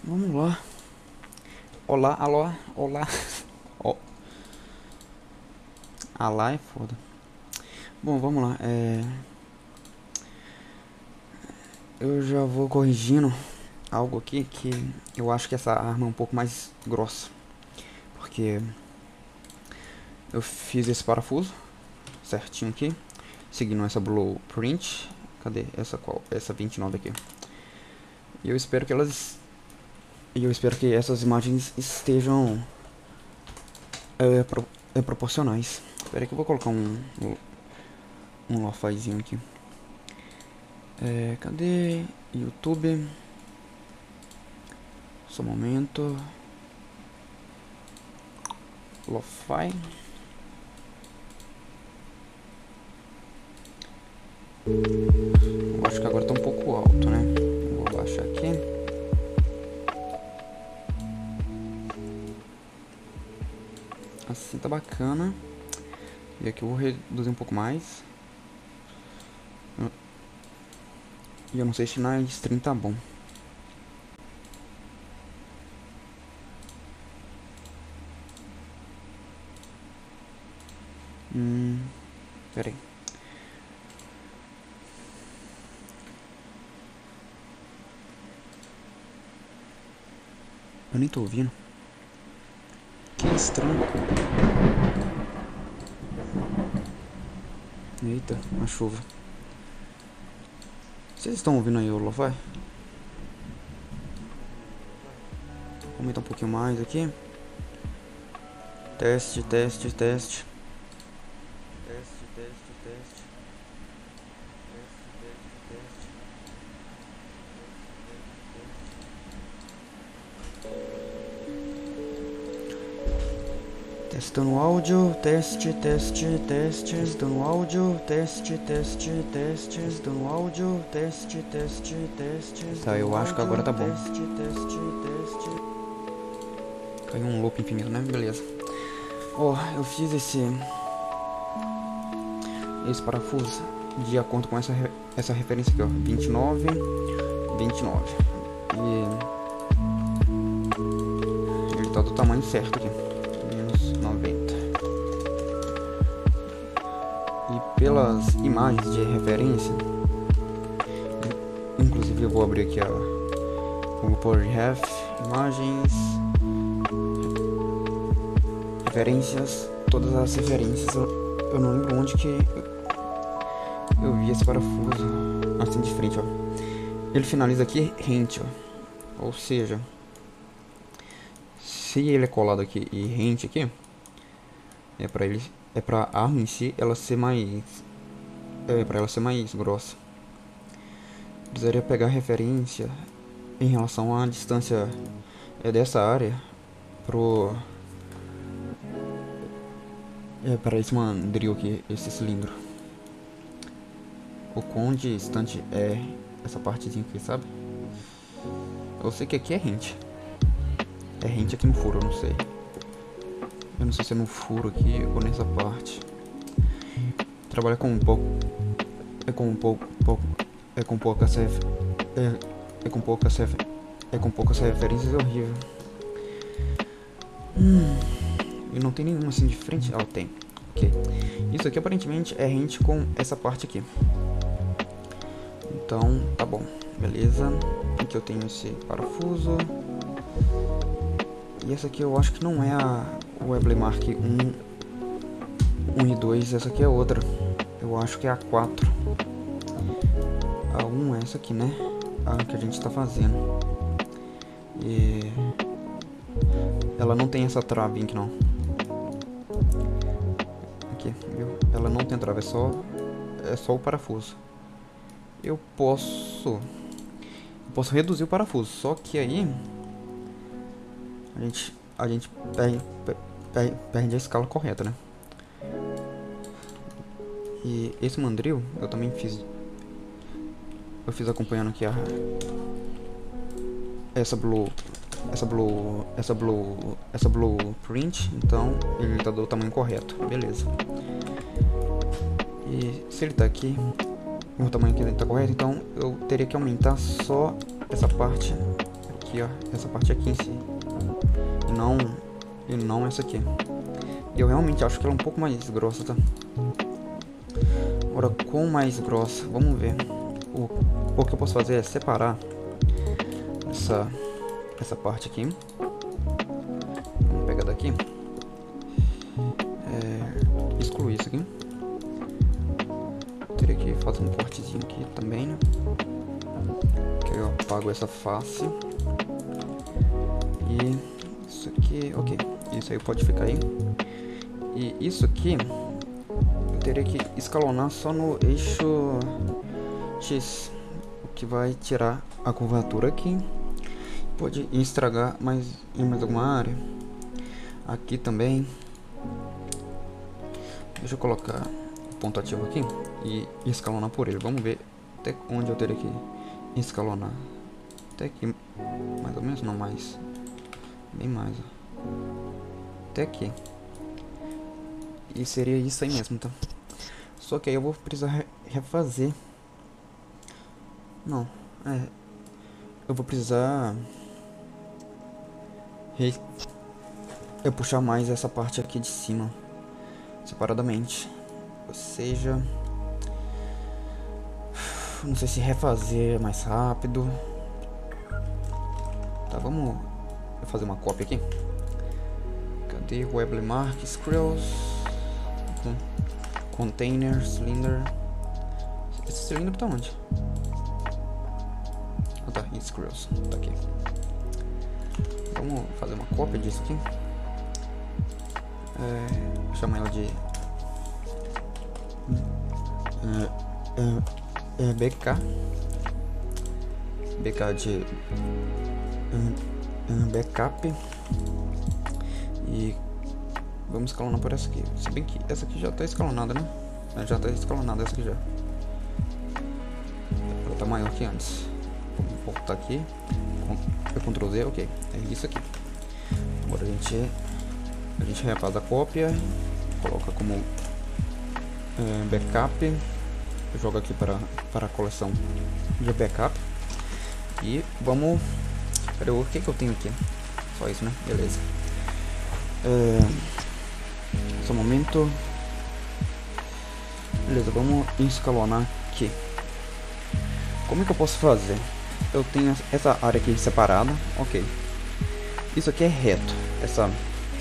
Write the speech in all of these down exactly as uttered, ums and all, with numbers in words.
Vamos lá. Olá, alô, olá. Ó, alá é foda. Bom, vamos lá. É... Eu já vou corrigindo algo aqui que eu acho que essa arma é um pouco mais grossa. Porque eu fiz esse parafuso certinho aqui, seguindo essa blueprint. Cadê? Essa qual? Essa vinte e nove aqui. E eu espero que elas... E eu espero que essas imagens estejam é, pro... é, proporcionais. Espera aí que eu vou colocar um... Um lofazinho aqui. É, cadê? YouTube. Só um momento. Lo-fi. Eu acho que agora tá um pouco alto, né? Vou baixar aqui. Assim tá bacana. E aqui eu vou reduzir um pouco mais. E eu não sei se na stream tá bom. Hum, pera aí. Eu nem tô ouvindo. Que estranho. Eita, uma chuva. Vocês estão ouvindo aí o lo-fi? Vou aumentar um pouquinho mais aqui. Teste, teste, teste. Teste, teste, teste. Teste, teste, teste. Testando o áudio, teste, teste, testes, dando áudio, teste, teste, testes, dando áudio, teste, teste, testes. Tá, eu acho que agora tá bom. Teste, teste, teste. Caiu um loop infinito, né? Beleza. Ó, oh, eu fiz esse esse parafuso de acordo com essa essa referência aqui, ó, vinte e nove, vinte e nove. E ele tá do tamanho certo aqui. noventa. E pelas imagens de referência, inclusive eu vou abrir aqui a Google Power Ref, imagens, referências, todas as referências. Eu, eu não lembro onde que eu, eu vi esse parafuso assim de frente, ó. Ele finaliza aqui rente, ó. Ou seja, se ele é colado aqui e rente aqui, é para ele, é para a arma em si ela ser mais, é para ela ser mais grossa. Precisaria pegar referência em relação à distância é dessa área pro é para esse mandril aqui, esse cilindro. O quão distante é essa partezinha aqui, sabe? Eu sei que aqui é rente. É rente aqui no furo, eu não sei. Eu não sei se é no furo aqui ou nessa parte. Trabalha com um pouco. É com um pouco. pouco é com poucas ref, é, é com poucas ref, É com poucas referências, é horrível. Hum, e não tem nenhuma assim de frente. Ah, tem. Ok. Isso aqui aparentemente é rente com essa parte aqui. Então, tá bom. Beleza. Aqui eu tenho esse parafuso. E essa aqui eu acho que não é a Webley Mark um, um e dois, essa aqui é outra. Eu acho que é a quatro. A um é essa aqui, né? A que a gente tá fazendo. E ela não tem essa trave aqui não. Aqui, viu? Ela não tem trave, é só, é só o parafuso. Eu posso... Eu posso reduzir o parafuso, só que aí... A gente, a gente perde, perde, perde a escala correta, né? E esse mandril eu também fiz. Eu fiz acompanhando aqui a essa blue, essa blue, essa blue, essa blueprint. Então ele tá do tamanho correto, beleza? E se ele tá aqui, o tamanho que ele tá correto, então eu teria que aumentar só essa parte aqui, ó. Essa parte aqui em si. E não, e não essa aqui. E eu realmente acho que ela é um pouco mais grossa, tá? Agora, com mais grossa, vamos ver. O, o que eu posso fazer é separar essa, essa parte aqui. Vamos pegar daqui. É, excluir isso aqui. Teria que fazer um cortezinho aqui também, né? Que eu apago essa face. E isso aqui, ok. Isso aí pode ficar aí. E isso aqui eu teria que escalonar só no eixo X, o que vai tirar a curvatura aqui. Pode estragar mais em mais alguma área. Aqui também. Deixa eu colocar o ponto ativo aqui e escalonar por ele. Vamos ver até onde eu teria que escalonar. Até aqui, mais ou menos, não mais. Bem mais, ó. Até aqui. E seria isso aí mesmo, tá? Só que aí eu vou precisar re refazer. Não, é. Eu vou precisar re eu puxar mais essa parte aqui de cima separadamente. Ou seja, não sei se refazer mais rápido. Tá, vamos fazer uma cópia aqui. Cadê? Webmark, Screws, Container, Cylinder. Esse cilindro tá onde? Ah, tá, em Screws, tá aqui. Vamos fazer uma cópia disso aqui. É, vou chamar ela de é, é, é B K. B K de é, é, backup. E vamos escalonar por essa aqui. Se bem que essa aqui já está escalonada, né? Já está escalonada essa aqui já. Ela tá maior que antes. Vamos voltar aqui. Ctrl Z, ok. É isso aqui. Agora a gente a gente refaz a cópia, coloca como é, backup, joga aqui para para a coleção de backup e vamos. Cadê o que que eu tenho aqui? Só isso, né? Beleza. É, só um momento. Beleza, vamos escalonar aqui. Como é que eu posso fazer? Eu tenho essa área aqui separada, ok. Isso aqui é reto, essa, essa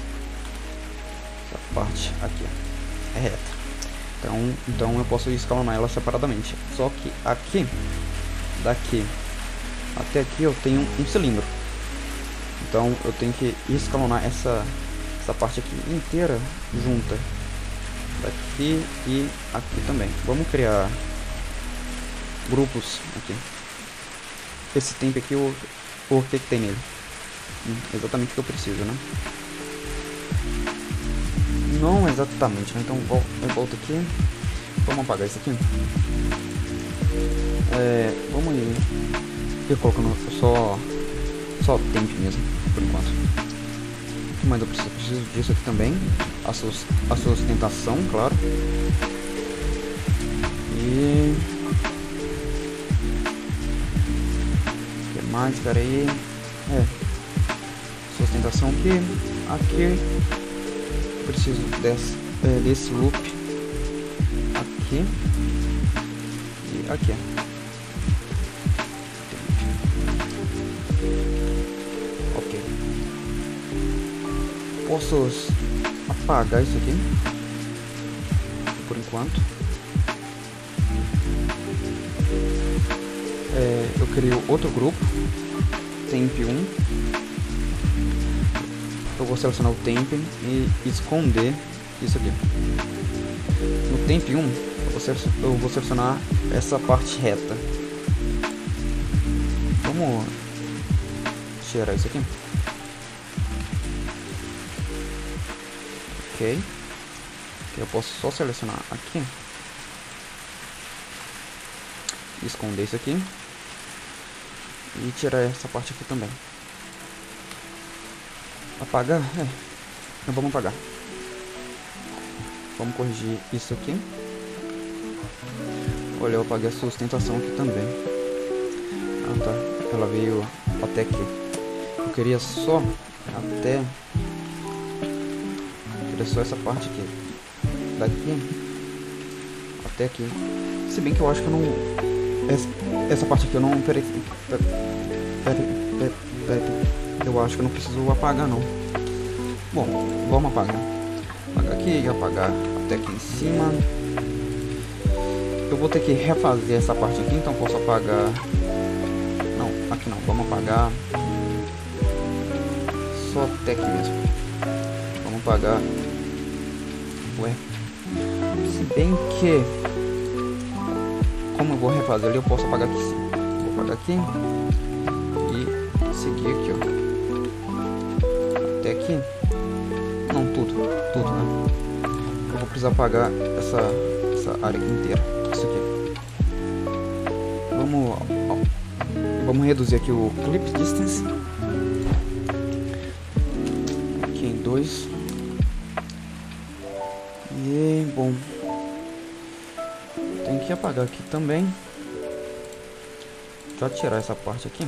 parte aqui é reta. Então, então eu posso escalonar ela separadamente. Só que aqui, daqui até aqui eu tenho um cilindro. Então eu tenho que escalonar essa, essa parte aqui inteira junta. Daqui e aqui também. Vamos criar grupos aqui. Esse tempo aqui, o, o que que tem nele? Hum, exatamente o que eu preciso, né? Não exatamente, né? Então eu volto aqui. Vamos apagar isso aqui. É, vamos ir. Eu colocando só só tempo mesmo, por enquanto. O que mais eu preciso? Eu preciso disso aqui também. A, sus, a sustentação, claro. E mais, espera aí. É. Sustentação aqui. Aqui. Preciso desse, é, desse loop. Aqui. E aqui. Ok. Posso apagar isso aqui. Por enquanto. É, eu crio outro grupo, temp um. Eu vou selecionar o temp e esconder isso aqui. No temp um, eu vou, eu vou selecionar essa parte reta. Vamos tirar isso aqui. Ok. Eu posso só selecionar aqui. Esconder isso aqui. E tirar essa parte aqui também. Apagar? É. Não, vamos apagar. Vamos corrigir isso aqui. Olha, eu apaguei a sustentação aqui também. Ah, tá. Ela veio até aqui. queria só até... Eu queria só essa parte aqui. Daqui até aqui. Se bem que eu acho que eu não... Essa, essa parte aqui eu não... Peraí, peraí, peraí, peraí, eu acho que eu não preciso apagar, não. Bom, vamos apagar. Apagar aqui e apagar até aqui em cima. Eu vou ter que refazer essa parte aqui, então posso apagar... Não, aqui não, vamos apagar só até aqui mesmo. Vamos apagar... Ué, se bem que... Como eu vou refazer ali, eu posso apagar aqui sim. Vou apagar aqui e seguir aqui, ó. Até aqui. Não, tudo, tudo, né? Eu vou precisar apagar essa, essa área inteira. Isso aqui. Vamos, ó, vamos reduzir aqui o clip distance. Aqui em dois. E bom, tem que apagar aqui também. Deixa eu tirar essa parte aqui.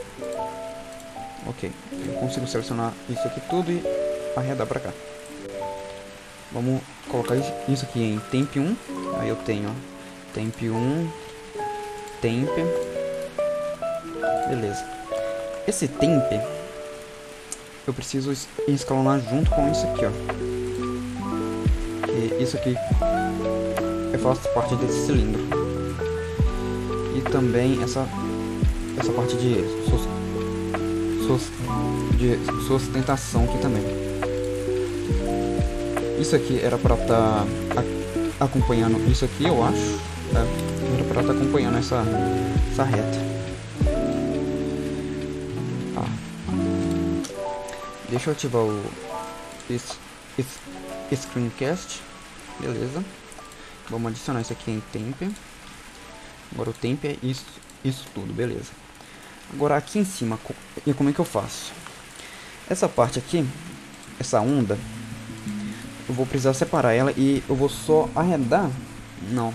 Ok, eu consigo selecionar isso aqui tudo e arredar pra cá. Vamos colocar isso aqui em temp um. Aí eu tenho temp um, temp. Beleza. Esse temp eu preciso escalonar junto com isso aqui, ó. Que isso aqui eu faço parte desse cilindro. E também essa essa parte de sus, sus, de sustentação aqui também. Isso aqui era para estar tá acompanhando isso aqui, eu acho. Tá? Era para estar tá acompanhando essa essa reta. Ah. Deixa eu ativar o esse, esse screencast. Beleza. Vamos adicionar isso aqui em temp. Agora o temp é isso, isso tudo, beleza. Agora aqui em cima, e como é que eu faço? Essa parte aqui, essa onda, eu vou precisar separar ela e eu vou só arredar. Não.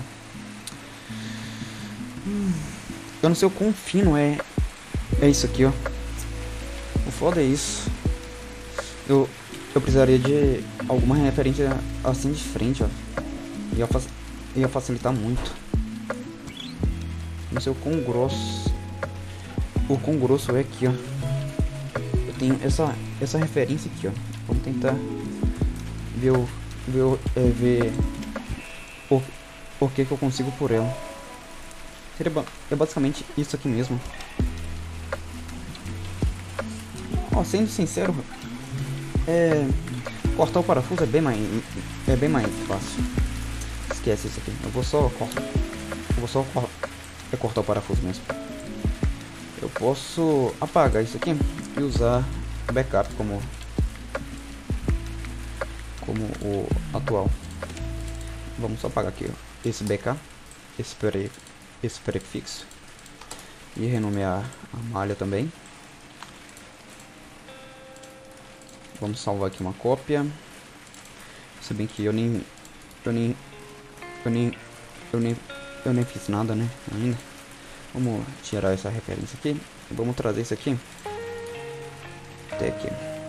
Hum, eu não sei o quão fino é. É isso aqui, ó. O foda é isso. Eu, eu precisaria de alguma referência assim de frente, ó. Ia, fa ia facilitar muito. Não sei o quão grosso. O quão grosso é aqui, ó. Eu tenho essa, essa referência aqui, ó. Vamos tentar ver o, ver, o, é, ver o, o que que eu consigo por ela. Seria é basicamente isso aqui mesmo. Ó, sendo sincero, é, cortar o parafuso é bem mais é bem mais fácil. Esquece isso aqui. Eu vou só cortar. Eu vou só cor é cortar o parafuso mesmo. Eu posso apagar isso aqui e usar o backup como como o atual. Vamos só apagar aqui, ó, esse backup, esse pre esse prefixo e renomear a malha também. Vamos salvar aqui uma cópia. Se bem que eu nem eu nem eu nem eu nem eu nem fiz nada, né, ainda. Vamos tirar essa referência aqui e vamos trazer isso aqui até aqui.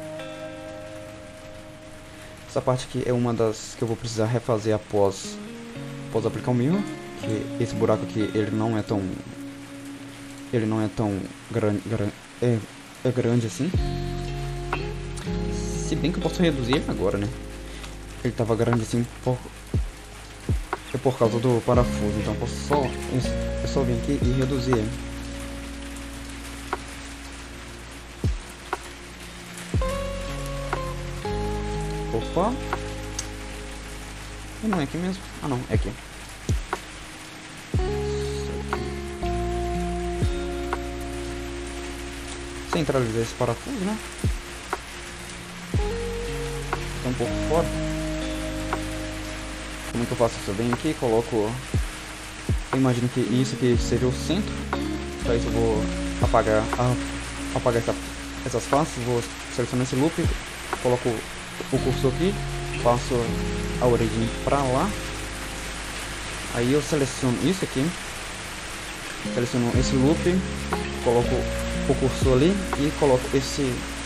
Essa parte aqui é uma das que eu vou precisar refazer após após aplicar o mirror, que esse buraco aqui ele não é tão ele não é tão grande, gran, é, é grande assim. Se bem que eu posso reduzir ele agora, né? Ele tava grande assim por, é por causa do parafuso, então eu posso só, eu só vir aqui e reduzir ele. Opa! E não é aqui mesmo? Ah não, é aqui. Centralizar esse parafuso, né? Tá um pouco fora. Como é que eu faço isso? Eu venho aqui, coloco... Eu imagino que isso aqui seja o centro. Para isso eu vou apagar, a, apagar essa, essas faces. Vou selecionar esse loop, coloco o cursor aqui, passo a origem para lá. Aí eu seleciono isso aqui, seleciono esse loop, coloco o cursor ali e coloco esse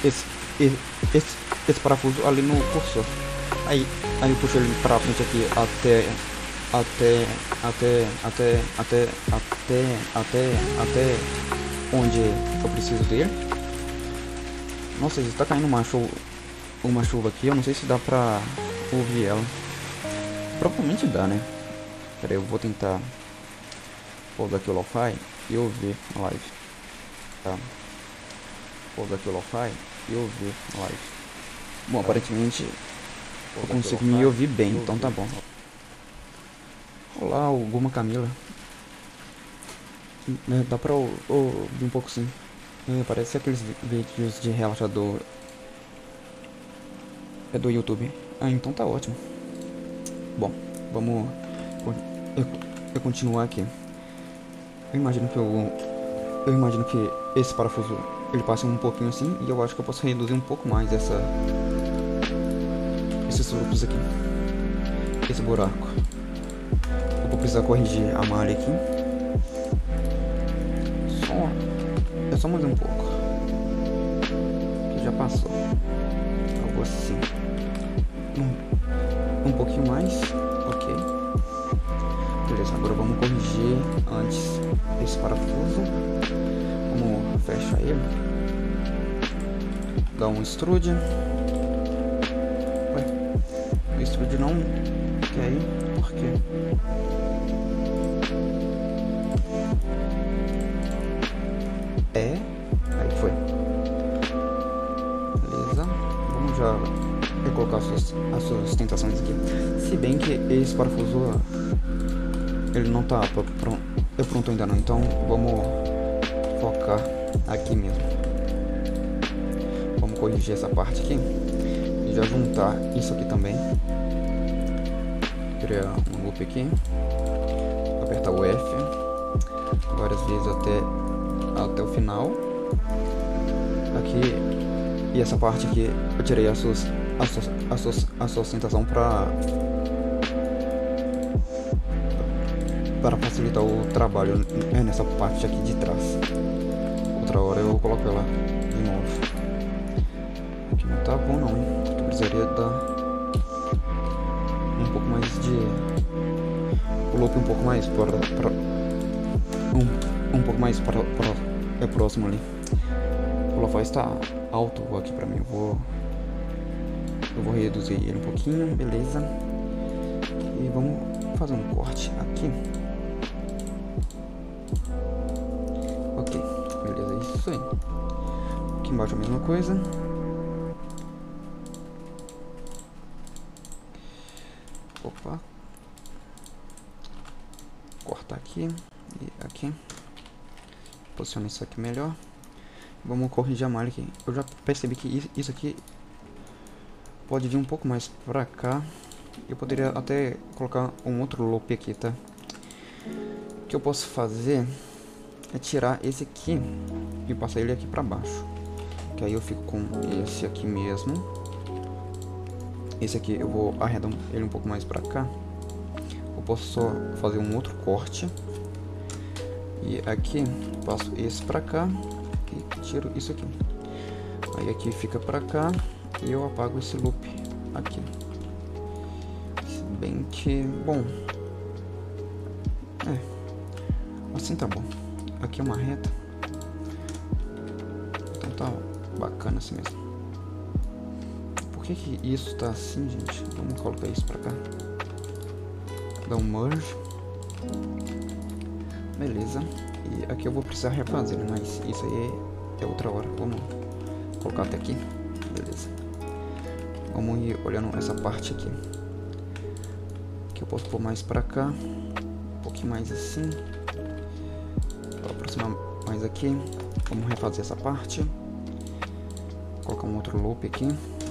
esse, esse, esse, esse parafuso ali no cursor. Aí, aí eu puxo ele pra frente aqui até, até, até, até, até, até, até, até onde eu preciso dele. Nossa, está caindo uma chuva, uma chuva aqui, eu não sei se dá pra ouvir ela. Provavelmente dá, né? Pera aí, eu vou tentar pousar aqui o lo-fi e ouvir a live. Tá. Pousar aqui o lo-fi e ouvir a live. Bom, tá. Aparentemente eu consigo me ouvir bem, então tá bom. Olá, o Guma Camila. É, dá pra ouvir um pouco sim. É, parece aqueles vídeos de relaxador. É do YouTube. Ah, então tá ótimo. Bom, vamos eu, eu continuar aqui. Eu imagino que eu, eu imagino que esse parafuso ele passa um pouquinho assim e eu acho que eu posso reduzir um pouco mais essa esses loops aqui, esse buraco. Eu vou precisar corrigir a malha aqui. Só é só mais um pouco. Que já passou. Algo assim. Um, um pouquinho mais. Ok. Beleza, agora vamos corrigir antes esse parafuso. Vamos fechar ele. Dar um extrude. Ué, o extrude não quer ir. Por quê? É. Aí foi. Beleza. Vamos já colocar as suas, as suas sustentações aqui. Se bem que esse parafuso ele não tá pronto, eu pronto ainda não, então vamos focar aqui mesmo. Vamos corrigir essa parte aqui e já juntar isso aqui também. Criar um loop aqui, apertar o F várias vezes até, até o final. Aqui, e essa parte aqui eu tirei a sua, a sua, a sua, a sua sustentação para para facilitar o trabalho é nessa parte aqui de trás. Outra hora eu coloco ela de novo. Aqui não tá bom não. Aqui eu precisaria dar um pouco mais de o loop um pouco mais para, para um, um pouco mais para, para é próximo ali. O lo-fi está alto aqui pra mim. Eu vou eu vou reduzir ele um pouquinho, beleza? E vamos fazer um corte aqui. Ok, beleza, é isso aí. Aqui embaixo a mesma coisa. Opa. Cortar aqui e aqui. Posiciona isso aqui melhor. Vamos corrigir a malha aqui. Eu já percebi que isso aqui pode vir um pouco mais pra cá. Eu poderia até colocar um outro loop aqui, tá? O que eu posso fazer é tirar esse aqui e passar ele aqui pra baixo. Que aí eu fico com esse aqui mesmo. Esse aqui eu vou arredar ele um pouco mais pra cá. Eu posso só fazer um outro corte. E aqui passo esse pra cá e tiro isso aqui. Aí aqui fica pra cá e eu apago esse loop aqui. Se bem que, bom, é, assim tá bom. Aqui é uma reta, então tá bacana assim mesmo. Por que que isso tá assim, gente? Vamos colocar isso pra cá. Dá um merge. Beleza. E aqui eu vou precisar refazer, mas isso aí é outra hora. Vamos colocar até aqui. Beleza. Vamos ir olhando essa parte aqui. Aqui eu posso pôr mais pra cá. Um pouquinho mais assim. Vou aproximar mais aqui. Vamos refazer essa parte. Colocar um outro loop aqui.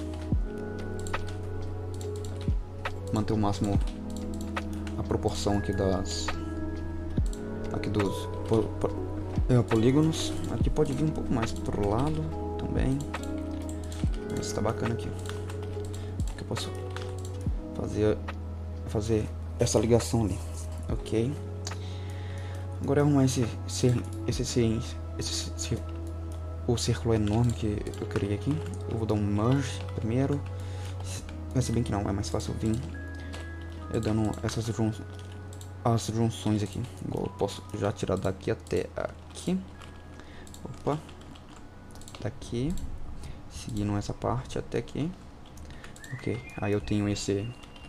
Manter o máximo a proporção aqui das aqui dos po, po, é, polígonos. Aqui pode vir um pouco mais pro lado também, mas tá bacana aqui. Aqui eu posso fazer fazer essa ligação ali, ok? Agora arrumar esse esse esse, esse, esse, esse o círculo enorme que eu criei aqui. Eu vou dar um merge primeiro. Mas se bem que não, é mais fácil vir eu dando essas jun as junções aqui. Igual eu posso já tirar daqui até aqui. Opa. Daqui. Seguindo essa parte até aqui. Ok, aí eu tenho esse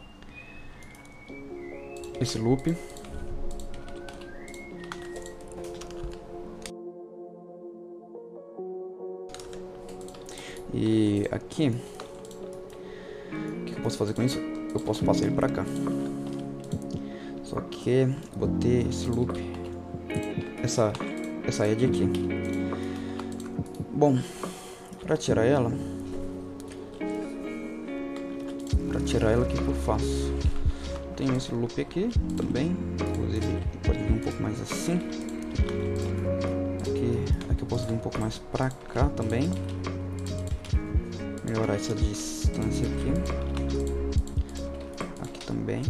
esse loop. E aqui, o que eu posso fazer com isso? Eu posso passar ele pra cá. Só que vou ter esse loop, essa essa edge aqui. Bom, pra tirar ela, pra tirar ela, o que eu faço? Tenho esse loop aqui também, inclusive pode vir um pouco mais assim. Aqui, aqui eu posso vir um pouco mais pra cá também. Melhorar essa distância aqui. Aqui também.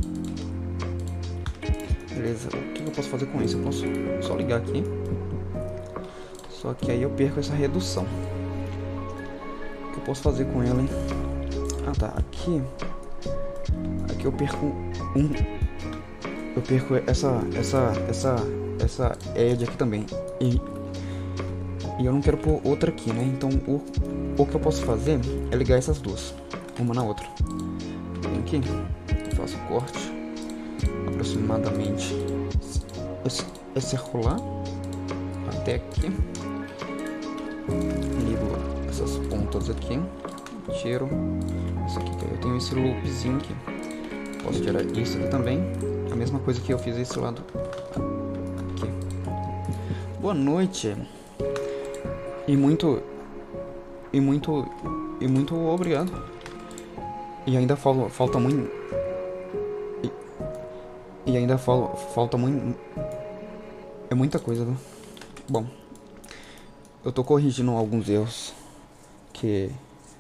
Beleza, o que eu posso fazer com isso? Eu posso só ligar aqui. Só que aí eu perco essa redução. O que eu posso fazer com ela, hein? Ah tá, aqui. Aqui eu perco um. Eu perco essa. Essa. Essa. Essa edge aqui também. E, e eu não quero pôr outra aqui, né? Então o, o que eu posso fazer é ligar essas duas. Uma na outra. Vem aqui. Faço o corte. Aproximadamente. Esse é circular. Até aqui. Ligo essas pontas aqui. Tiro isso aqui, que eu tenho esse loopzinho aqui. Posso tirar isso aqui também. A mesma coisa que eu fiz esse lado aqui. Boa noite. E muito e muito e muito obrigado. E ainda falta falta muito e, e ainda fal, falta muito é muita coisa, viu? Bom, eu tô corrigindo alguns erros que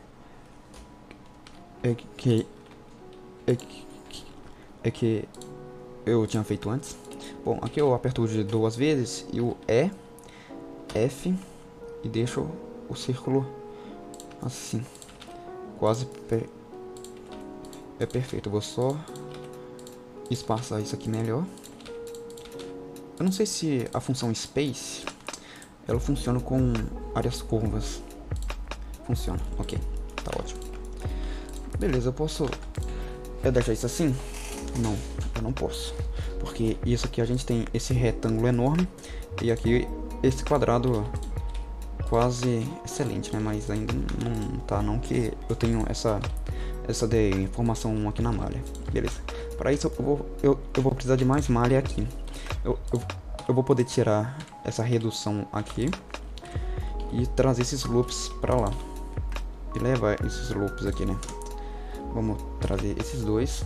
é que é que, é que eu tinha feito antes. Bom, aqui eu aperto o G duas vezes e o E, F e deixo o círculo assim, quase per... é perfeito. Eu vou só espaçar isso aqui melhor. Eu não sei se a função space ela funciona com áreas curvas. Funciona, ok, tá ótimo. Beleza, eu posso eu deixar isso assim? Não, eu não posso, porque isso aqui a gente tem esse retângulo enorme e aqui esse quadrado quase excelente, né? Mas ainda não tá não, que eu tenho essa essa de informação aqui na malha. Beleza. Para isso eu vou eu, eu vou precisar de mais malha aqui. Eu, eu, eu vou poder tirar essa redução aqui e trazer esses loops para lá e levar esses loops aqui, né? Vamos trazer esses dois.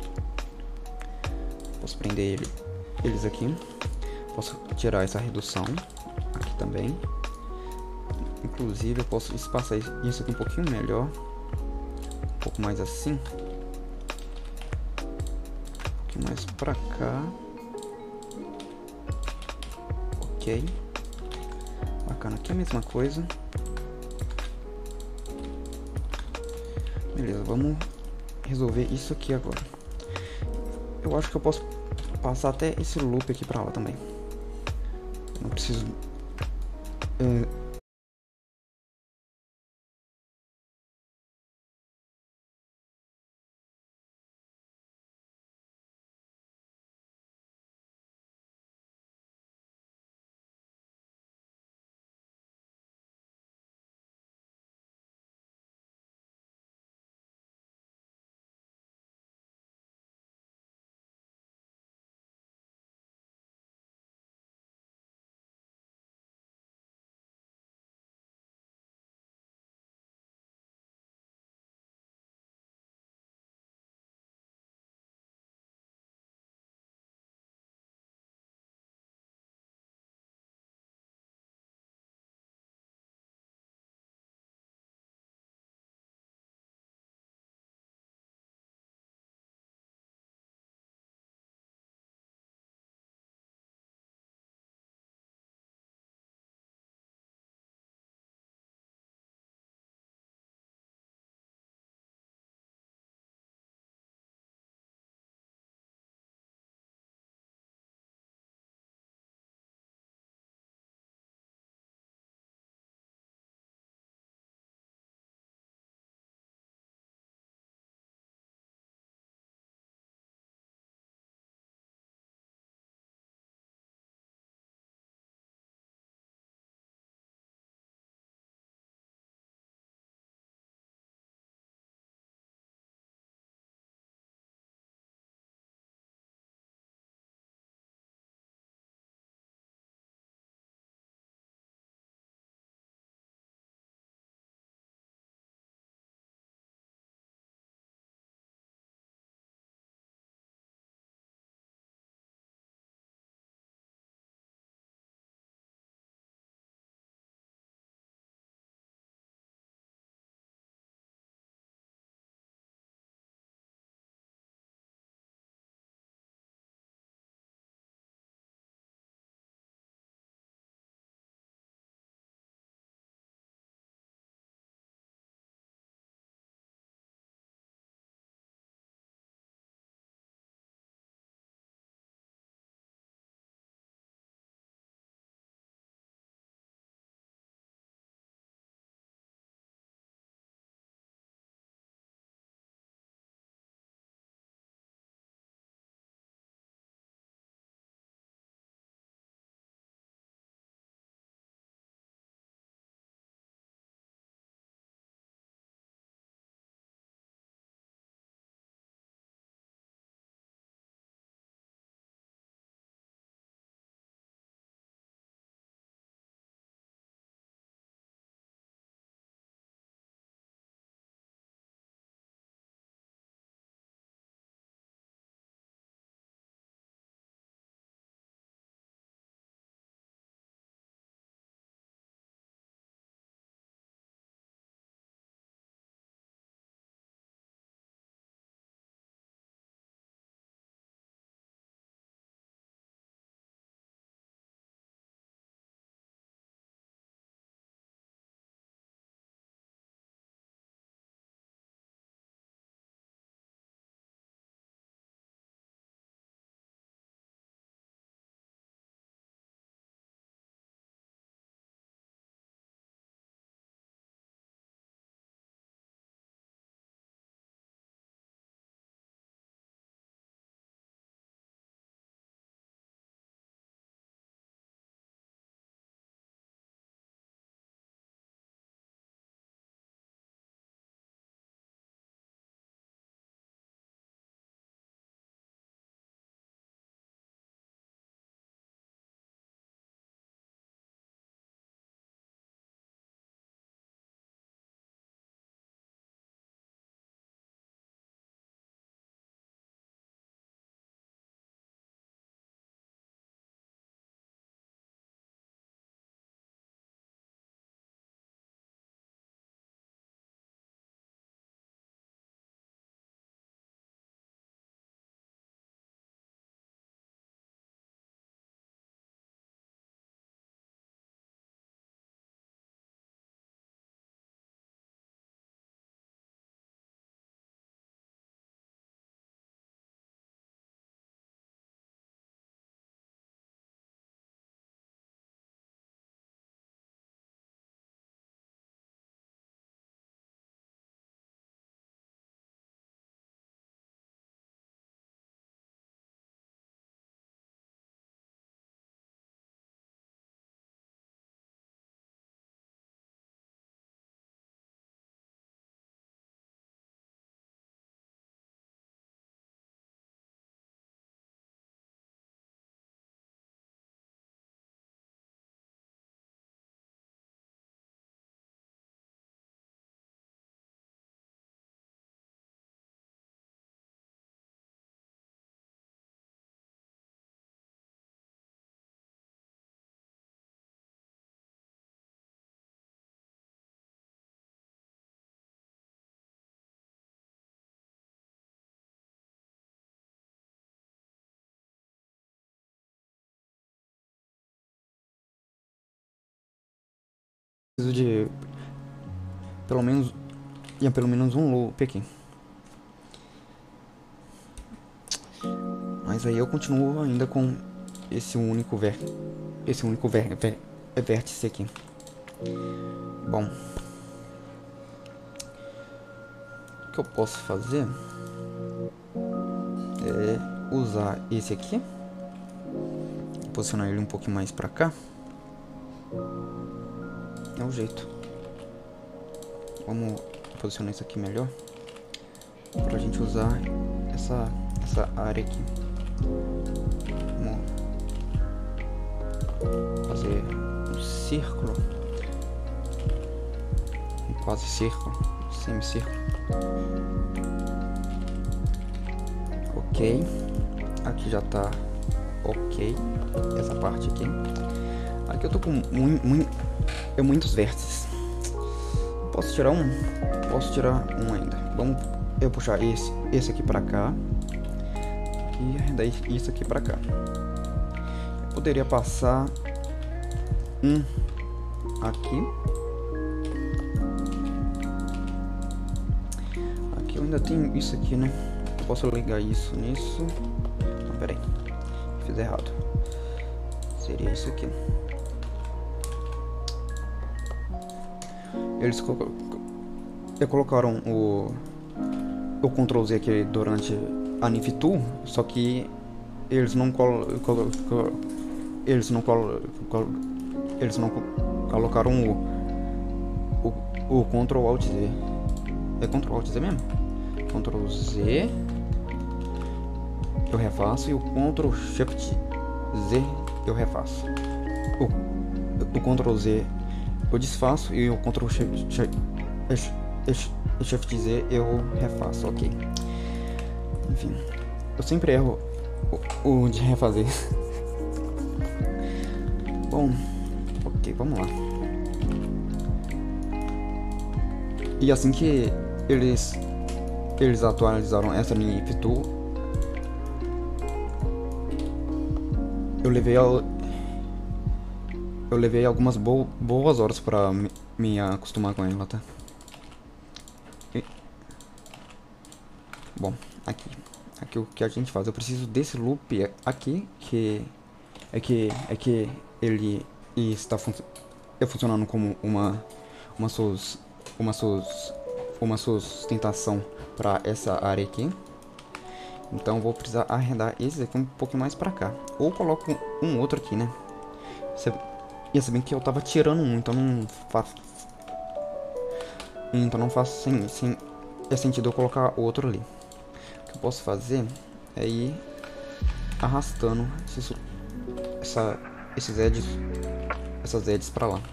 Posso prender ele, eles aqui. Posso tirar essa redução aqui também. Inclusive eu posso espaçar isso aqui um pouquinho melhor. Um pouco mais assim. Um pouquinho mais pra cá. Ok. Bacana, aqui a mesma coisa. Beleza, vamos resolver isso aqui agora. Eu acho que eu posso passar até esse loop aqui pra lá também. Não preciso... É, Preciso de pelo menos ia pelo menos um loop aqui. Mas aí eu continuo ainda com esse único ver esse único ver ver vértice aqui. Bom, o que eu posso fazer é usar esse aqui, posicionar ele um pouquinho mais pra cá. É o jeito. Vamos posicionar isso aqui melhor pra gente usar essa, essa área aqui. Vamos fazer um círculo, um quase círculo, um semicírculo. Ok, aqui já tá ok, essa parte aqui. Aqui eu tô com muito, muito, é muitos vértices. Posso tirar um? Posso tirar um ainda. Vamos eu puxar esse, esse aqui pra cá e arredar isso aqui pra cá. Eu poderia passar um aqui. Aqui eu ainda tenho isso aqui, né? Eu posso ligar isso nisso. Não, peraí, fiz errado. Seria isso aqui. Eles colo colocaram o o control Z aqui durante a N I F Tool, só que eles não colo colo colo eles não colo colo eles não colocaram o o, o Ctrl Alt Z. É Ctrl Alt Z mesmo? Ctrl Z eu refaço e o Ctrl Shift Z eu refaço. O, o Ctrl Z eu desfaço e o Ctrl Shift, Shift Z eu refaço, ok. Enfim, eu sempre erro o, o de refazer. Bom, ok, vamos lá. E assim que eles eles atualizaram essa N I F Tool, eu levei ao Eu levei algumas bo boas horas pra me, me acostumar com ela, tá? E... Bom, aqui. Aqui o que a gente faz? Eu preciso desse loop aqui, que é que é que ele está fun é funcionando como uma uma sus uma sus uma sustentação para essa área aqui. Então vou precisar arredar esse aqui um pouquinho mais pra cá. Ou coloco um outro aqui, né? Você E se bem que eu tava tirando um, então não faço. Então não faço sem, sem é sentido eu colocar outro ali. O que eu posso fazer é ir arrastando esses, essa, esses edges, essas edges pra lá.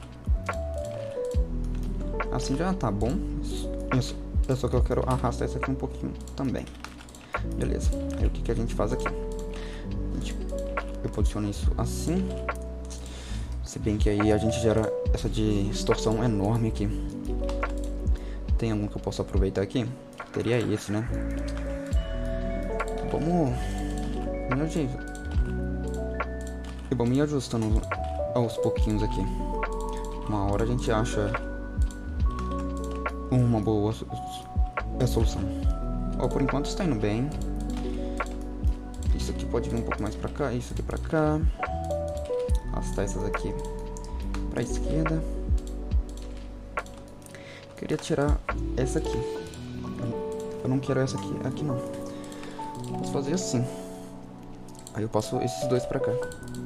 Assim já tá bom. Isso, é só que eu quero arrastar essa aqui um pouquinho também. Beleza. Aí o que, que a gente faz aqui? A gente, eu posiciono isso assim. Se bem que aí a gente gera essa distorção enorme aqui. Tem algum que eu posso aproveitar aqui? Teria esse, né? Vamos... E vamos ir ajustando aos pouquinhos aqui. Uma hora a gente acha uma boa solução. Ó, por enquanto está indo bem. Isso aqui pode vir um pouco mais pra cá, isso aqui pra cá. Arrastar essas aqui pra esquerda. Queria tirar essa aqui. Eu não quero essa aqui, aqui não. Posso fazer assim. Aí eu passo esses dois pra cá.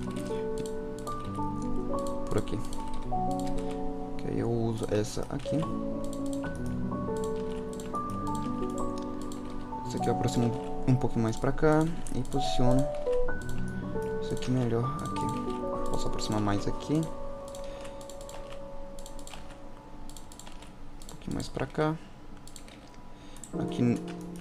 Por aqui. Que aí eu uso essa aqui. Isso aqui eu aproximo um pouquinho mais pra cá e posiciono isso aqui melhor aqui. Posso aproximar mais aqui. Um pouquinho mais pra cá. Aqui.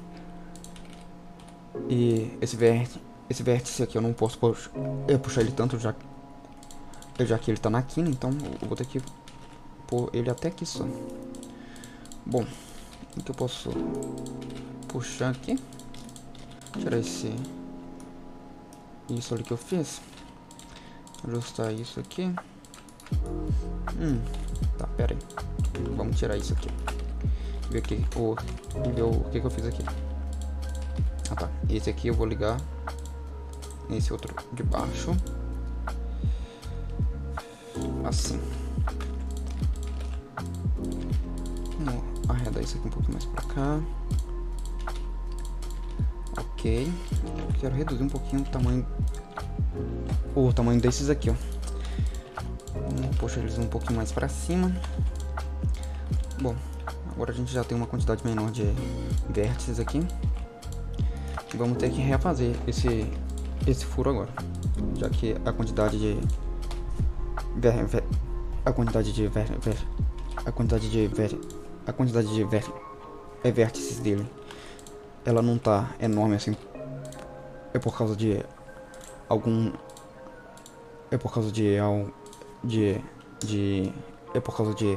E esse vértice, esse vértice aqui eu não posso puxar, eu puxar ele tanto já, já que ele tá na quina, então eu vou ter que pôr ele até aqui só. Bom, o que eu posso puxar aqui? Tirar esse isso ali que eu fiz. Ajustar isso aqui. Hum, tá, pera aí. Vamos tirar isso aqui. Ver aqui, o, ver o que que eu fiz aqui. Ah tá, esse aqui eu vou ligar nesse outro de baixo. Assim. Vamos arredar isso aqui um pouquinho mais pra cá. Ok. Eu quero reduzir um pouquinho o tamanho. O tamanho desses aqui, ó. Vamos puxar eles um pouquinho mais pra cima. Bom, agora a gente já tem uma quantidade menor de vértices aqui. E vamos ter que refazer esse, esse furo agora. Já que a quantidade de... Ver, ver, a quantidade de... Ver, ver, a quantidade de... Ver, a quantidade de ver, é, vértices dele, ela não tá enorme assim. É por causa de... Algum... É por causa de... De... De... É por causa de...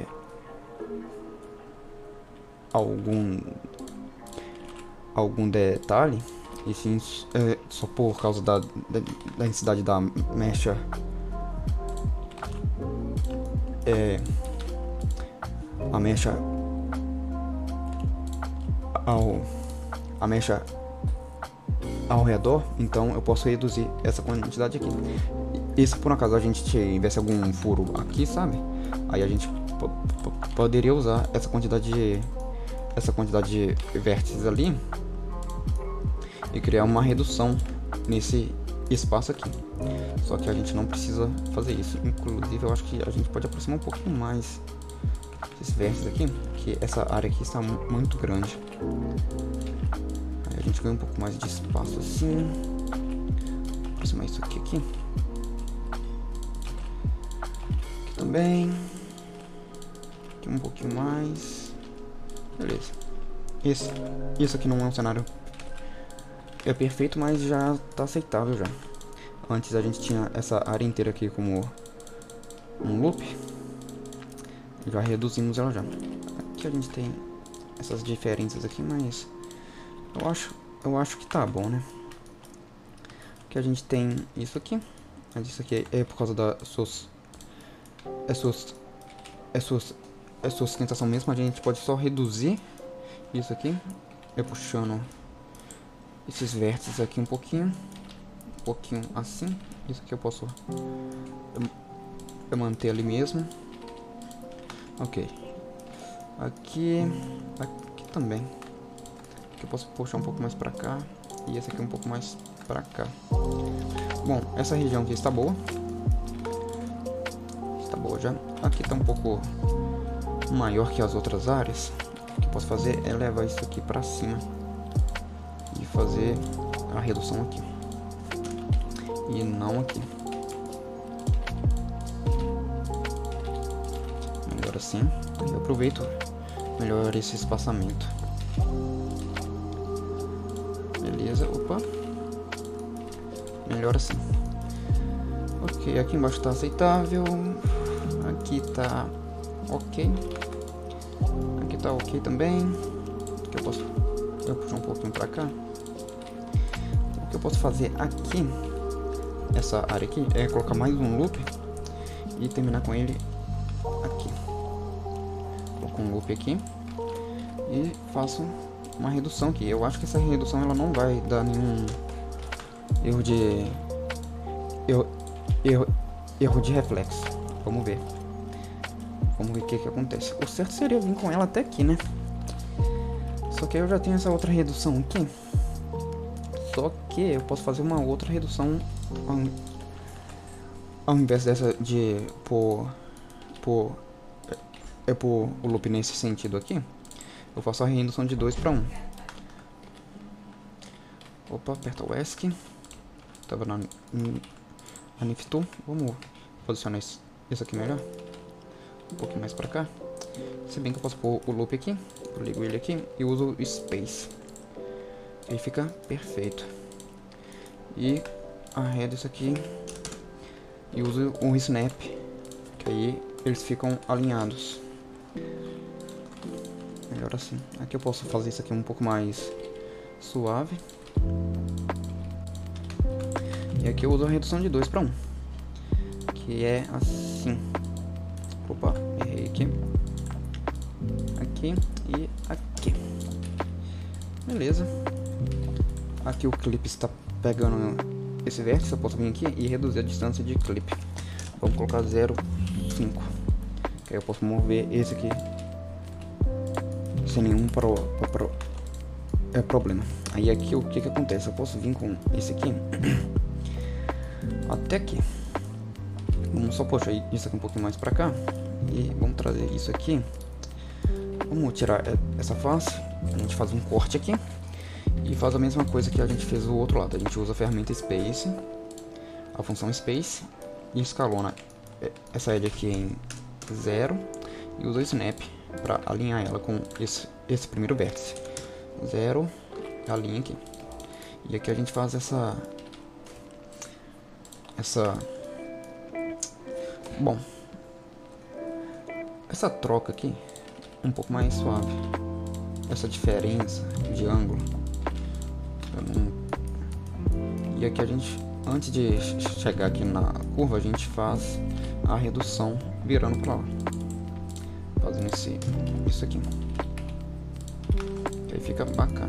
Algum... Algum detalhe. E sim, é só por causa da, da, da densidade da mecha. É... A mecha... Ao... A mecha... Ao redor. Então eu posso reduzir essa quantidade aqui. E se por acaso a gente tivesse algum furo aqui, sabe? Aí a gente poderia usar essa quantidade de... Essa quantidade de vértices ali e criar uma redução nesse espaço aqui. Só que a gente não precisa fazer isso. Inclusive eu acho que a gente pode aproximar um pouquinho mais esses vértices aqui, que essa área aqui está muito grande. Aí a gente ganha um pouco mais de espaço assim. Vou aproximar isso aqui aqui. Aqui também. Aqui um pouquinho mais. Beleza. Esse, isso aqui não é um cenário é perfeito, mas já tá aceitável já. Antes a gente tinha essa área inteira aqui como um loop. Já reduzimos ela já. Aqui a gente tem essas diferenças aqui, mas eu acho, eu acho que tá bom, né? Aqui a gente tem isso aqui, mas isso aqui é por causa da suas, é suas, é suas, é sua sustentação mesmo. A gente pode só reduzir isso aqui, eu puxando esses vértices aqui um pouquinho, um pouquinho assim. Isso aqui eu posso eu, eu manter ali mesmo. Ok. Aqui, aqui também. Aqui eu posso puxar um pouco mais pra cá e esse aqui um pouco mais pra cá. Bom, essa região aqui está boa. Está boa já. Aqui tá um pouco maior que as outras áreas. O que eu posso fazer é levar isso aqui pra cima e fazer a redução aqui e não aqui. Melhor assim. Eu aproveito melhor esse espaçamento. Beleza, opa. Melhor assim. Ok, aqui embaixo tá aceitável. Aqui tá ok. Aqui tá ok também. Aqui eu posso eu puxar um pouquinho pra cá. O que eu posso fazer aqui, essa área aqui, é colocar mais um loop e terminar com ele aqui. Coloco um loop aqui e faço uma redução aqui. Eu acho que essa redução ela não vai dar nenhum erro de erro, erro, erro de reflexo. Vamos ver. Vamos ver o que que acontece. O certo seria vir com ela até aqui, né? Só que eu já tenho essa outra redução aqui. Só que eu posso fazer uma outra redução ao, ao invés dessa de por por é por o loop nesse sentido aqui. Eu faço a redução de dois para um. Opa, aperta o ESC. Tava na, na Nif Tool. Vamos posicionar isso, isso aqui melhor. Um pouquinho mais para cá. Se bem que eu posso pôr o loop aqui. Eu ligo ele aqui e uso o Space. Aí fica perfeito. E arredo isso aqui e uso um Snap, que aí eles ficam alinhados. Melhor assim. Aqui eu posso fazer isso aqui um pouco mais suave. E aqui eu uso a redução de dois para um, que é assim. aqui, aqui e aqui. Beleza. Aqui o clipe está pegando esse vértice, eu posso vir aqui e reduzir a distância de clipe. Vamos colocar zero vírgula cinco, que aí eu posso mover esse aqui sem nenhum pro, pro, pro, é, problema. Aí aqui o que que acontece? Eu posso vir com esse aqui até aqui. Vamos só puxar isso aqui um pouquinho mais pra cá e vamos trazer isso aqui. Vamos tirar essa face, a gente faz um corte aqui e faz a mesma coisa que a gente fez do outro lado. A gente usa a ferramenta Space, a função Space, e escalona essa edge aqui em zero e usa o Snap para alinhar ela com esse, esse primeiro vértice. Zero, alinha aqui. E aqui a gente faz essa... Essa... Bom, essa troca aqui um pouco mais suave, essa diferença de ângulo. Não... E aqui a gente, antes de chegar aqui na curva, a gente faz a redução virando para lá, fazendo esse, isso aqui, que aí fica bacana.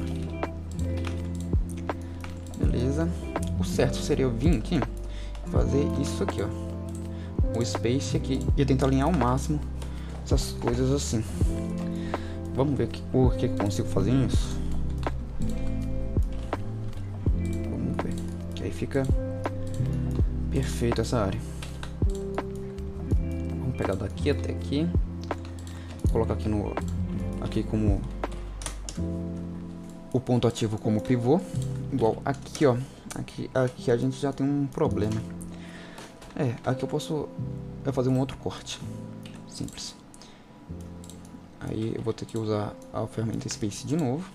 Beleza. O certo seria eu vir aqui fazer isso aqui, ó, o space aqui, e tentar alinhar ao máximo essas coisas assim. Vamos ver que, por que eu consigo fazer isso. Vamos ver, que aí fica perfeito essa área. Vamos pegar daqui até aqui, vou colocar aqui no aqui como o ponto ativo como pivô, igual aqui, ó. Aqui, aqui a gente já tem um problema. É, aqui eu posso eu fazer um outro corte simples. Aí eu vou ter que usar a ferramenta Space de novo.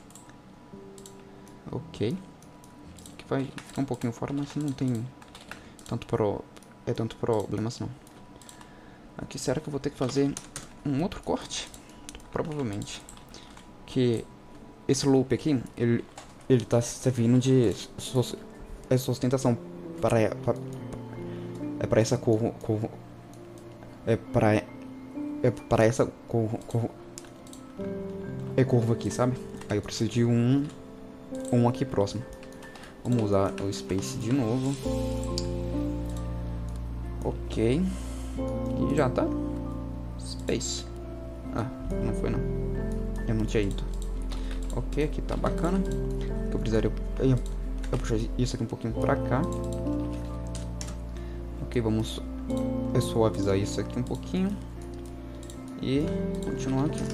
Ok. Aqui vai ficar um pouquinho fora, mas não tem tanto pro, é tanto problema assim não. Aqui será que eu vou ter que fazer um outro corte? Provavelmente. Que esse loop aqui, ele ele tá servindo de sustentação para, para é para essa curva, curva é para é para essa curva, curva é curva aqui, sabe? Aí eu preciso de um um aqui próximo. Vamos usar o Space de novo. Ok. E já tá. Space. Ah, não foi não. Eu não tinha ido. Ok, aqui tá bacana. Eu precisaria eu, eu puxar isso aqui um pouquinho pra cá. Ok, vamos suavizar isso aqui um pouquinho e continuar aqui.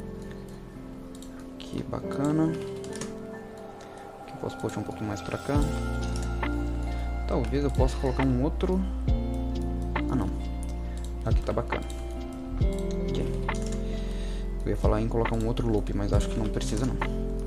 Que bacana. Aqui eu posso puxar um pouquinho mais pra cá. Talvez eu possa colocar um outro. Ah não, aqui tá bacana. Okay. Eu ia falar em colocar um outro loop, mas acho que não precisa não.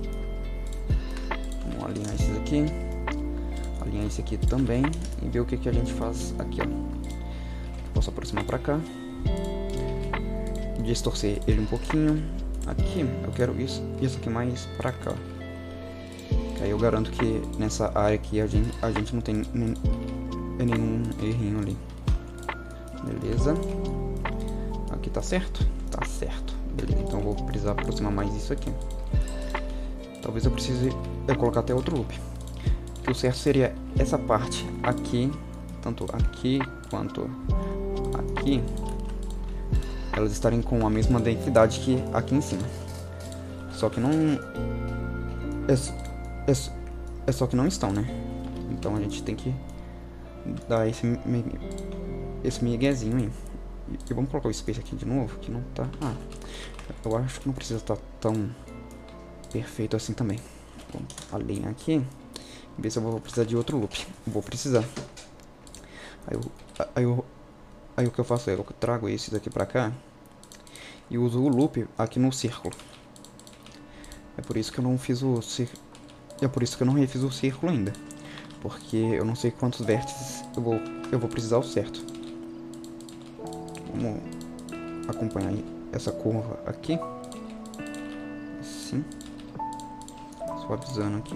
Vamos alinhar esses aqui, alinhar esse aqui também e ver o que, que a gente faz aqui, ó. Posso aproximar pra cá, distorcer ele um pouquinho. Aqui eu quero isso, isso aqui mais pra cá. Que aí eu garanto que nessa área aqui a gente, a gente não tem nem, nenhum errinho ali. Beleza. Aqui tá certo? Tá certo. Beleza, então eu vou precisar aproximar mais isso aqui. Talvez eu precise eu colocar até outro loop. Que o certo seria essa parte aqui, tanto aqui quanto aqui, elas estarem com a mesma densidade que aqui em cima. Só que não é, é, é só que não estão, né? Então a gente tem que dar esse esse miguezinho aí. E vamos colocar o space aqui de novo, que não tá... Ah, eu acho que não precisa estar tão perfeito assim também. Vamos alinhar aqui e ver se eu vou precisar de outro loop. Vou precisar. Aí, eu, aí, eu, aí o que eu faço é, eu trago esse daqui pra cá e uso o loop aqui no círculo. É por isso que eu não fiz o círculo. É por isso que eu não refiz o círculo ainda. Porque eu não sei quantos vértices eu vou, eu vou precisar ao certo. Vamos acompanhar essa curva aqui, assim, suavizando aqui,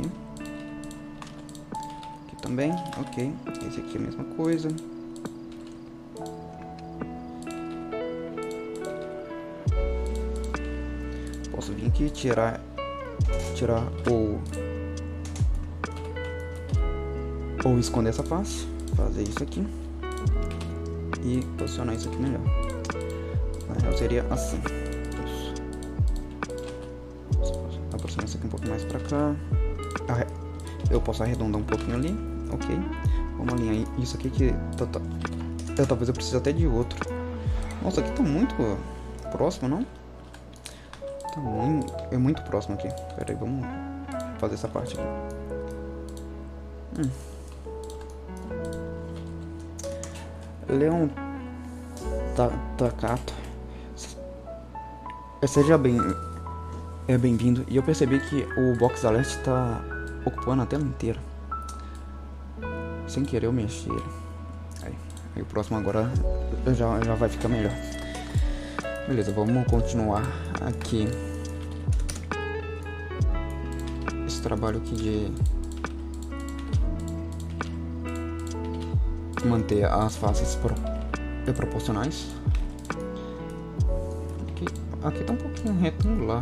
aqui também, ok, esse aqui é a mesma coisa, posso vir aqui, tirar, tirar ou, ou esconder essa face, fazer isso aqui e posicionar isso aqui melhor. Na real seria assim. Isso. Aproximar isso aqui um pouco mais pra cá. Eu posso arredondar um pouquinho ali, ok. Vamos alinhar isso aqui que tá, tá, eu, talvez eu precise até de outro. Nossa, aqui tá muito próximo, não? Tá muito, é muito próximo aqui. Pera aí, vamos fazer essa parte aqui. Hum. Leon Takato, seja bem é bem-vindo. E eu percebi que o Box Alert tá ocupando a tela inteira. Sem querer eu mexi ele. Aí, aí o próximo agora já, já vai ficar melhor. Beleza, vamos continuar aqui esse trabalho aqui de manter as faces pro, proporcionais. Aqui, aqui tá um pouquinho retangular.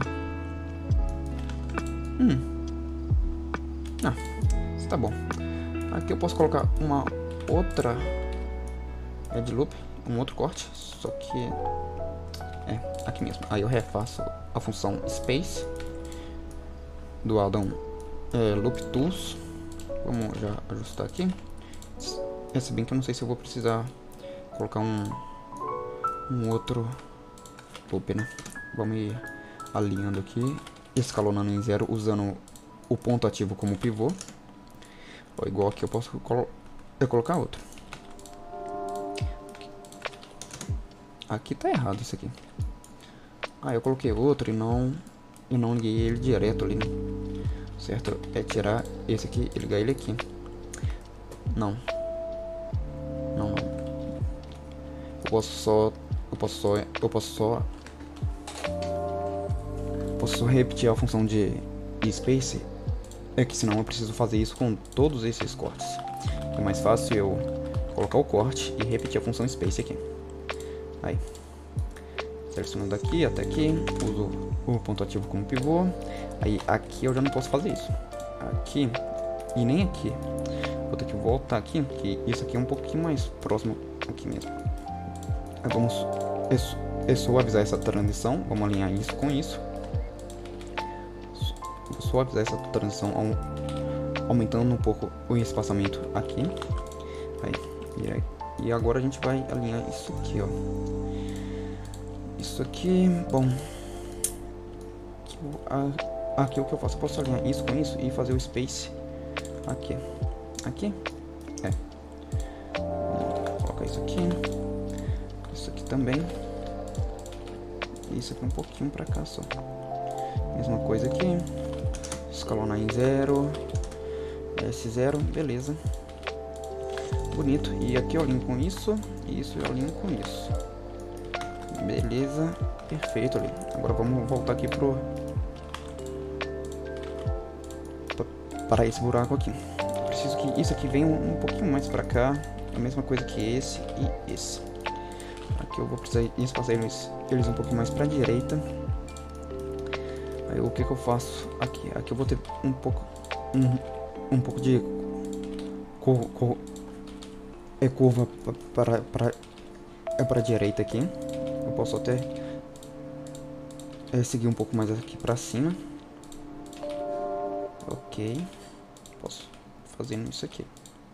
Hum. Ah, isso tá bom. Aqui eu posso colocar uma outra edge loop, um outro corte, só que é aqui mesmo. Aí eu refaço a função space do addon é, loop tools. Vamos já ajustar aqui. É, se bem que eu não sei se eu vou precisar colocar um um outro loop, né? Vamos ir alinhando aqui, escalonando em zero, usando o ponto ativo como pivô. Ó, igual aqui eu posso colo eu colocar outro. Aqui tá errado isso aqui. Ah, eu coloquei outro e não e não liguei ele direto ali, né? Certo? É tirar esse aqui e ligar ele aqui. Não. Não, não. Eu posso só eu posso só eu posso só eu posso só repetir a função de space. É que senão eu preciso fazer isso com todos esses cortes. É mais fácil eu colocar o corte e repetir a função space aqui. Aí, selecionando daqui até aqui, uso o ponto ativo como pivô. Aí aqui eu já não posso fazer isso. Aqui e nem aqui. Vou ter que voltar aqui, que isso aqui é um pouquinho mais próximo aqui mesmo. Aí vamos é, é suavizar essa transição. Vamos alinhar isso com isso. Vou suavizar essa transição aumentando um pouco o espaçamento aqui. Aí, e agora a gente vai alinhar isso aqui, ó. Isso aqui, bom. Aqui, a, aqui o que eu faço? Eu posso alinhar isso com isso e fazer o space aqui. Aqui? É. Vamos colocar isso aqui. Isso aqui também. E isso aqui um pouquinho pra cá só. Mesma coisa aqui. Escalonar em zero. S zero, beleza. Bonito. E aqui eu alinho com isso. E isso eu alinho com isso. Beleza. Perfeito ali. Agora vamos voltar aqui pro... para esse buraco aqui. Preciso que isso aqui venha um, um pouquinho mais pra cá. A mesma coisa que esse e esse. Aqui eu vou precisar espaçar eles, eles um pouquinho mais pra direita. Aí o que que eu faço aqui? Aqui eu vou ter um pouco um, um pouco de cor, cor, é curva para para é para direita aqui. Eu posso até é, seguir um pouco mais aqui para cima. Ok, posso fazer isso aqui.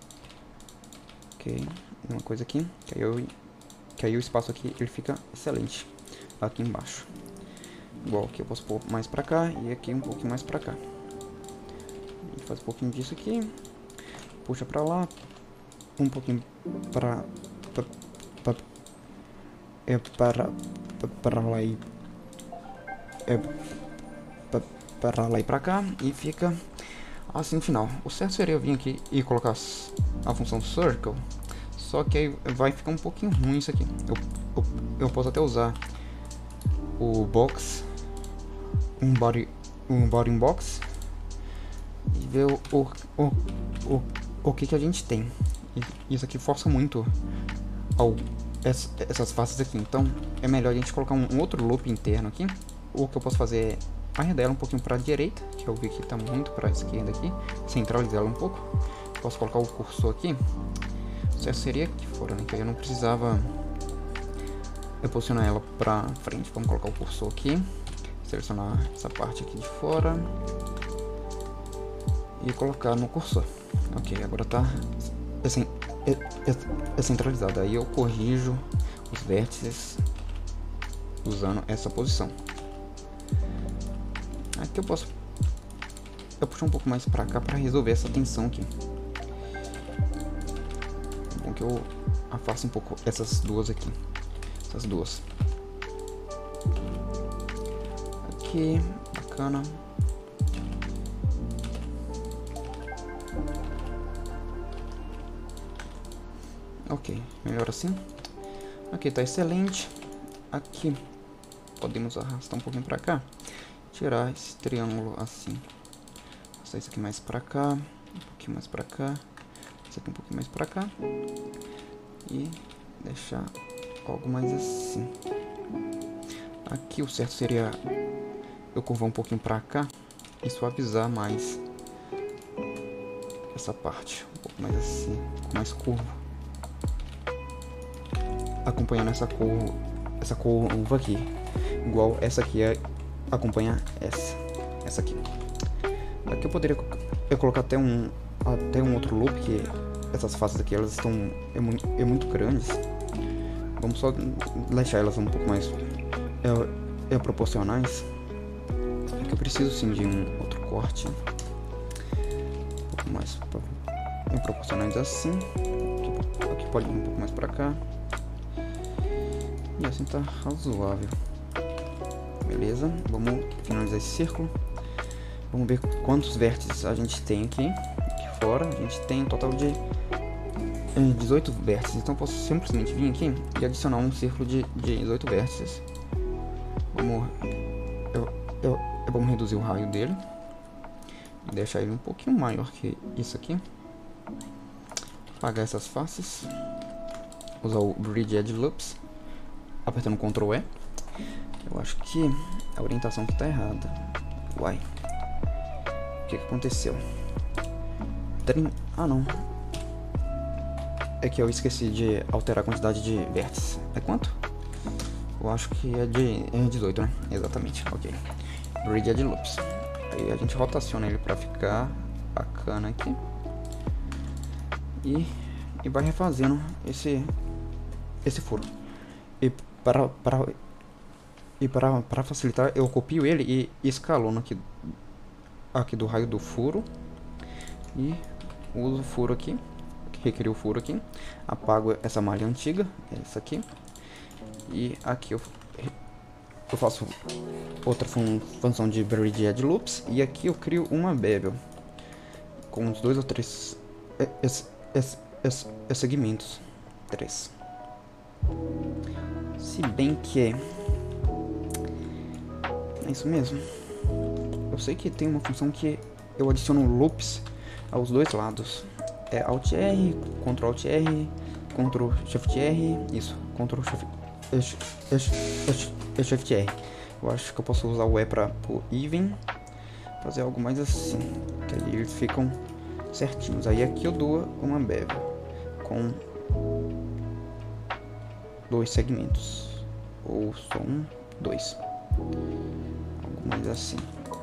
Ok, uma coisa aqui que aí eu que aí o espaço aqui ele fica excelente aqui embaixo. Igual aqui eu posso pôr mais pra cá e aqui um pouquinho mais pra cá. E faz um pouquinho disso aqui. Puxa pra lá. Um pouquinho pra... pra, pra é para... para lá e... É pra, para lá e pra cá. E fica assim no final. O certo seria eu vir aqui e colocar a função circle. Só que aí vai ficar um pouquinho ruim isso aqui. Eu, eu, eu posso até usar o box, um body, um body box e ver o, o, o, o, o que que a gente tem. E isso aqui força muito ao, essa, essas faces aqui. Então é melhor a gente colocar um, um outro loop interno aqui o que eu posso fazer é arredar ela um pouquinho para a direita, que eu vi que está muito para a esquerda aqui, centralizar ela um pouco. Posso colocar o cursor aqui. O certo seria aqui fora, né? Que eu não precisava eu posicionar ela para frente. Vamos colocar o cursor aqui, selecionar essa parte aqui de fora e colocar no cursor. Ok, agora tá assim, é, é, é centralizado. Aí eu corrijo os vértices usando essa posição. Aqui eu posso eu puxar um pouco mais pra cá para resolver essa tensão aqui. É bom que eu afaste um pouco essas duas aqui. Essas duas. Aqui, bacana. Ok, melhor assim. Aqui tá excelente. Aqui podemos arrastar um pouquinho pra cá. Tirar esse triângulo assim. Passar isso aqui mais pra cá. Um pouquinho mais pra cá. Isso aqui um pouquinho mais pra cá. E deixar algo mais assim. Aqui o certo seria eu curvar um pouquinho pra cá e suavizar mais essa parte. Um pouco mais assim, mais curvo. Acompanhando essa curva, essa curva aqui. Igual essa aqui é acompanha essa. Essa aqui. Aqui eu poderia eu colocar até um até um outro loop, que essas faces aqui elas estão é muito, é muito grandes. Vamos só deixar elas um pouco mais é, é proporcionais. Aqui eu preciso sim de um outro corte. Um pouco mais é, proporcionais assim. Aqui, aqui pode ir um pouco mais pra cá. E assim tá razoável. Beleza, vamos finalizar esse círculo. Vamos ver quantos vértices a gente tem aqui, aqui fora. A gente tem um total de dezoito vértices. Então eu posso simplesmente vir aqui e adicionar um círculo de, de dezoito vértices. Vamos, eu, eu, eu vamos reduzir o raio dele e deixar ele um pouquinho maior que isso aqui. Apagar essas faces. Usar o Bridge Edge Loops, apertando control E. Eu acho que a orientação aqui tá errada. Uai. O que, que aconteceu? Trin... Ah, não. É que eu esqueci de alterar a quantidade de vértices. É quanto? Eu acho que é de é dezoito, né? Exatamente. Ok. Bridge Edge Loops. Aí a gente rotaciona ele pra ficar bacana aqui. E, e vai refazendo esse, esse furo. E para... para E para, para facilitar, eu copio ele e escalono aqui, aqui do raio do furo. E uso o furo aqui, recrio o furo aqui. Apago essa malha antiga, essa aqui. E aqui eu, eu faço outra fun função de Bridge Edge Loops. E aqui eu crio uma bevel com uns dois ou três es, es, es, es segmentos. Três. Se bem que... É isso mesmo. Eu sei que tem uma função que eu adiciono loops aos dois lados. É Alt R, Ctrl Alt R, Ctrl Shift R, isso, Ctrl Shift, Shift R. Eu acho que eu posso usar o E para o even, fazer algo mais assim, que aí eles ficam certinhos. Aí aqui eu dou uma bevel com dois segmentos, ou só um, dois. Algo mais assim.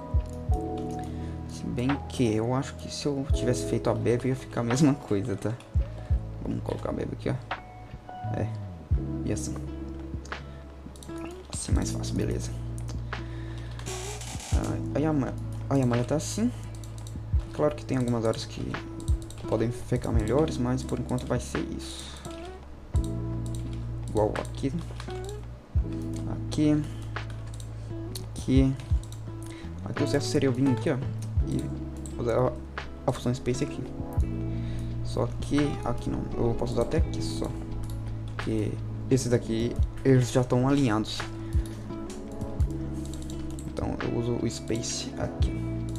Se bem que eu acho que se eu tivesse feito a bevel ia ficar a mesma coisa, tá? Vamos colocar a bevel aqui, ó. É. E assim. Assim mais fácil, beleza. Aí a, aí a malha tá assim. Claro que tem algumas áreas que podem ficar melhores, mas por enquanto vai ser isso. Igual aqui. Aqui. Aqui. Aqui o certo seria eu vir aqui, ó, e usar a função space aqui. Só que aqui não, eu posso usar até aqui só, que esses daqui eles já estão alinhados. Então eu uso o space aqui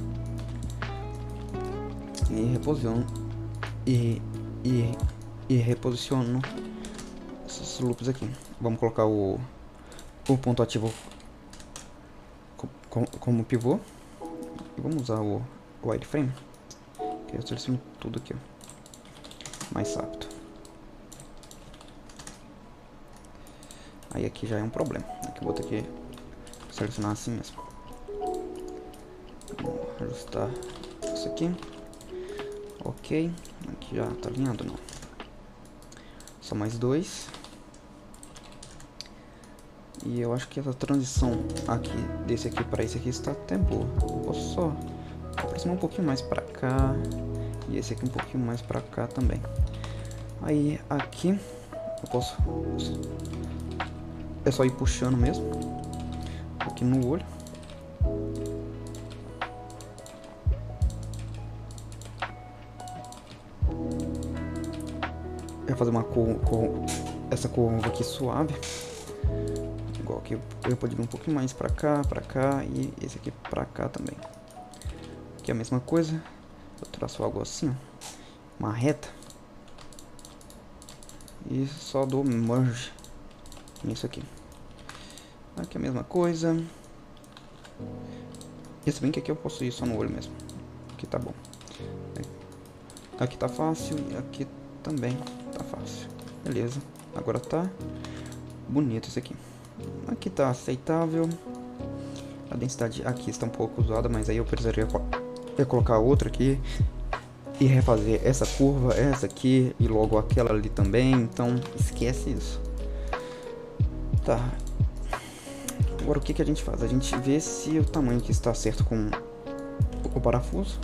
e reposiciono e, e, e reposiciono esses loops aqui. Vamos colocar o, o ponto ativo com, como pivô. E vamos usar o, o wireframe. Que eu seleciono tudo aqui, ó. Mais rápido. Aí aqui já é um problema. Aqui eu vou ter que selecionar assim mesmo. Vamos ajustar isso aqui. Ok. Aqui já tá alinhado, não. Só mais dois. E eu acho que essa transição aqui, desse aqui para esse aqui, está até boa. Eu posso só aproximar um pouquinho mais para cá. E esse aqui um pouquinho mais para cá também. Aí aqui eu posso... É só ir puxando mesmo. Aqui no olho. É fazer uma cor, cor, essa curva aqui suave. Igual aqui eu pode vir um pouquinho mais pra cá, pra cá e esse aqui pra cá também. Aqui é a mesma coisa. Eu traço algo assim, ó, uma reta. E só dou merge nisso aqui. Aqui é a mesma coisa. E se bem que aqui eu posso ir só no olho mesmo. Aqui tá bom. Aqui tá fácil e aqui também tá fácil. Beleza. Agora tá bonito isso aqui. Aqui tá aceitável. A densidade aqui está um pouco usada, mas aí eu precisaria co colocar outra aqui e refazer essa curva, essa aqui e logo aquela ali também. Então esquece isso. Tá. Agora o que que a gente faz? A gente vê se o tamanho que está certo com o parafuso.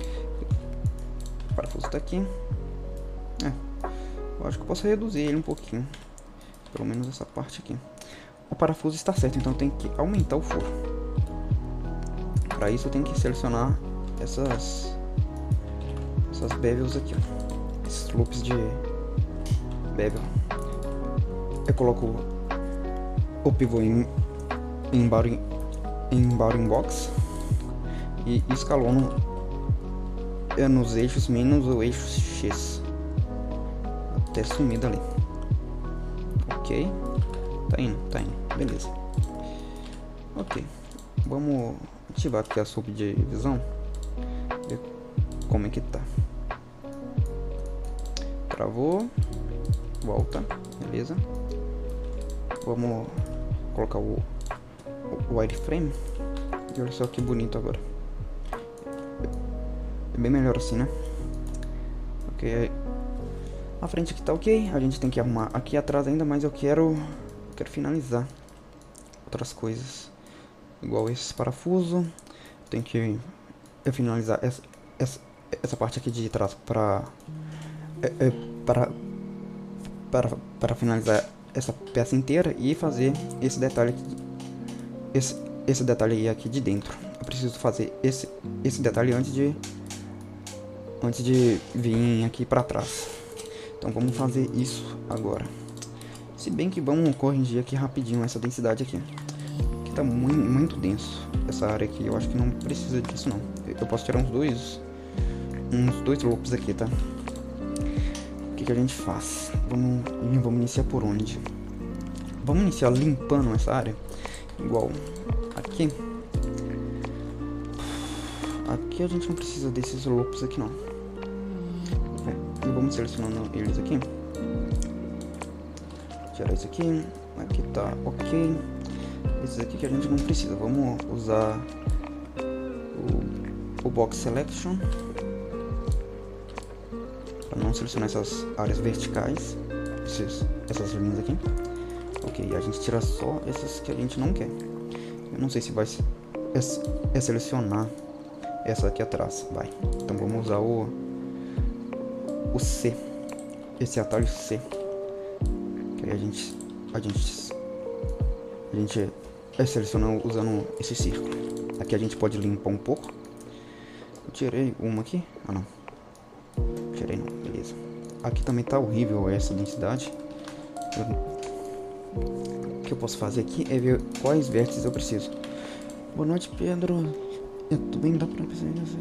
O parafuso está aqui. É. Eu acho que eu posso reduzir ele um pouquinho. Pelo menos essa parte aqui. O parafuso está certo, então tem que aumentar o furo. Para isso eu tenho que selecionar essas essas bevels aqui, ó. Esses loops de bevel. Eu coloco o pivô em em bounding, em bounding box e escalono é nos eixos menos o eixo X até sumir dali. Ok, tá indo, tá indo, beleza. Ok, vamos ativar aqui a subdivisão, ver como é que tá. Travou, volta, beleza. Vamos colocar o o wireframe. E olha só que bonito agora. É bem melhor assim, né? Ok. A frente aqui tá ok. A gente tem que arrumar aqui atrás ainda, mas eu quero eu quero finalizar outras coisas. Igual esse parafuso. Tem que eu finalizar essa, essa, essa parte aqui de trás para é, é, para para para finalizar essa peça inteira e fazer esse detalhe aqui. Esse, esse detalhe aqui de dentro. Eu preciso fazer esse, esse detalhe antes de antes de vir aqui para trás. Então vamos fazer isso agora. Se bem que vamos corrigir aqui rapidinho essa densidade aqui. Que tá muito, muito denso essa área aqui. Eu acho que não precisa disso não. Eu posso tirar uns dois uns dois loops aqui, tá? O que que a gente faz? Vamos, vamos iniciar por onde? Vamos iniciar limpando essa área. Igual aqui. Aqui a gente não precisa desses loops aqui não. É, e vamos selecionando eles aqui. Tirar isso aqui. Aqui tá ok. Esses aqui que a gente não precisa. Vamos usar o, o box selection para não selecionar essas áreas verticais. Esses, essas linhas aqui. Ok, a gente tira só essas que a gente não quer. Eu não sei se vai é, é selecionar essa aqui atrás. Vai. Então vamos usar o o C. Esse atalho C. Que aí a gente a gente a gente é selecionar usando esse círculo. Aqui a gente pode limpar um pouco. Eu tirei uma aqui. Ah não. Tirei não. Beleza. Aqui também tá horrível essa densidade. Eu, O que eu posso fazer aqui é ver quais vértices eu preciso. Boa noite, Pedro. É, tudo bem? Dá pra perceber que você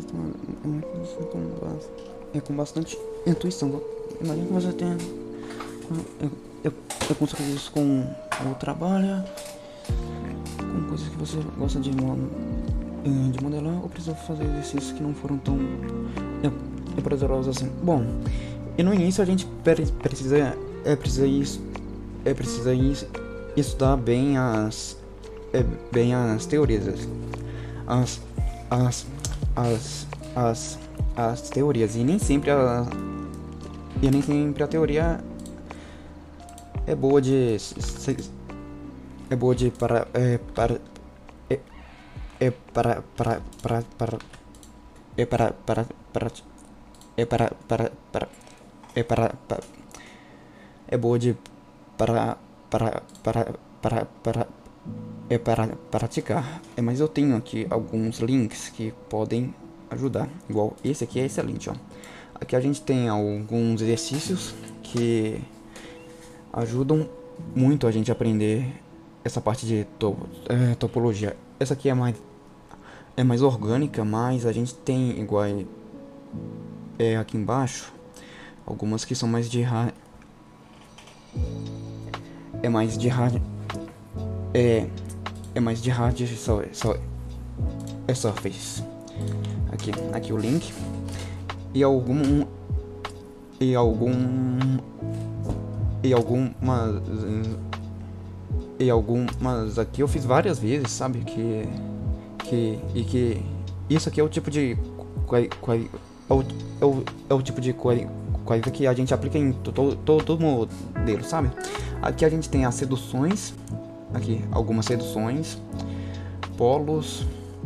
é, é com bastante intuição. Imagina que você tenha. Eu, eu, eu construí isso com o trabalho. com coisas que você gosta de, de modelar, ou precisa fazer exercícios que não foram tão é, prazerosos assim. Bom, e no início a gente precisa é precisa isso é precisa isso, estudar bem as é, bem as teorias, as as as as as teorias, e nem sempre a e nem sempre a teoria é boa de é boa de para é para é, é para para para para é para para para é para para para é para é boa de para para para para para é para praticar. É, mas eu tenho aqui alguns links que podem ajudar. Igual esse aqui é excelente, ó. Aqui a gente tem alguns exercícios que ajudam muito a gente a aprender essa parte de to é, topologia. Essa aqui é mais é mais orgânica, mas a gente tem igual é aqui embaixo algumas que são mais de ra é mais de rádio é é mais de rádio só só é surface. Aqui aqui o link e algum e algum e algumas e algumas aqui eu fiz várias vezes, sabe, que que e que isso aqui é o tipo de é o, é o, é o tipo de coisa que a gente aplica em todo, todo modelo, sabe? Aqui a gente tem as seduções, aqui algumas seduções, polos,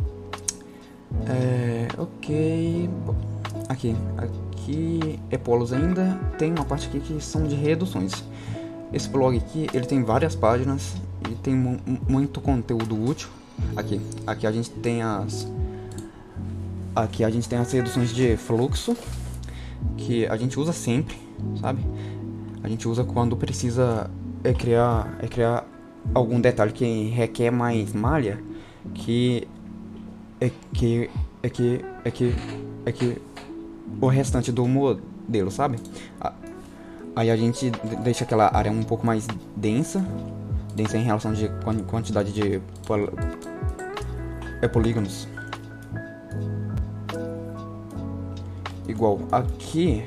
é, ok, aqui, aqui é polos ainda, tem uma parte aqui que são de reduções. Esse blog aqui, ele tem várias páginas e tem mu muito conteúdo útil. Aqui, aqui a gente tem as aqui a gente tem as reduções de fluxo, que a gente usa sempre, sabe? A gente usa quando precisa é criar é criar algum detalhe que requer mais malha, que é que é que é que é que o restante do modelo, sabe? Aí a gente deixa aquela área um pouco mais densa, densa em relação de quantidade de pol é polígonos. Igual aqui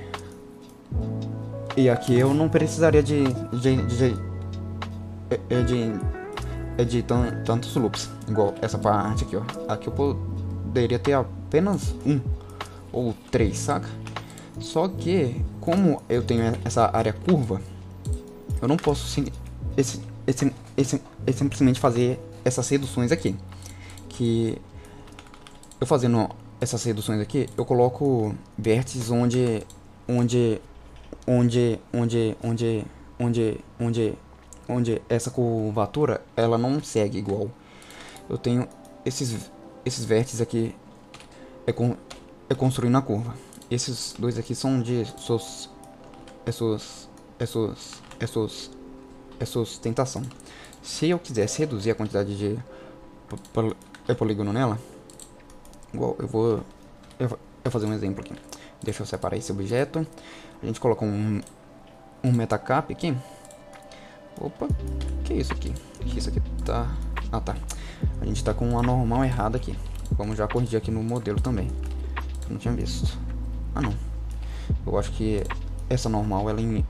e aqui eu não precisaria de de de, de, de, de tan, tantos loops. Igual essa parte aqui, ó. Aqui eu poderia ter apenas um ou três, saca? Só que como eu tenho essa área curva, eu não posso sim, esse, esse, esse, esse simplesmente fazer essas reduções aqui. Que eu fazendo essas reduções aqui, eu coloco vértices onde onde onde onde onde onde onde onde essa curvatura ela não segue igual. Eu tenho esses esses vértices aqui é com é construindo a curva. Esses dois aqui são de suas essas essas essas é sustentação. Se eu quisesse reduzir a quantidade de polígono nela, igual eu vou eu vou fazer um exemplo aqui. Deixa eu separar esse objeto. A gente coloca um um metacap aqui. Opa, que é isso aqui? Que isso aqui tá? Ah, tá. A gente tá com uma normal errada aqui. Vamos já corrigir aqui no modelo também. Eu não tinha visto. Ah, não. Eu acho que essa normal ela in...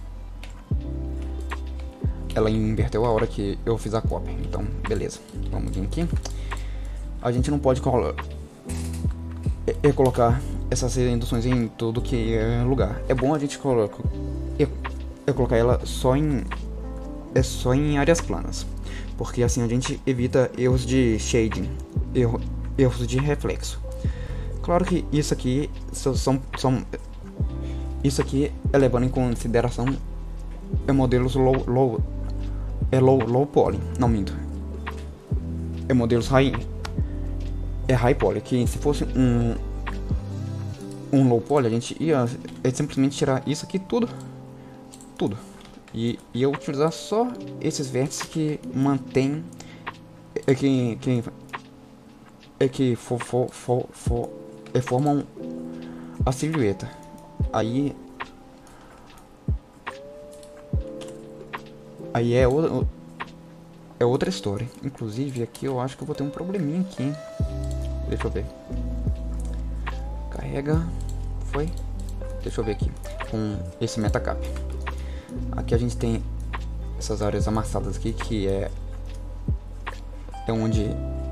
ela inverteu a hora que eu fiz a cópia. Então, beleza. Vamos vir aqui. A gente não pode colo... é, é colocar essas induções em tudo que é lugar. É bom a gente colocar é, é colocar ela só em é só em áreas planas, porque assim a gente evita erros de shading, erro, erros de reflexo. Claro que isso aqui são, são, são isso aqui é levando em consideração é modelos low low é low low poly, não minto, é modelos high é high poly, que se fosse um um low poly a gente ia é simplesmente tirar isso aqui tudo tudo e ia utilizar só esses vértices que mantém é que que é que for, for, for, for, é, formam a silhueta. Aí aí é o é outra história. Inclusive aqui eu acho que eu vou ter um probleminha aqui, hein? Deixa eu ver. Carrega. Foi. Deixa eu ver aqui. Com esse metacap. Aqui a gente tem essas áreas amassadas aqui, que é é onde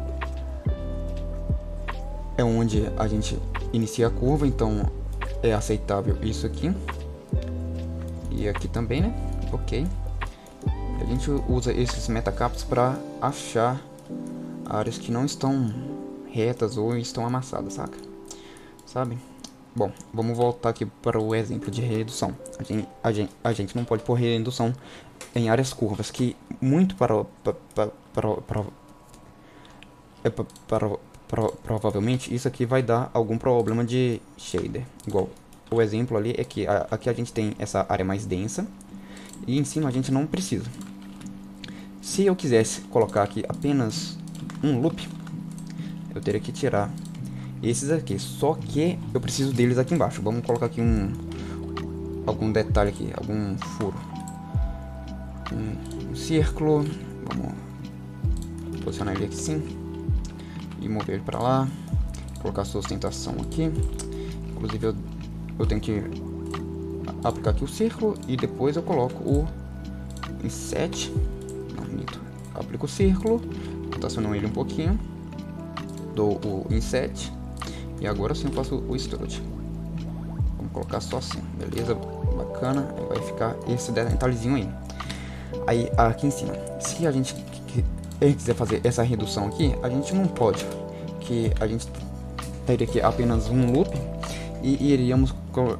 é onde a gente inicia a curva, então é aceitável isso aqui. E aqui também, né? Ok. A gente usa esses metacaps para achar áreas que não estão retas ou estão amassadas, saca? Sabe? Bom, vamos voltar aqui para o exemplo de redução. A gente, a gente, a gente não pode pôr redução em áreas curvas, que muito para, para, para, para, para, para, para, para provavelmente isso aqui vai dar algum problema de shader. Igual o exemplo ali é que a, aqui a gente tem essa área mais densa e em cima a gente não precisa. Se eu quisesse colocar aqui apenas um loop, eu teria que tirar esses aqui, só que eu preciso deles aqui embaixo. Vamos colocar aqui um algum detalhe aqui, algum furo, um, um círculo. Vamos posicionar ele aqui assim e mover ele para lá, colocar a sustentação aqui. Inclusive eu, eu tenho que aplicar aqui o círculo e depois eu coloco o inset. Não, mito. Aplico o círculo, rotaciono ele um pouquinho, dou o inset e agora sim eu faço o extrude. Vamos colocar só assim, beleza? Bacana, aí vai ficar esse detalhezinho aí. Aí aqui em cima, se a gente quiser fazer essa redução aqui, a gente não pode, que a gente teria aqui apenas um loop e iríamos colo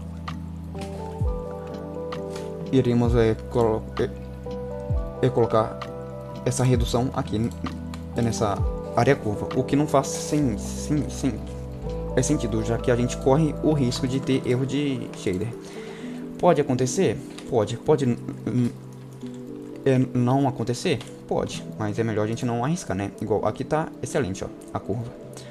iríamos é, colo é, é colocar essa redução aqui nessa área curva, o que não faz sem, sem, sem é sentido, já que a gente corre o risco de ter erro de shader. Pode acontecer? Pode. Pode é, não acontecer? Pode, mas é melhor a gente não arriscar, né? Igual aqui tá excelente, ó, a curva.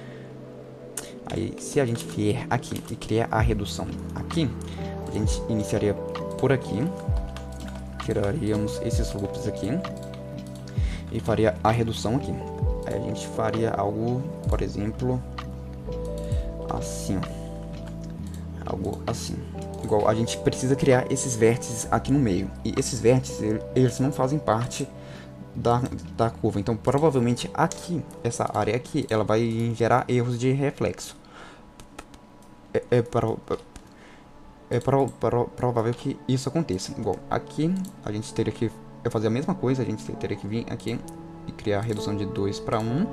Aí se a gente vier aqui e criar a redução aqui, a gente iniciaria por aqui, tiraríamos esses loops aqui e faria a redução aqui. Aí a gente faria algo, por exemplo, assim, ó. Algo assim. Igual a gente precisa criar esses vértices aqui no meio. E esses vértices, eles não fazem parte da, da curva. Então provavelmente aqui, essa área aqui, ela vai gerar erros de reflexo. É, é, para, é para, para, provável que isso aconteça. Igual aqui, a gente teria que fazer a mesma coisa. A gente teria que vir aqui e criar a redução de dois para um,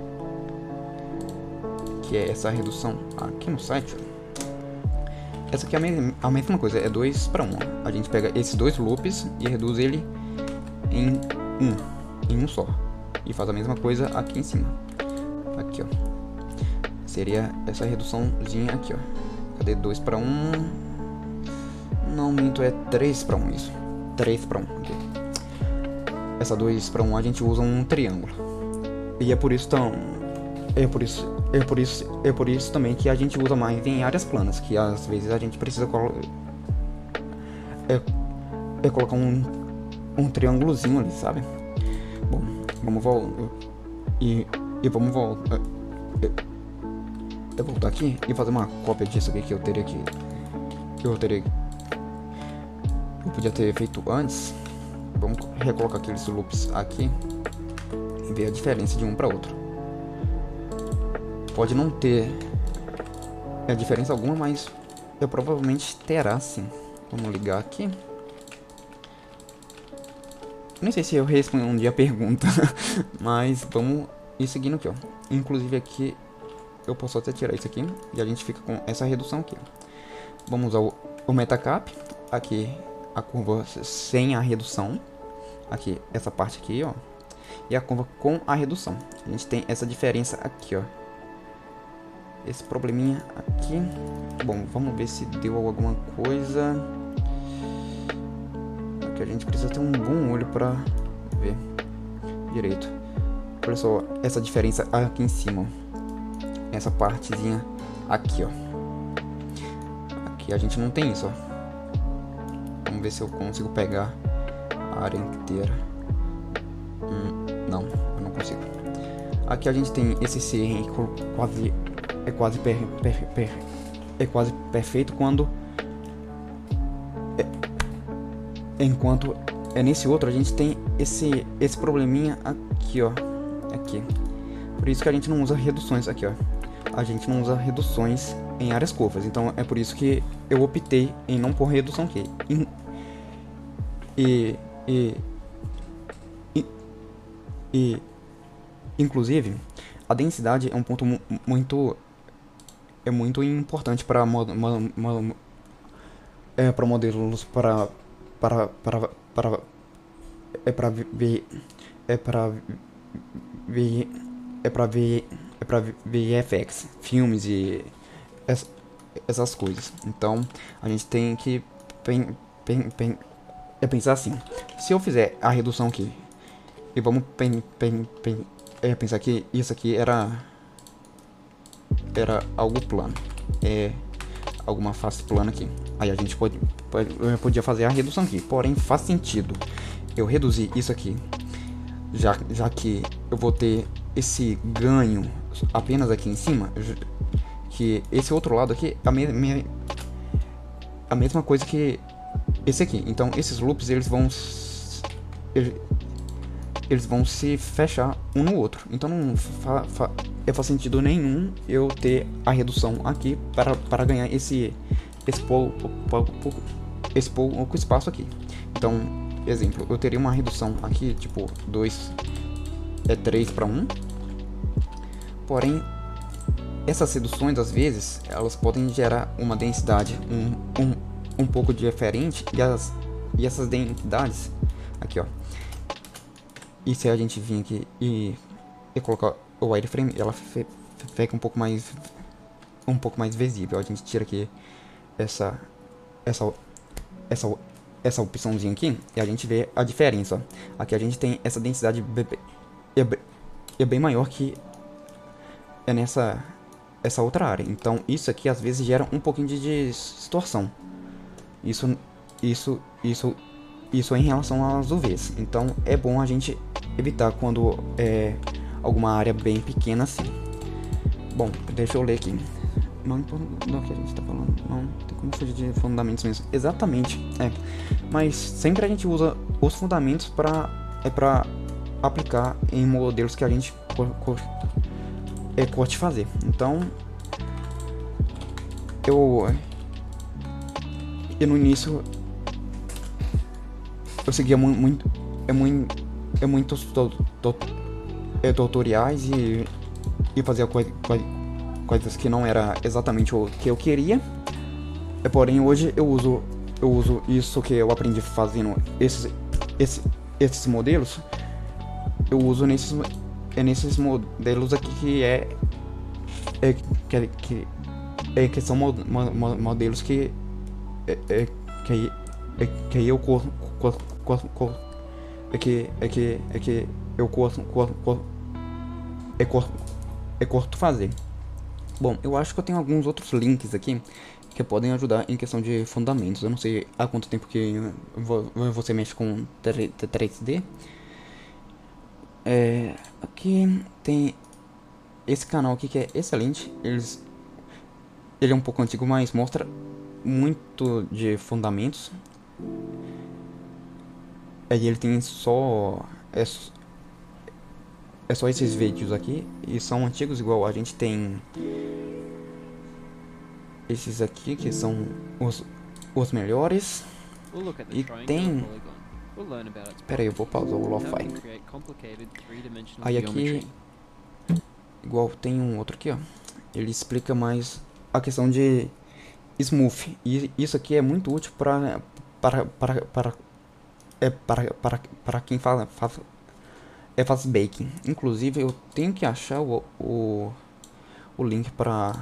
que é essa redução aqui no site. Essa aqui é a, me a mesma coisa, é dois para um. A gente pega esses dois loops e reduz ele em um, em um só. E faz a mesma coisa aqui em cima. Aqui, ó. Seria essa reduçãozinha aqui, ó. Cadê dois para um? Não, minto, é três para um isso. três para um. Aqui. Essa dois para um a gente usa um triângulo. E é por isso tão é por isso é por isso é por isso também que a gente usa mais em áreas planas, que às vezes a gente precisa colo é, é colocar um um triângulozinho ali, sabe? Bom, vamos voltar e e vamos voltar eu voltar aqui e fazer uma cópia disso aqui que eu teria que eu teria eu podia ter feito antes. Vamos recolocar aqueles loops aqui e ver a diferença de um para outro. Pode não ter é, diferença alguma, mas eu provavelmente terá sim. Vamos ligar aqui. Nem sei se eu respondi a pergunta, mas vamos ir seguindo aqui, ó. Inclusive aqui eu posso até tirar isso aqui e a gente fica com essa redução aqui. Vamos usar o, o metacap. Aqui a curva sem a redução. Aqui essa parte aqui, ó. E a curva com a redução. A gente tem essa diferença aqui, ó. Esse probleminha aqui. Bom, vamos ver se deu alguma coisa. Aqui a gente precisa ter um bom olho pra ver direito. Olha só essa diferença aqui em cima, ó. Essa partezinha aqui, ó. Aqui a gente não tem isso, ó. Vamos ver se eu consigo pegar a área inteira. Hum, não, aqui a gente tem esse C quase é quase per, per, per, é quase perfeito quando é, enquanto é nesse outro a gente tem esse esse probleminha aqui, ó, aqui. Por isso que a gente não usa reduções aqui, ó. A gente não usa reduções em áreas curvas. Então é por isso que eu optei em não pôr redução aqui. E, e, e, e inclusive a densidade é um ponto mu muito é muito importante para mod, mod, mod, é para modelos para para para para é para ver é para ver é para ver é para V F X, filmes e es, essas coisas. Então a gente tem que pen, pen, pen, é pensar assim: se eu fizer a redução aqui e vamos pen, pen, pen, é pensar que isso aqui era era algo plano, é alguma face plana aqui. Aí a gente pode, pode podia fazer a redução aqui. Porém faz sentido eu reduzir isso aqui, já já que eu vou ter esse ganho apenas aqui em cima, que esse outro lado aqui é a, me me a mesma coisa que esse aqui. Então esses loops eles vão eles, eles vão se fechar um no outro. Então não fa fa faz sentido nenhum eu ter a redução aqui para, para ganhar esse esse pouco, pouco, pouco, esse pouco espaço aqui. Então, exemplo, eu teria uma redução aqui tipo dois é três para um. Porém, essas reduções às vezes elas podem gerar uma densidade um, um, um pouco diferente, e, as, e essas densidades aqui, ó. E se a gente vir aqui e, e colocar o wireframe, ela fica um pouco mais um pouco mais visível. A gente tira aqui essa essa essa essa opçãozinha aqui e a gente vê a diferença. Aqui a gente tem essa densidade é, é bem maior que é nessa essa outra área. Então isso aqui às vezes gera um pouquinho de distorção. Isso isso isso isso é em relação às U Vs. Então é bom a gente evitar quando é alguma área bem pequena assim. Bom, deixa eu ler aqui. Não do que a gente tá falando, não tem como fugir de fundamentos mesmo. Exatamente, é. Mas sempre a gente usa os fundamentos para é para aplicar em modelos que a gente é curte fazer. Então eu e no início eu seguia muito, muito é muito é muitos to, to, é, tutoriais e e fazia coisa, coisa, coisas que não era exatamente o que eu queria. É, porém hoje eu uso eu uso isso que eu aprendi fazendo esses esses, esses modelos. Eu uso nesses é nesses modelos aqui que é é que que, é, que são mod, mod, modelos que é, é, que é, que eu cor, cor, cor, cor, é que é que é que eu curto cor, cor, é cor, é curto fazer. Bom, eu acho que eu tenho alguns outros links aqui que podem ajudar em questão de fundamentos. Eu não sei há quanto tempo que você mexe com três D. É, aqui tem esse canal aqui que é excelente. Eles, ele é um pouco antigo, mas mostra muito de fundamentos. Aí ele tem só é, é só esses vídeos aqui e são antigos, igual a gente tem esses aqui que são os, os melhores. E tem pera aí, eu vou pausar o Lo-Fi. Aí aqui igual tem um outro aqui, ó. Ele explica mais a questão de smooth. E isso aqui é muito útil para para para para é para para para quem fala faz é faz baking. Inclusive eu tenho que achar o o, o link para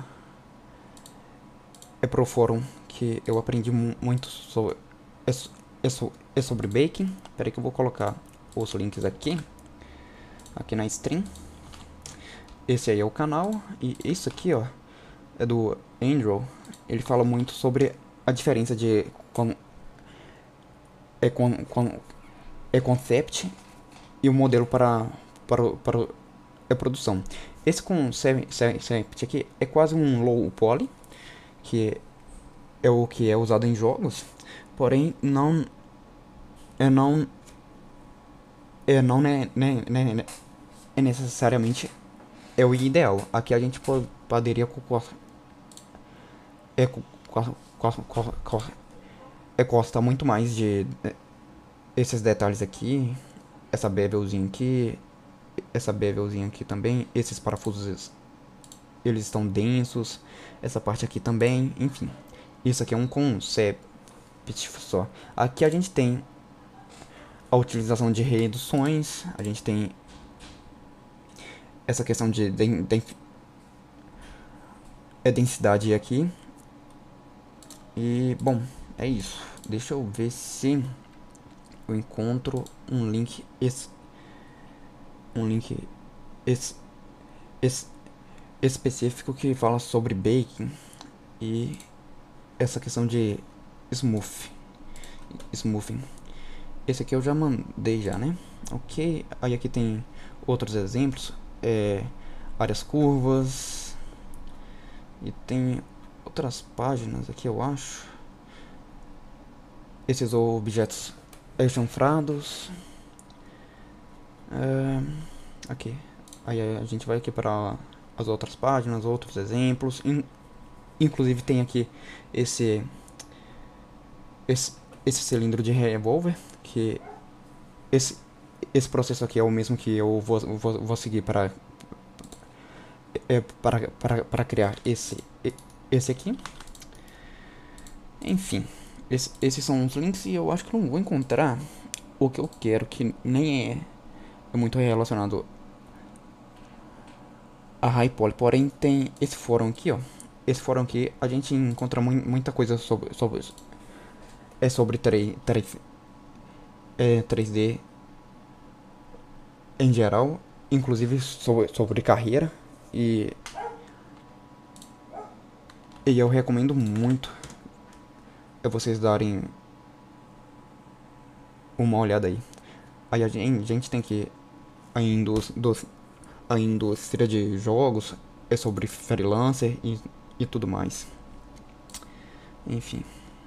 é pro fórum que eu aprendi mu muito sobre é, é, é sobre baking. Espera aí que eu vou colocar os links aqui aqui na stream. Esse aí é o canal e isso aqui, ó, é do Andrew. Ele fala muito sobre a diferença de com, é com, com é concept e o modelo para para para é produção. Esse concept aqui é quase um low poly, que é o que é usado em jogos, porém não é não é não né, né, né, né, é necessariamente é o ideal. Aqui a gente poderia é é gosta muito mais de esses detalhes aqui, essa bevelzinha aqui, essa bevelzinha aqui também, esses parafusos eles estão densos, essa parte aqui também, enfim. Isso aqui é um concept só. Aqui a gente tem a utilização de reduções, a gente tem essa questão de, de, de é densidade aqui. E bom, é isso. Deixa eu ver se eu encontro um link esse um link esse, esse específico que fala sobre baking e essa questão de smooth smoothing. Esse aqui eu já mandei já, né? Ok, aí aqui tem outros exemplos, é, áreas curvas e tem outras páginas aqui, eu acho. Esses objetos chanfrados. É, aqui, aí a gente vai aqui para as outras páginas, outros exemplos. In, inclusive tem aqui esse, esse esse cilindro de revólver, que esse esse processo aqui é o mesmo que eu vou, vou, vou seguir para é, para, para para criar esse esse aqui. Enfim, esse, esses são os links e eu acho que eu não vou encontrar o que eu quero, que nem é, é muito relacionado a high poly, porém tem esse fórum aqui, ó. Esse fórum aqui a gente encontra mu muita coisa sobre, sobre é sobre três D em geral, inclusive sobre, sobre carreira, e, e eu recomendo muito é vocês darem uma olhada aí. Aí a gente, a gente tem que a indústria, a indústria de jogos é sobre freelancer e, e tudo mais. Enfim,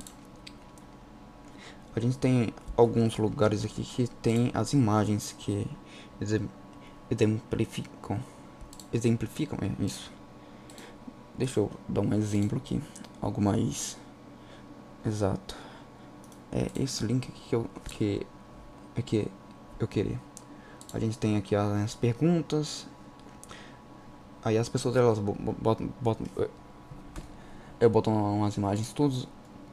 a gente tem alguns lugares aqui que tem as imagens que exemplificam exemplificam é isso. Deixa eu dar um exemplo aqui, algo mais exato. É esse link aqui que eu que é que eu queria. A gente tem aqui as perguntas. Aí as pessoas elas botam, botam eu boto umas imagens todos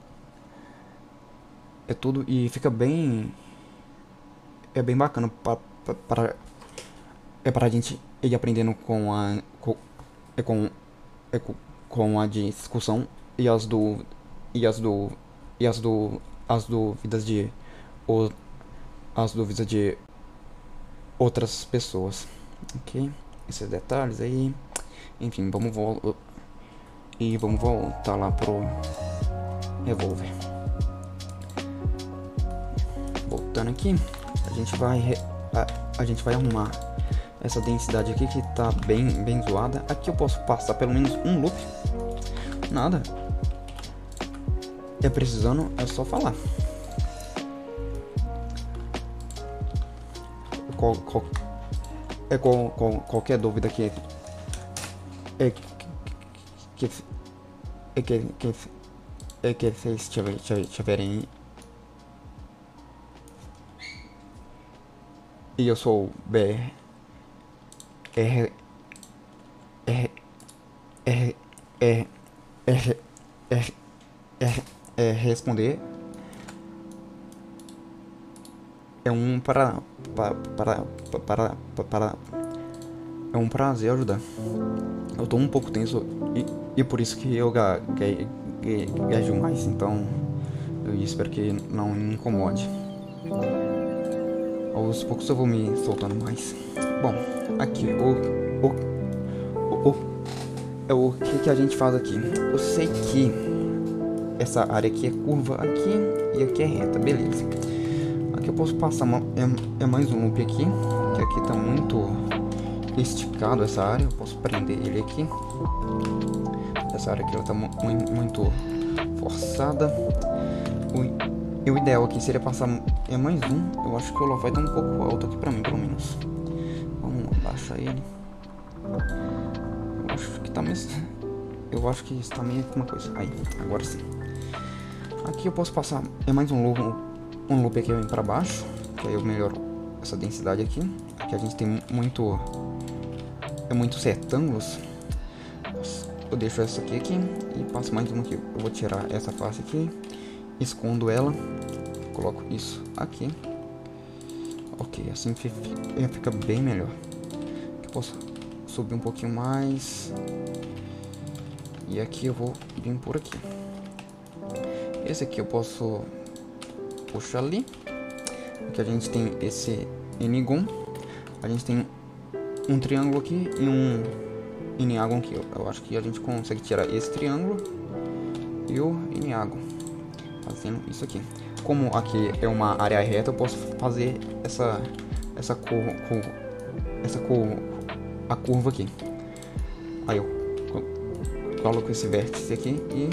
é tudo e fica bem é bem bacana para para é para a gente ir aprendendo com a com é com, é com, com a discussão e as do e as do e as do as dúvidas de o as dúvidas de outras pessoas, ok? Esses detalhes aí, enfim, vamos voltar e vamos voltar lá pro revólver. Voltando aqui, a gente vai a, a gente vai arrumar essa densidade aqui que tá bem bem zoada. Aqui eu posso passar pelo menos um loop. Nada. É precisando, é só falar. Qual, qual, é qual, qual, qualquer dúvida que é que é que que é que vocês tiverem e eu sou B R R R R R R R R responder é um para para para para para é um prazer ajudar. Eu tô um pouco tenso e, e por isso que eu gaguejo mais, então eu espero que não me incomode. Aos poucos eu vou me soltando mais. Bom, aqui o o, o, é o que que a gente faz aqui. Eu sei que essa área aqui é curva aqui e aqui é reta, beleza. Aqui eu posso passar uma, é, é mais um loop aqui, que aqui tá muito esticado essa área, eu posso prender ele aqui. Essa área aqui ela tá mu muito forçada. O, o ideal aqui seria passar é mais um. Eu acho que o holofote tá um pouco alto aqui pra mim, pelo menos. Vamos abaixar ele. Eu acho que tá mais... Eu acho que está meio que uma coisa. Aí, agora sim. Aqui eu posso passar é mais um loop, um loop aqui pra baixo, que aí eu melhoro essa densidade aqui. Aqui a gente tem muito é muitos retângulos. Eu deixo essa aqui, aqui e passo mais uma aqui. Eu vou tirar essa face aqui, escondo ela, coloco isso aqui. Ok, assim fica bem melhor. Eu posso subir um pouquinho mais. E aqui eu vou vir por aqui. Esse aqui eu posso puxar ali. Aqui a gente tem esse enigon. A gente tem um triângulo aqui e um eniagon aqui. Eu acho que a gente consegue tirar esse triângulo e o eniagon fazendo isso aqui. Como aqui é uma área reta, eu posso fazer essa essa curva, curva essa curva, a curva aqui. Aí eu coloco esse vértice aqui e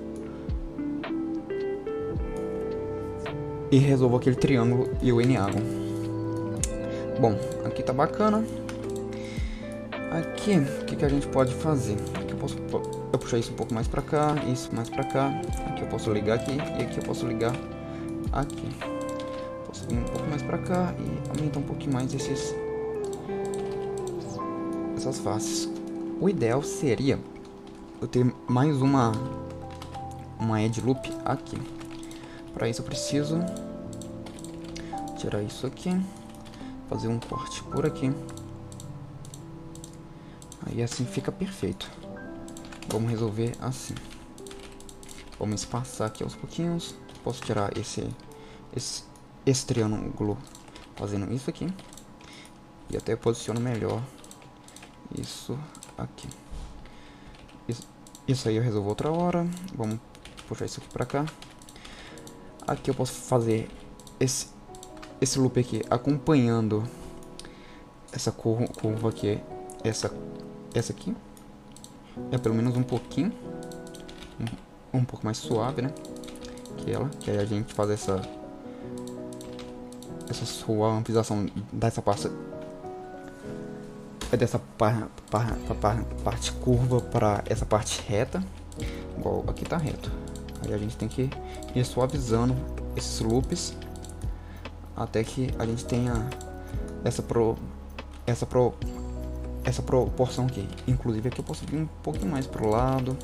e resolvo aquele triângulo e o eniagon. Bom, aqui tá bacana. Aqui, o que, que a gente pode fazer? Aqui eu posso eu puxar isso um pouco mais pra cá, isso mais pra cá. Aqui eu posso ligar aqui e aqui eu posso ligar aqui. Posso vir um pouco mais pra cá e aumentar um pouquinho mais esses essas faces. O ideal seria eu ter mais uma uma edge loop aqui. Para isso eu preciso tirar isso aqui, fazer um corte por aqui. Aí assim fica perfeito. Vamos resolver assim. Vamos espaçar aqui aos pouquinhos. Posso tirar esse esse, esse triângulo fazendo isso aqui. E até posiciono melhor isso aqui. Isso, isso aí eu resolvo outra hora. Vamos puxar isso aqui pra cá. Aqui eu posso fazer esse, esse loop aqui acompanhando essa curva, curva aqui, essa, essa aqui. É pelo menos um pouquinho, um, um pouco mais suave, né? Que ela, que aí a gente faz essa, essa suavização dessa parte, é dessa par, par, par, parte curva para essa parte reta, igual aqui tá reto. Aí a gente tem que ir suavizando esses loops até que a gente tenha essa pro essa pro essa proporção aqui. Inclusive aqui eu posso vir um pouquinho mais pro lado.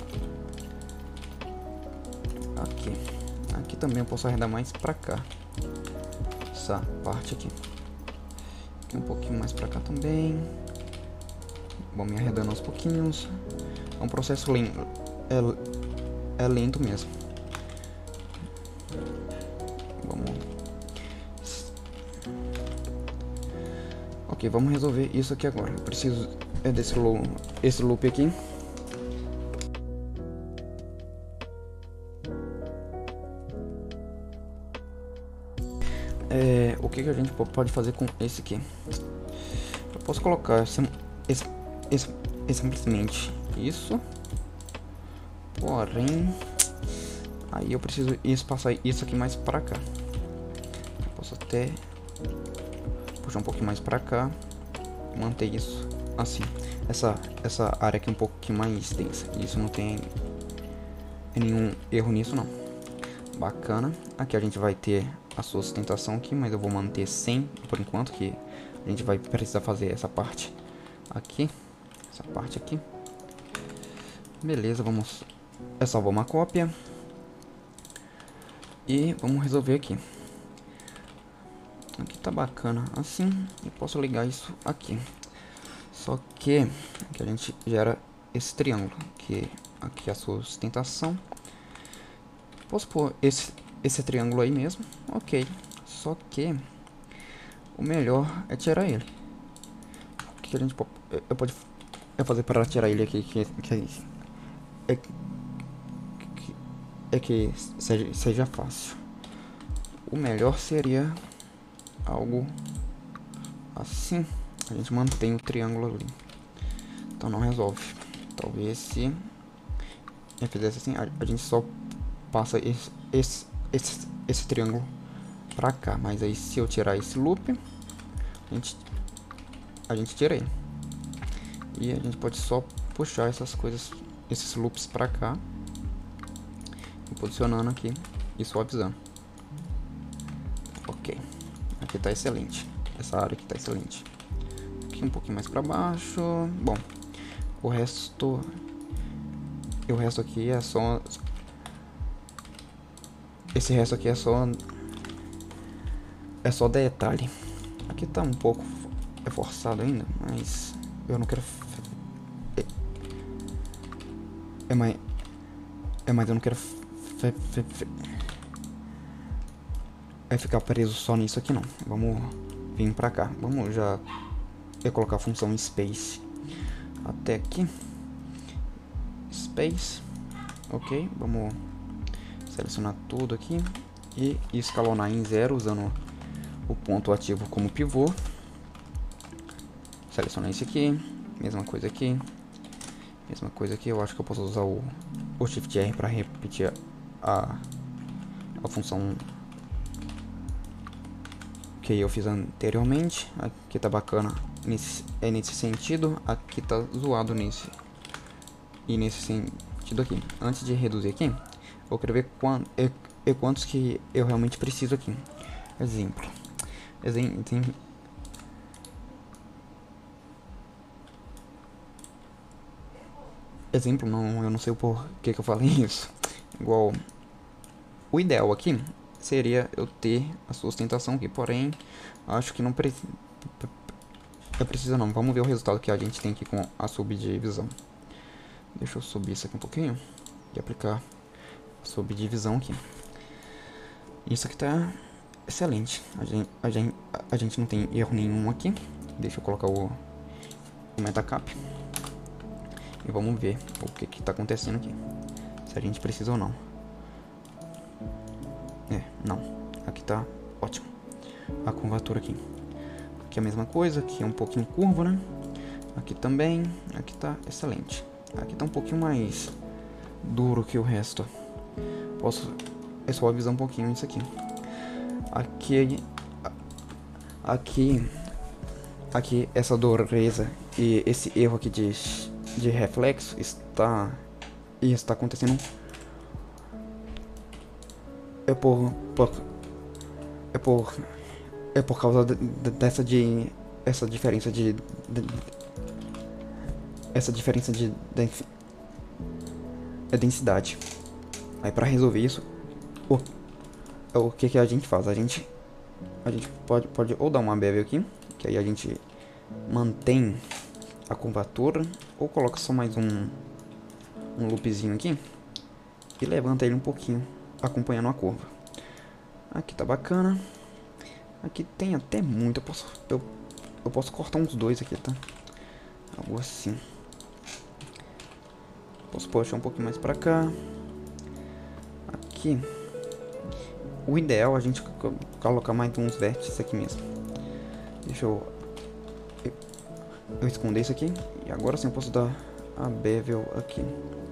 Aqui, aqui também eu posso arredar mais pra cá. Essa parte aqui, aqui um pouquinho mais pra cá também. Vamos me arredando aos pouquinhos. É um processo lento, é, é lento mesmo. Ok, vamos resolver isso aqui agora. Eu preciso é desse loop, esse loop aqui. É, o que, que a gente pode fazer com esse aqui? Eu posso colocar esse, esse, esse, esse simplesmente isso. Porém, aí eu preciso espaçar isso aqui mais pra cá. Eu posso até puxar um pouquinho mais pra cá, manter isso assim. Essa, essa área aqui é um pouquinho mais densa. Isso não tem nenhum erro nisso não. Bacana. Aqui a gente vai ter a sustentação aqui, mas eu vou manter sem por enquanto, que a gente vai precisar fazer essa parte aqui, essa parte aqui. Beleza, vamos é salvar uma cópia e vamos resolver aqui. Aqui tá bacana assim, eu posso ligar isso aqui. Só que aqui a gente gera esse triângulo, que aqui é a sustentação. Posso pôr esse, esse triângulo aí mesmo, ok. Só que o melhor é tirar ele. O que a gente pode, eu pode é fazer para tirar ele aqui, que, que, é, que, é que seja, seja fácil. O melhor seria algo assim. a gente mantém o triângulo ali. Então não resolve. Talvez se eu fizesse assim, a, a gente só passa esse, esse, esse, esse triângulo pra cá. Mas aí se eu tirar esse loop, a gente, a gente tira ele. E a gente pode só puxar essas coisas, esses loops pra cá, e posicionando aqui e suavizando. Ok, aqui tá excelente. Essa área aqui tá excelente. Aqui um pouquinho mais pra baixo. Bom, o resto, o resto aqui é só, esse resto aqui é só, é só detalhe. Aqui tá um pouco é forçado ainda, mas eu não quero. É, é mais, é mais eu não quero fe, fe, fe, é ficar preso só nisso aqui não. Vamos vir pra cá. Vamos já é colocar a função space até aqui. Space, ok. Vamos selecionar tudo aqui e escalonar em zero usando o ponto ativo como pivô. Selecionar esse aqui, mesma coisa aqui, mesma coisa aqui. Eu acho que eu posso usar o, o Shift R para repetir a, a função que eu fiz anteriormente. Aqui tá bacana nesse, é nesse sentido, aqui tá zoado nesse e nesse sentido aqui. Antes de reduzir aqui, eu quero ver quant, é, é quantos que eu realmente preciso aqui. Exemplo, exemplo. Exemplo, não, eu não sei o porquê que eu falei isso. Igual, o ideal aqui seria eu ter a sustentação aqui, porém, acho que não precisa, é preciso não. Vamos ver o resultado que a gente tem aqui com a subdivisão. Deixa eu subir isso aqui um pouquinho e aplicar a subdivisão aqui. Isso aqui tá excelente. A gente, a gente, a gente não tem erro nenhum aqui. Deixa eu colocar o, o metacap. E vamos ver o que que tá acontecendo aqui. Se a gente precisa ou não. É, não. Aqui tá ótimo. A curvatura aqui. Aqui é a mesma coisa. Aqui é um pouquinho curvo, né? Aqui também. Aqui tá excelente. Aqui tá um pouquinho mais duro que o resto. Posso é só avisar um pouquinho isso aqui. Aqui... Aqui... Aqui essa dureza e esse erro aqui de... de reflexo está e está acontecendo é por, por é por é por causa de, de, dessa de essa diferença de, de essa diferença de, de, de densidade. Aí para resolver isso, o, o que que a gente faz? A gente a gente pode pode ou dar uma bevel aqui, que aí a gente mantém a curvatura, ou coloca só mais um um loopzinho aqui e levanta ele um pouquinho acompanhando a curva. Aqui tá bacana. Aqui tem até muito. Eu posso eu, eu posso cortar uns dois aqui, tá? Algo assim. Posso puxar um pouquinho mais pra cá. Aqui o ideal é a gente colocar mais uns vértices aqui mesmo. Deixa eu eu esconder isso aqui. E agora sim eu posso dar a bevel aqui.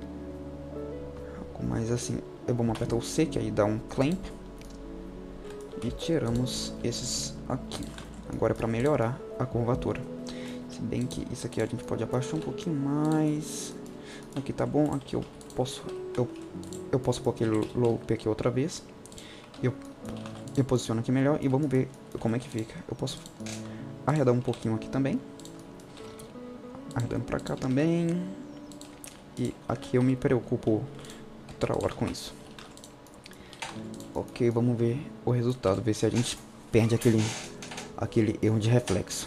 Mas assim, é bom apertar o C, que aí dá um clamp. E tiramos esses aqui. Agora é para melhorar a curvatura. Se bem que isso aqui a gente pode abaixar um pouquinho mais. Aqui tá bom. Aqui eu posso eu, eu posso pôr aquele loop aqui outra vez. Eu, eu posiciono aqui melhor e vamos ver como é que fica. Eu posso arredar um pouquinho aqui também. Arredando pra cá também. E aqui eu me preocupo outra hora com isso. Ok, vamos ver o resultado. Ver se a gente perde aquele, aquele erro de reflexo.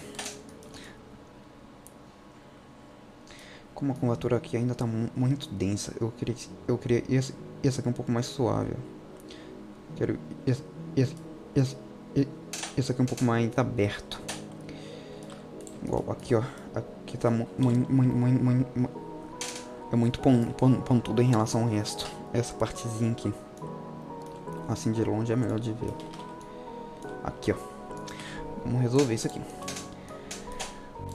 Como a curvatura aqui ainda está muito densa, eu queria, eu queria esse, esse aqui um pouco mais suave. Quero esse, esse, esse, esse aqui um pouco mais aberto. Igual aqui, ó. Aqui tá muito, muito, muito, muito, é muito pontudo em relação ao resto. Essa partezinha aqui. Assim de longe é melhor de ver. Aqui, ó. Vamos resolver isso aqui.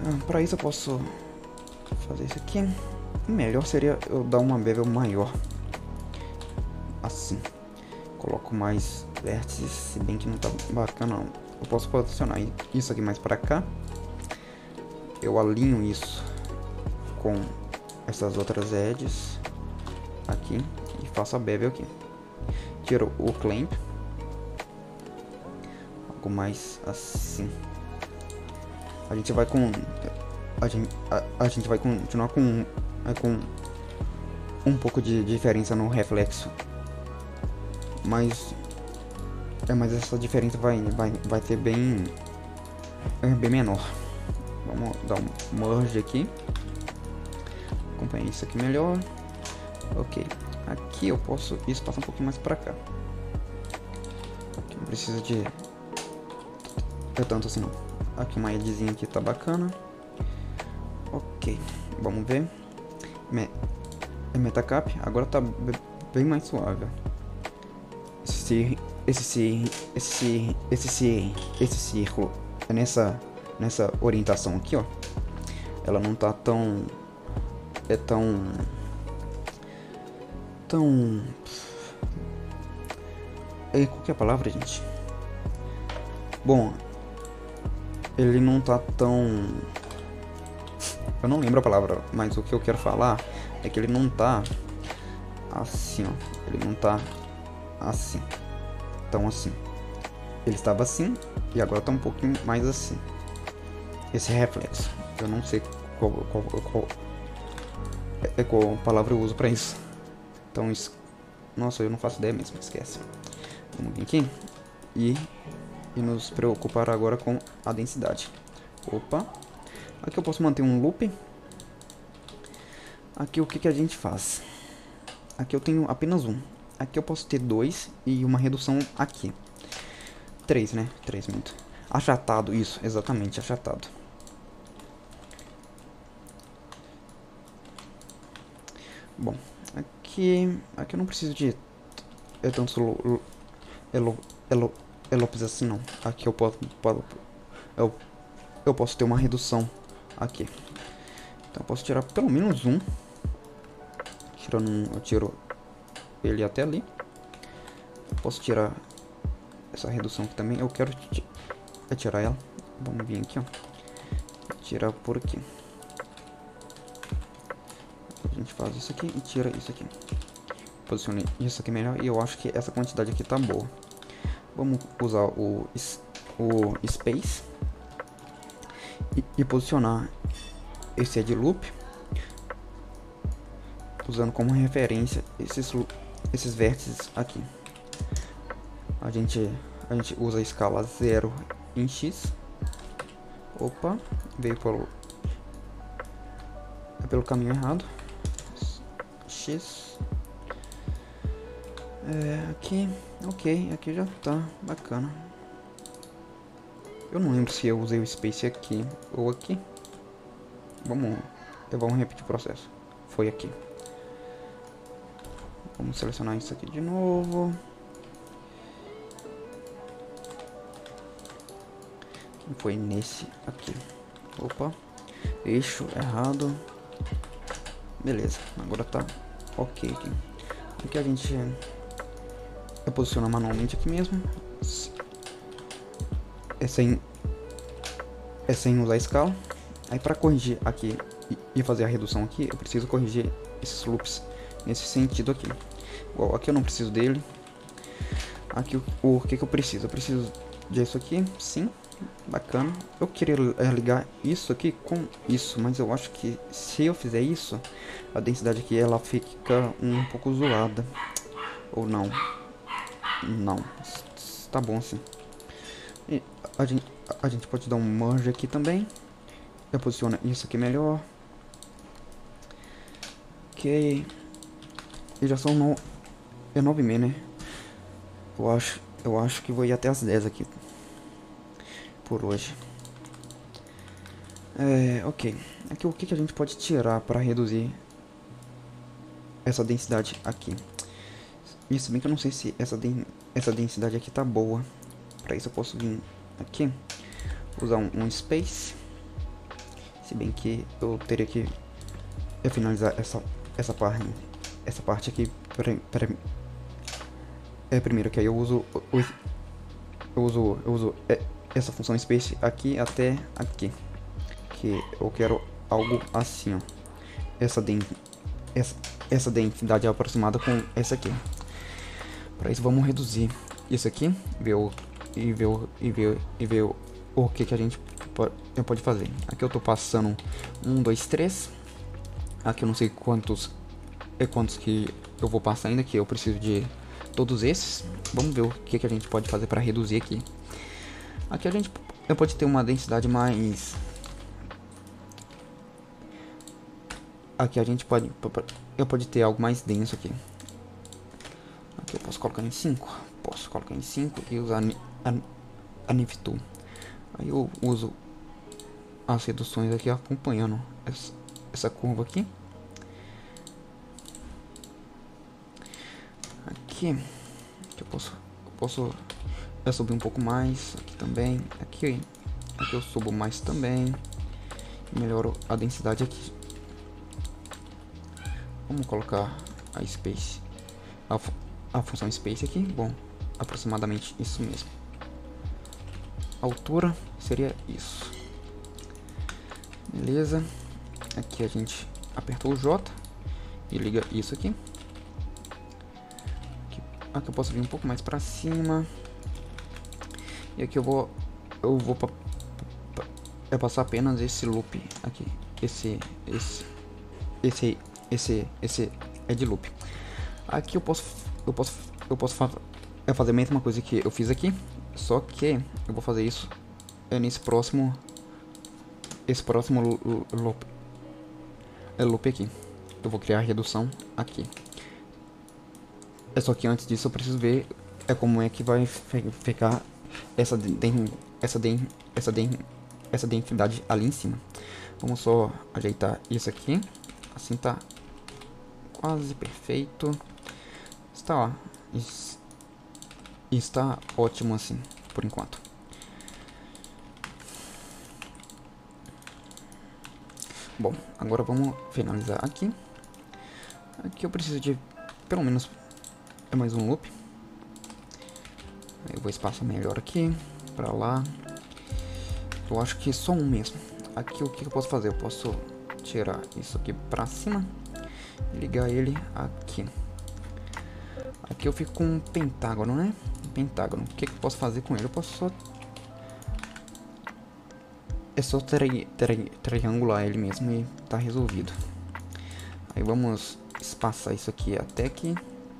Ah, para isso eu posso fazer isso aqui. O melhor seria eu dar uma bevel maior. Assim. Coloco mais vértices, se bem que não tá bacana não. Eu posso posicionar isso aqui mais para cá. Eu alinho isso com essas outras edges aqui e faço a bevel aqui. Tiro o clamp, algo mais assim. A gente vai com a gente, a, a gente vai continuar com é, com um pouco de diferença no reflexo, mas é mas essa diferença vai vai vai ser bem é, bem menor. Vamos dar um merge aqui. Acompanha isso aqui melhor. Ok. Aqui eu posso espaçar um pouquinho mais pra cá. Aqui não precisa de é tanto assim não. Aqui uma edzinha aqui tá bacana. Ok. Vamos ver. Me... Metacap. Agora tá bem mais suave. Esse esse esse esse esse círculo é nessa nessa orientação aqui, ó. Ela não tá tão é tão tão é, qual que é a palavra, gente? Bom, ele não tá tão, eu não lembro a palavra, mas o que eu quero falar é que ele não tá assim, ó. Ele não tá assim, tão assim. Ele estava assim e agora tá um pouquinho mais assim. Esse reflexo, eu não sei qual, qual, qual é qual palavra eu uso pra isso. Então isso, nossa, eu não faço ideia mesmo, esquece. Vamos vir aqui e, e nos preocupar agora com a densidade. Opa, aqui eu posso manter um loop. Aqui o que, que a gente faz? Aqui eu tenho apenas um. Aqui eu posso ter dois e uma redução aqui. Três, né? Três muito. Achatado, isso, exatamente, achatado. Bom, aqui, aqui eu não preciso de é tanto elo, elo, elopes assim não. Aqui eu posso, eu, eu posso ter uma redução aqui. Então eu posso tirar pelo menos um. Tirando um, eu tiro ele até ali. Eu posso tirar essa redução aqui também. Eu quero tirar ela. Vamos vir aqui, ó. Tirar por aqui. A gente faz isso aqui e tira isso aqui. Posicione isso aqui melhor. E eu acho que essa quantidade aqui tá boa. Vamos usar o, o Space. E, e posicionar esse Edge Loop. Usando como referência esses, esses vértices aqui. A gente, a gente usa a escala zero em X. Opa, veio pelo, é pelo caminho errado. X. É, aqui, ok, aqui já tá bacana. Eu não lembro se eu usei o Space aqui ou aqui. Vamos, vamos repetir o processo. Foi aqui. Vamos selecionar isso aqui de novo. Foi nesse aqui. Opa, eixo errado. Beleza, agora tá ok aqui. Aqui a gente é posicionar manualmente aqui mesmo. É sem, é sem usar a escala. Aí para corrigir aqui e fazer a redução aqui, eu preciso corrigir esses loops nesse sentido aqui. Igual, aqui eu não preciso dele. Aqui o, o que que eu preciso? Eu preciso disso aqui, sim. Bacana. Eu queria ligar isso aqui com isso, mas eu acho que se eu fizer isso, a densidade aqui ela fica um pouco zoada. Ou não. Não. Tá bom assim. E a gente, a gente pode dar um merge aqui também. Eu posiciono isso aqui melhor. Ok. E já são no... é nove e meia, né? Eu acho, eu acho que vou ir até as dez aqui. Por hoje. É, ok. Aqui o que, que a gente pode tirar para reduzir essa densidade aqui? Isso bem que eu não sei se essa, den essa densidade aqui tá boa. Para isso eu posso vir aqui, usar um, um Space Se bem que eu teria que finalizar essa, essa parte, essa parte aqui pra, pra, é, primeiro, que aí eu uso, eu uso, eu uso essa função space aqui até aqui, que eu quero algo assim, ó. Essa, den essa, essa densidade aproximada com essa aqui. Para isso vamos reduzir isso aqui, ver o, e ver o, e ver, e ver o, o que que a gente pode, pode fazer. Aqui eu tô passando um, dois, três. Aqui eu não sei quantos é quantos que eu vou passar ainda, que eu preciso de todos esses. Vamos ver o que que a gente pode fazer para reduzir aqui. Aqui a gente pode ter uma densidade mais. Aqui a gente pode eu pode ter algo mais denso aqui. Aqui eu posso colocar em cinco, posso colocar em cinco e usar a, a, a Nif Tool. Aí eu uso as reduções aqui acompanhando essa, essa curva aqui. Aqui, aqui eu posso eu posso eu subir um pouco mais, aqui também, aqui, aqui eu subo mais também, e melhoro a densidade aqui. Vamos colocar a space, a, a função space aqui, bom, aproximadamente isso mesmo. A altura seria isso. Beleza, aqui a gente apertou o J e liga isso aqui. Aqui, aqui eu posso vir um pouco mais para cima. E aqui eu vou eu vou pa, pa, é passar apenas esse loop aqui, esse esse esse esse esse é de loop. Aqui eu posso eu posso eu posso fa é fazer a mesma coisa que eu fiz aqui, só que eu vou fazer isso é nesse próximo esse próximo loop é loop aqui. Eu vou criar a redução aqui. É só que antes disso eu preciso ver é como é que vai ficar essa den, essa den, essa den, essa densidade ali em cima. Vamos só ajeitar isso aqui, assim tá quase perfeito. Está, ó, isso, está ótimo assim por enquanto. Bom, agora vamos finalizar aqui. Aqui eu preciso de pelo menos é mais um loop. Eu vou espaçar melhor aqui, pra lá. Eu acho que só um mesmo. Aqui o que eu posso fazer? Eu posso tirar isso aqui pra cima e ligar ele aqui. Aqui eu fico com um pentágono, né? Um pentágono. O que eu posso fazer com ele? Eu posso só... É só tri... Tri... triangular ele mesmo e tá resolvido. Aí vamos espaçar isso aqui até aqui.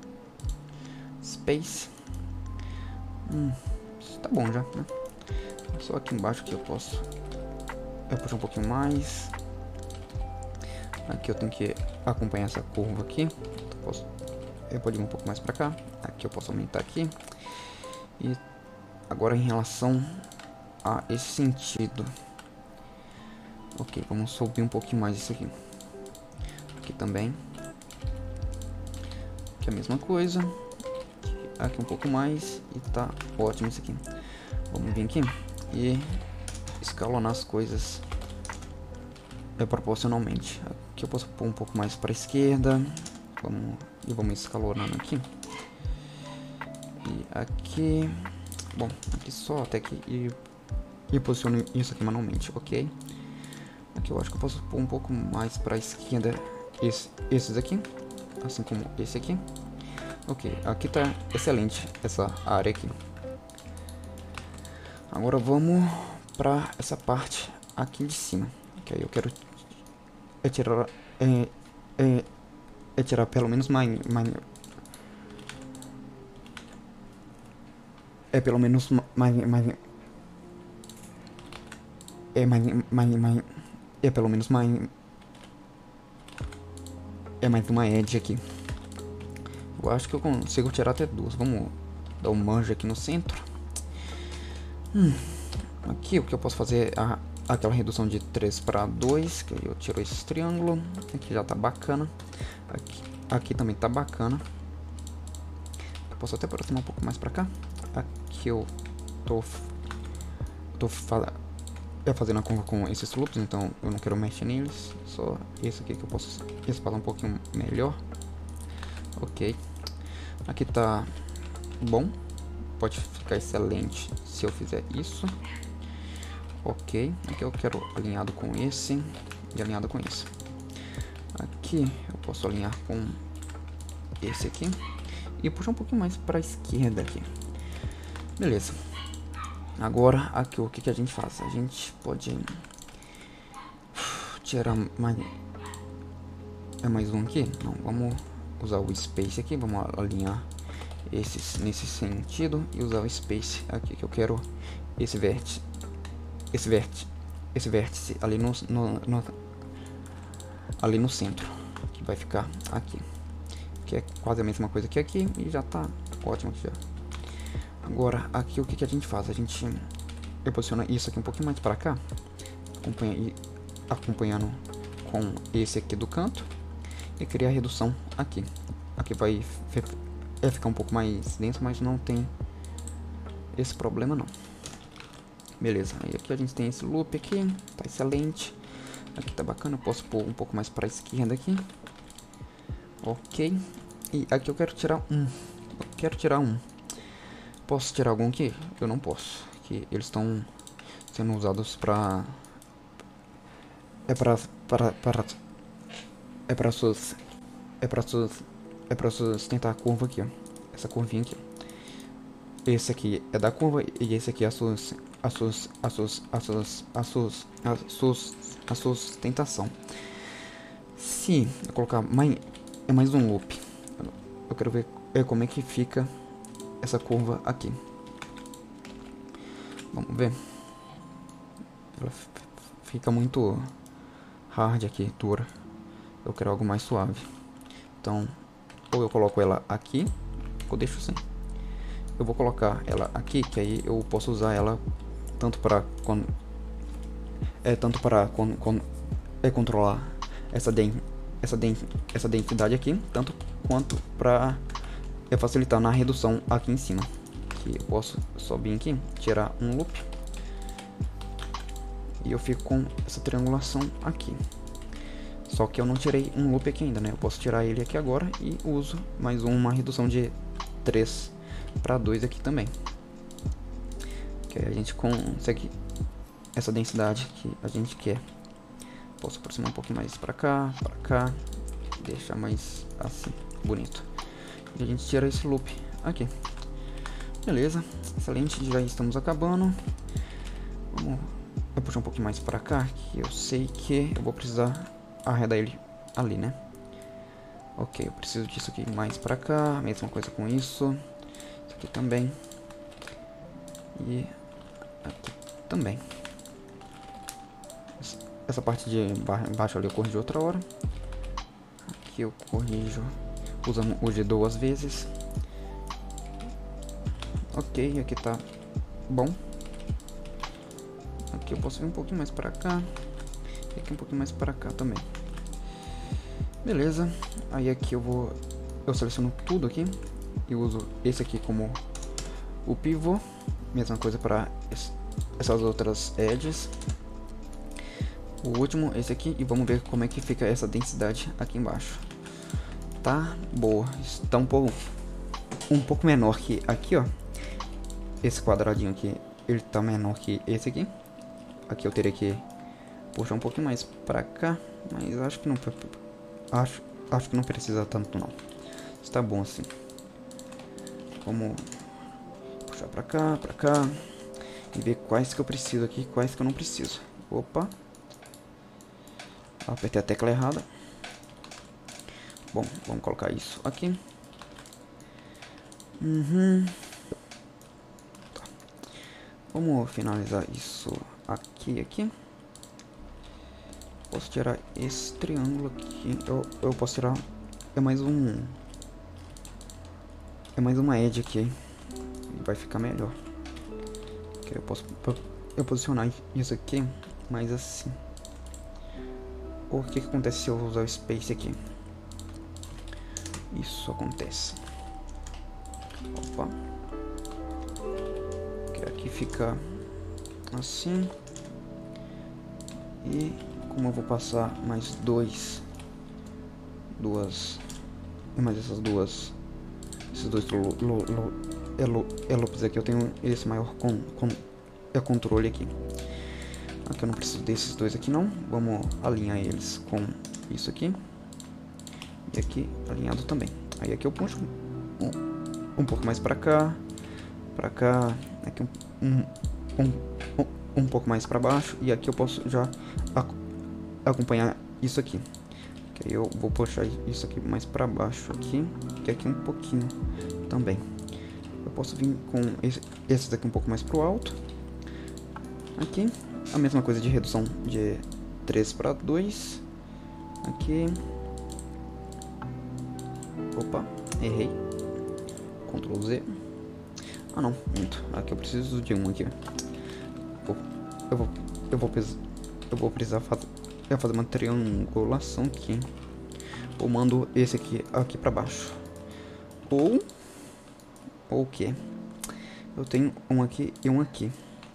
Space. Hum, isso tá bom já, né? Só aqui embaixo que eu posso eu puxo um pouquinho mais. Aqui eu tenho que acompanhar essa curva aqui. Eu posso eu posso ir um pouco mais pra cá. Aqui eu posso aumentar aqui. E agora em relação a esse sentido. Ok, vamos subir um pouquinho mais isso aqui. Aqui também. Aqui a mesma coisa. Aqui um pouco mais e tá ótimo isso aqui. Vamos vir aqui e escalonar as coisas é, proporcionalmente. Aqui eu posso pôr um pouco mais para a esquerda. Vamos, e vamos escalonando aqui. E aqui, bom, aqui só até aqui e, e posiciono isso aqui manualmente, ok? Aqui eu acho que eu posso pôr um pouco mais para a esquerda esse, esses aqui, assim como esse aqui. Ok, aqui tá excelente essa área aqui. Agora vamos para essa parte aqui de cima. Que aí eu quero é tirar é, é, é tirar pelo menos mais, mais é pelo menos mais mais é mais mais, mais é pelo menos mais é mais uma edge aqui. Eu acho que eu consigo tirar até duas. Vamos dar um merge aqui no centro. Hum, aqui o que eu posso fazer é a, aquela redução de três para dois. Que eu tiro esse triângulo. Aqui já tá bacana. Aqui, aqui também tá bacana. Eu posso até aproximar um pouco mais para cá. Aqui eu tô, tô, fala, é fazendo a curva com esses loops, então eu não quero mexer neles. Só esse aqui que eu posso espaçar um pouquinho melhor. Ok. Aqui tá bom. Pode ficar excelente se eu fizer isso. Ok. Aqui eu quero alinhado com esse e alinhado com esse. Aqui eu posso alinhar com esse aqui e puxar um pouquinho mais para a esquerda aqui. Beleza. Agora aqui o que, que a gente faz? A gente pode tirar mais, é mais um aqui? Não, vamos usar o space aqui, vamos alinhar esses nesse sentido e usar o space aqui que eu quero esse vértice, esse vértice, esse vértice ali no, no, no ali no centro, que vai ficar aqui, que é quase a mesma coisa que aqui e já tá ótimo aqui já. Agora aqui o que, que a gente faz? A gente posiciona isso aqui um pouquinho mais para cá, acompanha, acompanhando com esse aqui do canto e criar a redução aqui. Aqui vai é ficar um pouco mais denso, mas não tem esse problema não. Beleza, aí aqui a gente tem esse loop aqui, tá excelente. Aqui tá bacana, eu posso pôr um pouco mais para a esquerda aqui. Ok. E aqui eu quero tirar um. Eu quero tirar um. Posso tirar algum aqui? Eu não posso. Que eles estão sendo usados para é para para para é para suas é para suas é para sustentar a curva aqui, ó. Essa curvinha aqui. Esse aqui é da curva e esse aqui é a suas a suas a suas a suas a suas a suas a sustentação. Se eu colocar mais é mais um loop, eu quero ver é como é que fica essa curva aqui. Vamos ver. Ela fica muito hard aqui, dura. Eu quero algo mais suave. Então, ou eu coloco ela aqui, ou deixo assim. Eu vou colocar ela aqui, que aí eu posso usar ela tanto para quando é tanto para quando, quando é controlar essa den, essa den, essa densidade aqui, tanto quanto para é facilitar na redução aqui em cima. Que eu posso só vir aqui, tirar um loop e eu fico com essa triangulação aqui. Só que eu não tirei um loop aqui ainda, né? Eu posso tirar ele aqui agora e uso mais uma redução de três para dois aqui também. Que aí a gente consegue essa densidade que a gente quer. Posso aproximar um pouquinho mais para cá, para cá, deixar mais assim, bonito. E a gente tira esse loop aqui. Beleza, excelente, já estamos acabando. Vamos eu puxar um pouquinho mais para cá, que eu sei que eu vou precisar arredar ele ali, né? Ok, eu preciso disso aqui mais para cá, mesma coisa com isso. Isso aqui também. E aqui também. Essa parte de baixo ali eu corrijo outra hora. Aqui eu corrijo usando o G duas vezes. Ok, aqui tá bom. Aqui eu posso vir um pouquinho mais pra cá. E aqui um pouquinho mais pra cá também. Beleza. Aí aqui eu vou... Eu seleciono tudo aqui. E uso esse aqui como o pivô. Mesma coisa para essas outras edges. O último, esse aqui. E vamos ver como é que fica essa densidade aqui embaixo. Tá boa. Está um pouco, um pouco menor que aqui, ó. Esse quadradinho aqui, ele tá menor que esse aqui. Aqui eu teria que puxar um pouquinho mais pra cá, mas acho que não acho, acho que não precisa tanto não. Está bom assim. Vamos puxar pra cá, pra cá e ver quais que eu preciso aqui, quais que eu não preciso. Opa. Apertei a tecla errada. Bom, vamos colocar isso aqui. Uhum. Vamos finalizar isso aqui, aqui. Posso tirar esse triângulo aqui. Eu, eu posso tirar... É mais um... É mais uma edge aqui. Vai ficar melhor. Okay, eu posso eu posicionar isso aqui mais assim. O que, que acontece se eu usar o space aqui? Isso acontece. Opa. Aqui fica assim. E como eu vou passar mais dois, duas, e mais essas duas, esses dois loops aqui, eu tenho esse maior com, com, é controle aqui. Aqui eu não preciso desses dois aqui não, vamos alinhar eles com isso aqui. E aqui alinhado também. Aí aqui eu puxo um, um pouco mais pra cá, pra cá, aqui um, um, um, um, um pouco mais pra baixo. E aqui eu posso já ac acompanhar isso aqui. Que aí eu vou puxar isso aqui mais pra baixo aqui, e aqui um pouquinho também. Eu posso vir com esse, esses aqui um pouco mais pro alto. Aqui, a mesma coisa de redução de três para dois. Aqui. Opa, errei. Ctrl Z. Ah não, muito. Aqui eu preciso de um aqui. Eu vou, eu vou, eu vou precisar fazer, eu vou fazer uma triangulação aqui. Ou mando esse aqui aqui para baixo. Ou ou o que? Eu tenho um aqui e um aqui.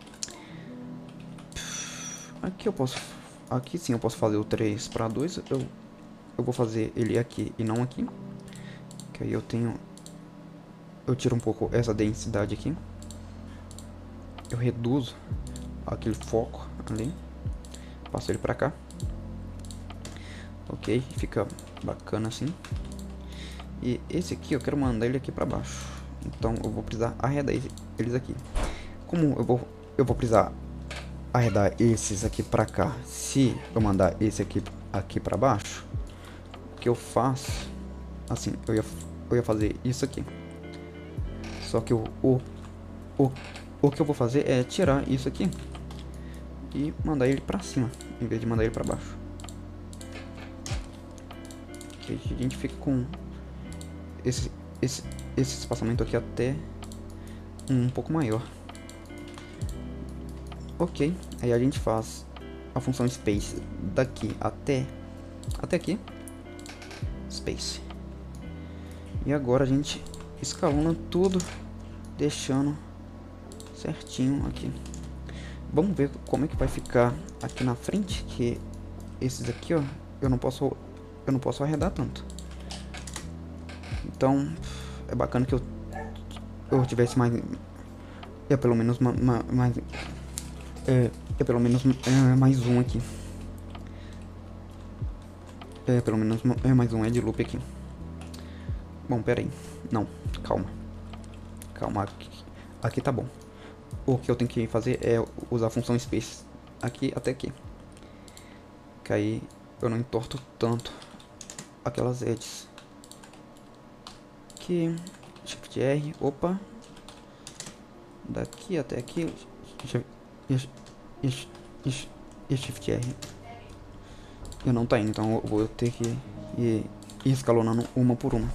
Aqui eu posso, aqui sim eu posso fazer o três para dois. Eu eu vou fazer ele aqui e não aqui. Que aí eu tenho, eu tiro um pouco essa densidade aqui, eu reduzo aquele foco ali, passo ele pra cá, ok, fica bacana assim. E esse aqui eu quero mandar ele aqui pra baixo, então eu vou precisar arredar eles aqui. Como eu vou, eu vou precisar arredar esses aqui pra cá, se eu mandar esse aqui aqui pra baixo, o que eu faço, assim, eu ia eu ia fazer isso aqui. Só que o, o, o, o que eu vou fazer é tirar isso aqui e mandar ele pra cima, em vez de mandar ele pra baixo. Que a gente fica com esse, esse, esse espaçamento aqui até um pouco maior. Ok, aí a gente faz a função space daqui até, até aqui. Space. E agora a gente escalona tudo, deixando certinho aqui. Vamos ver como é que vai ficar aqui na frente, que esses aqui, ó, eu não posso, eu não posso arredar tanto. Então, é bacana que eu, eu tivesse mais, é pelo menos uma, uma, mais, é, é pelo menos é, mais um aqui. É pelo menos é mais um edge loop aqui. Bom, pera aí. Não, calma. Calma, aqui, aqui tá bom. O que eu tenho que fazer é usar a função space aqui até aqui. Que aí eu não entorto tanto aquelas edges. Aqui, Shift R, opa. Daqui até aqui, e Shift R. Eu não tá indo, então eu vou ter que ir, ir escalonando uma por uma.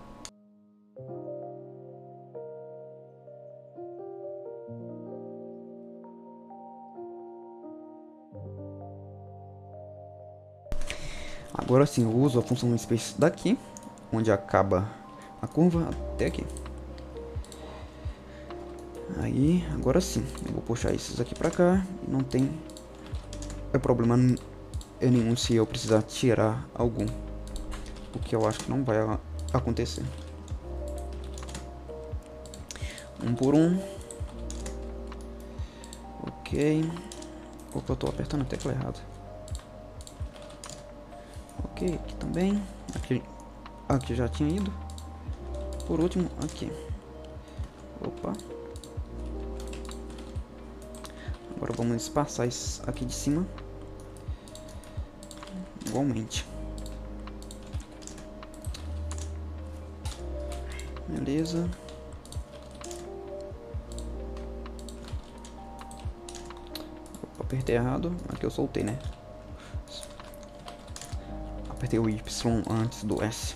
Agora sim, eu uso a função space daqui, onde acaba a curva, até aqui. Aí, agora sim, eu vou puxar esses aqui pra cá. Não tem é problema nenhum se eu precisar tirar algum. O que eu acho que não vai acontecer. Um por um. Ok. Opa, eu tô apertando a tecla errada. Ok, aqui também. Aqui, aqui já tinha ido. Por último, aqui. Opa. Agora vamos espaçar isso aqui de cima. Igualmente. Beleza. Opa, apertei errado. Aqui eu soltei, né? Apertei o Y antes do S.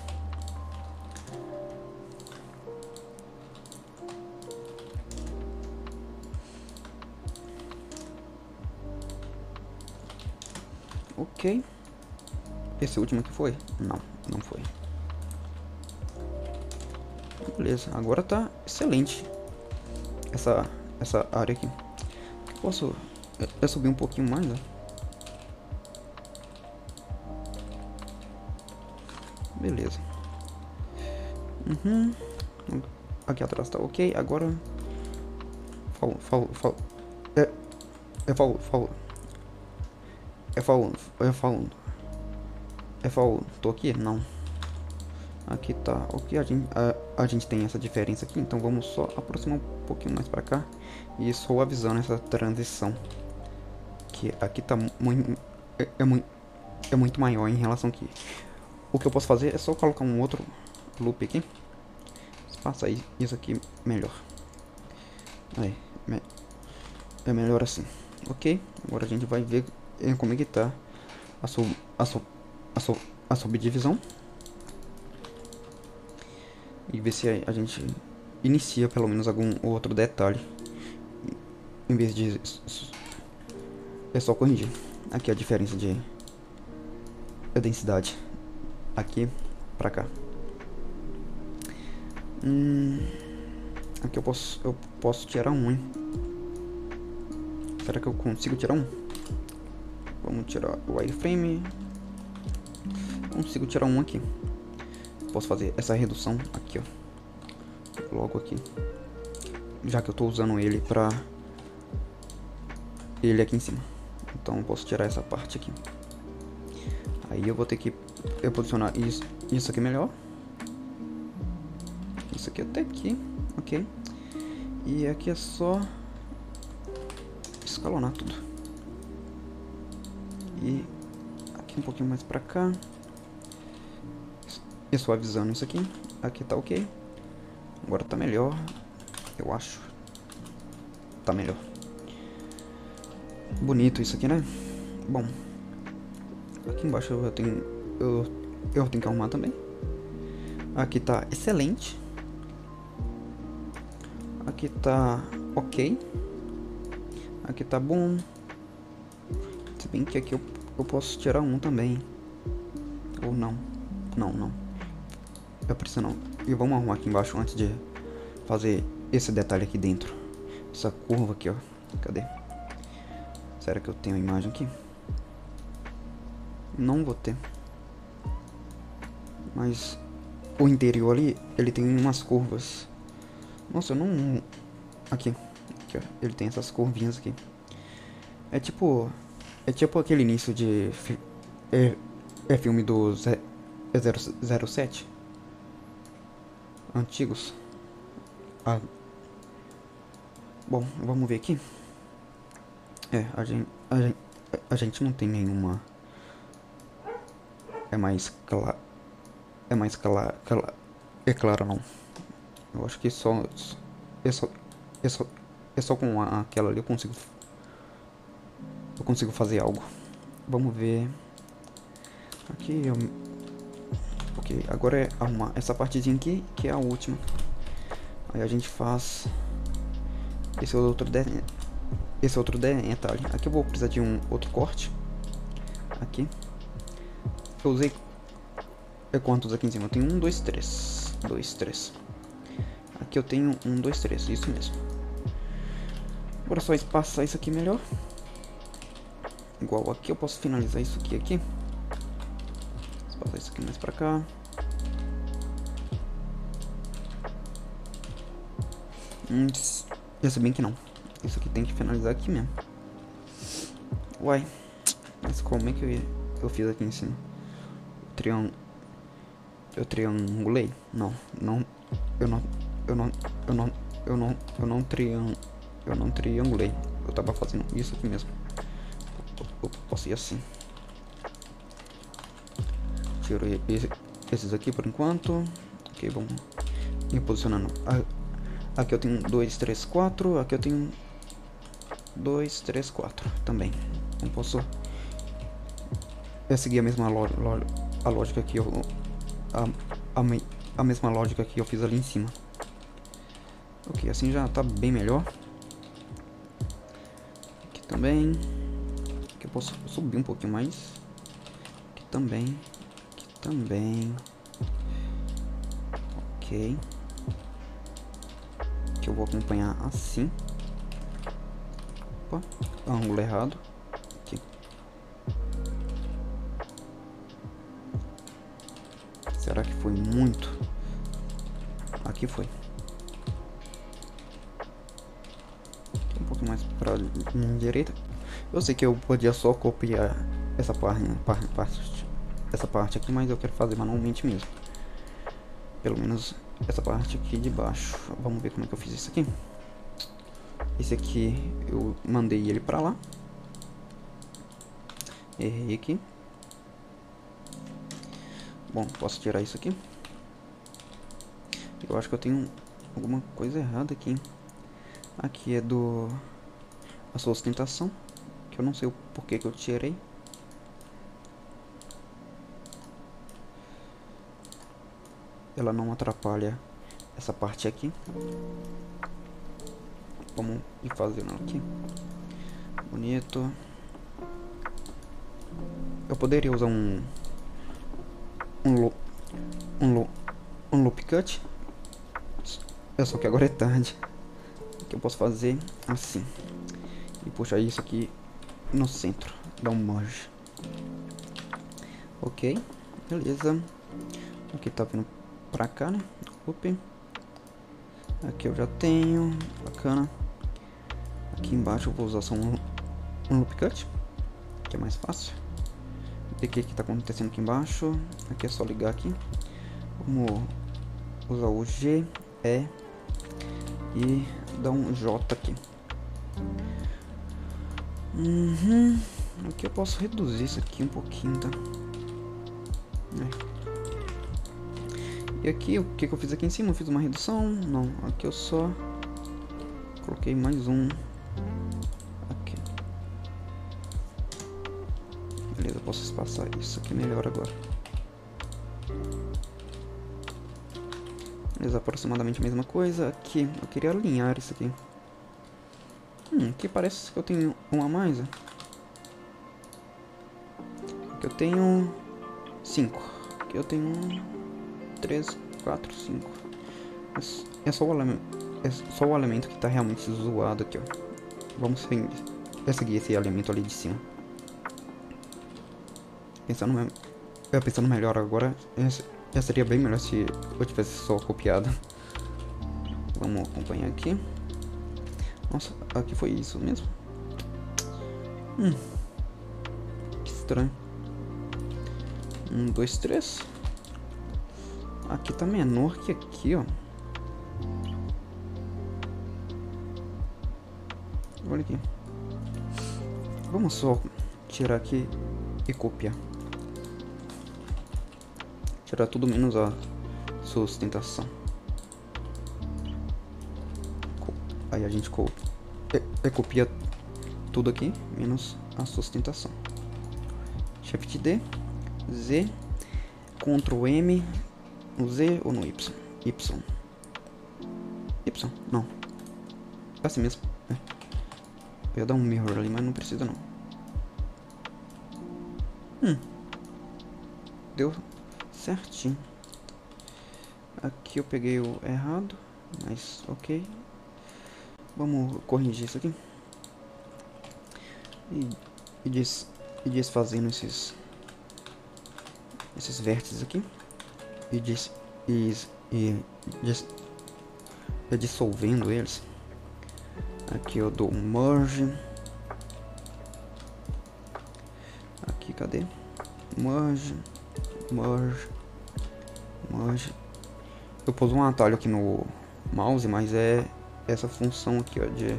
Ok. Esse último aqui foi? Não, não foi. Beleza, agora tá excelente essa, essa área aqui. Eu posso é, subir um pouquinho mais, né? beleza. Uhum. Aqui atrás tá ok. Agora... Falou, falou, falou. É... É falou, falou. É falando, é falando. É falando. Tô aqui? Não. Aqui tá ok. A gente, a, a gente tem essa diferença aqui. Então vamos só aproximar um pouquinho mais pra cá. E suavizando essa transição. Que aqui tá muito... É, é, muito, é muito maior em relação aqui. O que eu posso fazer é só colocar um outro loop aqui. Passa isso aqui melhor. Aí, me, é melhor assim. Ok? Agora a gente vai ver como é que tá a, sub, a, sub, a, sub, a subdivisão. E ver se a, a gente inicia pelo menos algum outro detalhe. Em vez de... É só corrigir. Aqui a diferença de... A densidade. Aqui pra cá. Hum, aqui eu posso, eu posso tirar um, hein? Será que eu consigo tirar um? Vamos tirar o wireframe. Consigo tirar um aqui. Posso fazer essa redução aqui, ó. Logo aqui. Já que eu tô usando ele pra... Ele aqui em cima. Então eu posso tirar essa parte aqui. Aí eu vou ter que eu posicionar isso, isso aqui melhor. Isso aqui até aqui, ok. E aqui é só escalonar tudo. E aqui um pouquinho mais pra cá. E suavizando isso aqui. Aqui tá ok. Agora tá melhor, eu acho. Tá melhor. Bonito isso aqui, né? Bom. Aqui embaixo eu tenho... Eu, eu tenho que arrumar também. Aqui tá excelente. Aqui tá ok. Aqui tá bom. Se bem que aqui eu, eu posso tirar um também. Ou não. Não, não. Eu preciso não. E vamos arrumar aqui embaixo antes de fazer esse detalhe aqui dentro. Essa curva aqui, ó. Cadê? Será que eu tenho a imagem aqui? Não vou ter. Mas o interior ali, ele tem umas curvas. Nossa, eu não... Aqui, aqui ó. Ele tem essas curvinhas aqui. É tipo... É tipo aquele início de... Fi... É, é filme do zero zero sete. Antigos. Ah. Bom, vamos ver aqui. É, a gente... A gente, a gente não tem nenhuma... É mais clara... É mais clara... Clara... É clara não. Eu acho que só... É só... É só, é só com a, aquela ali eu consigo... Eu consigo fazer algo. Vamos ver... Aqui eu... Ok, agora é arrumar essa partezinha aqui, que é a última. Aí a gente faz... Esse outro de... Esse outro detalhe. Aqui eu vou precisar de um outro corte. Aqui. Eu usei... É quantos aqui em cima? Eu tenho um, dois, três. Dois, três. Aqui eu tenho um, dois, três. Isso mesmo. Agora é só espaçar isso aqui melhor. Igual aqui eu posso finalizar isso aqui aqui. Espaçar isso aqui mais pra cá. Hum, se bem que não. Isso aqui tem que finalizar aqui mesmo. Uai. Mas como é que eu, eu fiz aqui em cima? Triângulo. Eu triangulei? Não, não, eu não, eu não, eu não, eu não, eu não triang, eu não triangulei. Eu tava fazendo isso aqui mesmo. Eu, eu posso ir assim. Tiro esse, esses aqui por enquanto. Ok, vamos ir posicionando. Aqui eu tenho dois, três, quatro. Aqui eu tenho dois, três, quatro também. Não posso é seguir a mesma lo, lo, a lógica que eu a, a, me, a mesma lógica que eu fiz ali em cima. Ok, assim já tá bem melhor. Aqui também. Aqui eu posso subir um pouquinho mais. Aqui também. Aqui também. Ok. Aqui eu vou acompanhar assim. Opa, ângulo errado. Aqui. Será Será que foi muito? Aqui foi. Um pouco mais pra direita. Eu sei que eu podia só copiar essa parte, parte, parte, essa parte aqui, mas eu quero fazer manualmente mesmo. Pelo menos essa parte aqui de baixo. Vamos ver como é que eu fiz isso aqui. Esse aqui eu mandei ele pra lá. Errei aqui. Bom, posso tirar isso aqui. Eu acho que eu tenho alguma coisa errada aqui, hein? Aqui é do a sustentação, que eu não sei o porquê que eu tirei. Ela não atrapalha essa parte aqui. Vamos ir fazendo aqui. Bonito. Eu poderia usar um um loop, um loop, um loop cut. É só que agora é tarde. O que eu posso fazer assim e puxar isso aqui no centro, dar um merge. Ok, beleza. Aqui tá vindo pra cá, né? Opa. Aqui eu já tenho, bacana. Aqui embaixo eu vou usar só um, um loop cut, que é mais fácil. Ver o que que tá acontecendo aqui embaixo. Aqui é só ligar aqui. Vamos usar o G, E e dar um J aqui. Uhum. Aqui eu posso reduzir isso aqui um pouquinho, tá? É. E aqui, o que, que eu fiz aqui em cima? Eu fiz uma redução? Não, aqui eu só coloquei mais um aqui. Beleza, eu posso espaçar isso aqui melhor agora. Beleza, aproximadamente a mesma coisa. Aqui, eu queria alinhar isso aqui. Hum, aqui parece que eu tenho um a mais. Aqui eu tenho cinco. Aqui eu tenho um, três, quatro, cinco. É só o elemento, é só o elemento que tá realmente zoado aqui, ó. Vamos seguir, seguir esse elemento ali de cima. Pensando, eu pensando melhor agora, já seria bem melhor se eu tivesse só copiado. Vamos acompanhar aqui. Nossa, aqui foi isso mesmo? Hum. Que estranho. Um, dois, três. Aqui tá menor que aqui, ó. Olha aqui. Vamos só tirar aqui e copiar. Tirar tudo menos a sustentação. Aí a gente co é, é copia tudo aqui, menos a sustentação. Shift D, Z, Ctrl M, no Z ou no Y? Y. Y? Não. É assim mesmo. É. Eu ia dar um mirror ali, mas não precisa não. Hum. Deu certinho. Aqui eu peguei o errado, mas ok. Vamos corrigir isso aqui. E, e, des, e desfazendo esses esses vértices aqui. E, des, e, e des, e dissolvendo eles. Aqui eu dou um merge. Aqui, cadê? Merge, merge, merge. Eu pus um atalho aqui no mouse, mas é essa função aqui, ó, de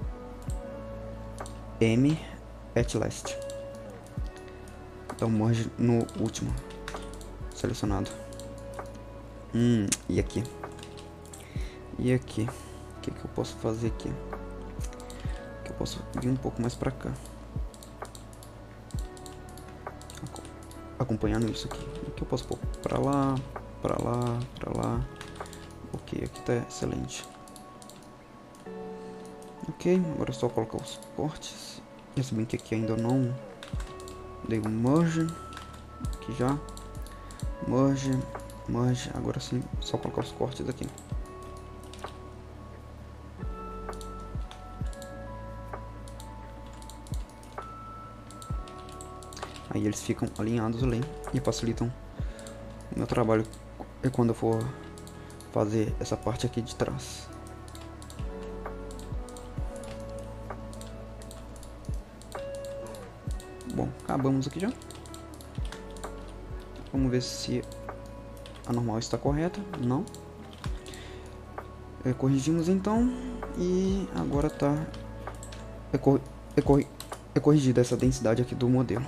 M at last. Então merge no último selecionado. Hum, e aqui? E aqui? O que que eu posso fazer aqui? Que eu posso vir um pouco mais pra cá. Acompanhando isso aqui. O que eu posso pôr? Pra lá, pra lá, pra lá. Ok, aqui tá excelente. Ok, agora é só colocar os cortes. Se bem que aqui ainda não dei um merge. Aqui já. Merge, merge. Agora sim, só colocar os cortes aqui. Aí eles ficam alinhados ali e facilitam o meu trabalho é quando eu for fazer essa parte aqui de trás. Bom, acabamos aqui já. Vamos ver se a normal está correta. Não. É, corrigimos então. E agora tá é, cor, é, cor, é corrigida essa densidade aqui do modelo.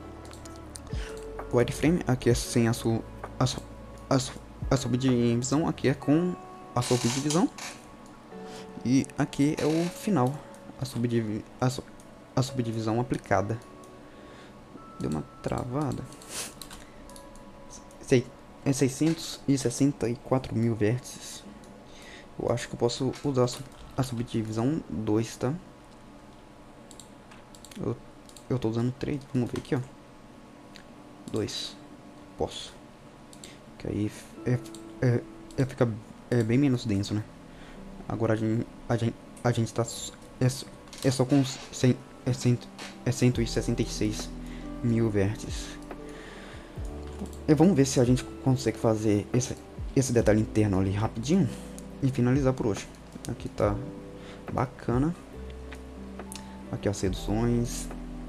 O wireframe aqui é sem a, su, a, su, a, su, a subdivisão. Aqui é com a subdivisão. E aqui é o final. A, subdivi, a, su, a subdivisão aplicada. Deu uma travada. É seiscentos e sessenta e quatro mil vértices. Eu acho que eu posso usar a subdivisão dois, tá? Eu, eu tô usando três. Vamos ver aqui, ó. dois. Posso. Que aí é, é, é, fica é bem menos denso, né? Agora a gente, a gente, a gente tá... É, é só com cem, é, cento, é cento e sessenta e seis mil vértices. E vamos ver se a gente consegue fazer esse, esse detalhe interno ali rapidinho e finalizar por hoje. Aqui tá bacana. Aqui as reduções.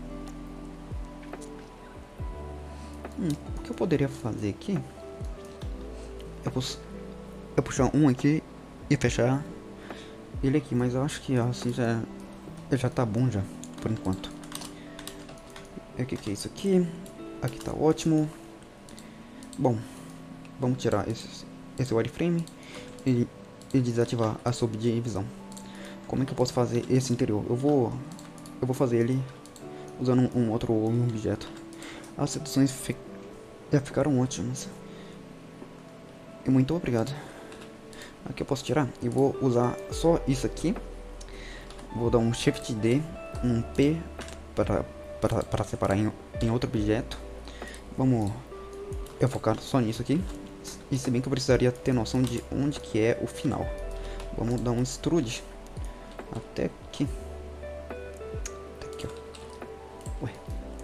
Hum, o que eu poderia fazer aqui é, pus é puxar um aqui e fechar ele aqui, mas eu acho que assim já, já tá bom já, por enquanto. O que, que é isso aqui? Aqui tá ótimo. Bom, vamos tirar esse, esse wireframe e, e desativar a subdivisão. Como é que eu posso fazer esse interior? Eu vou, eu vou fazer ele usando um, um outro objeto. As reduções fi, já ficaram ótimas. E muito obrigado. Aqui eu posso tirar e vou usar só isso aqui. Vou dar um Shift D, um P para, para, para separar em, em outro objeto. Vamos... eu focar só nisso aqui. E se bem que eu precisaria ter noção de onde que é o final. Vamos dar um extrude até aqui. Até aqui, ó. Ué.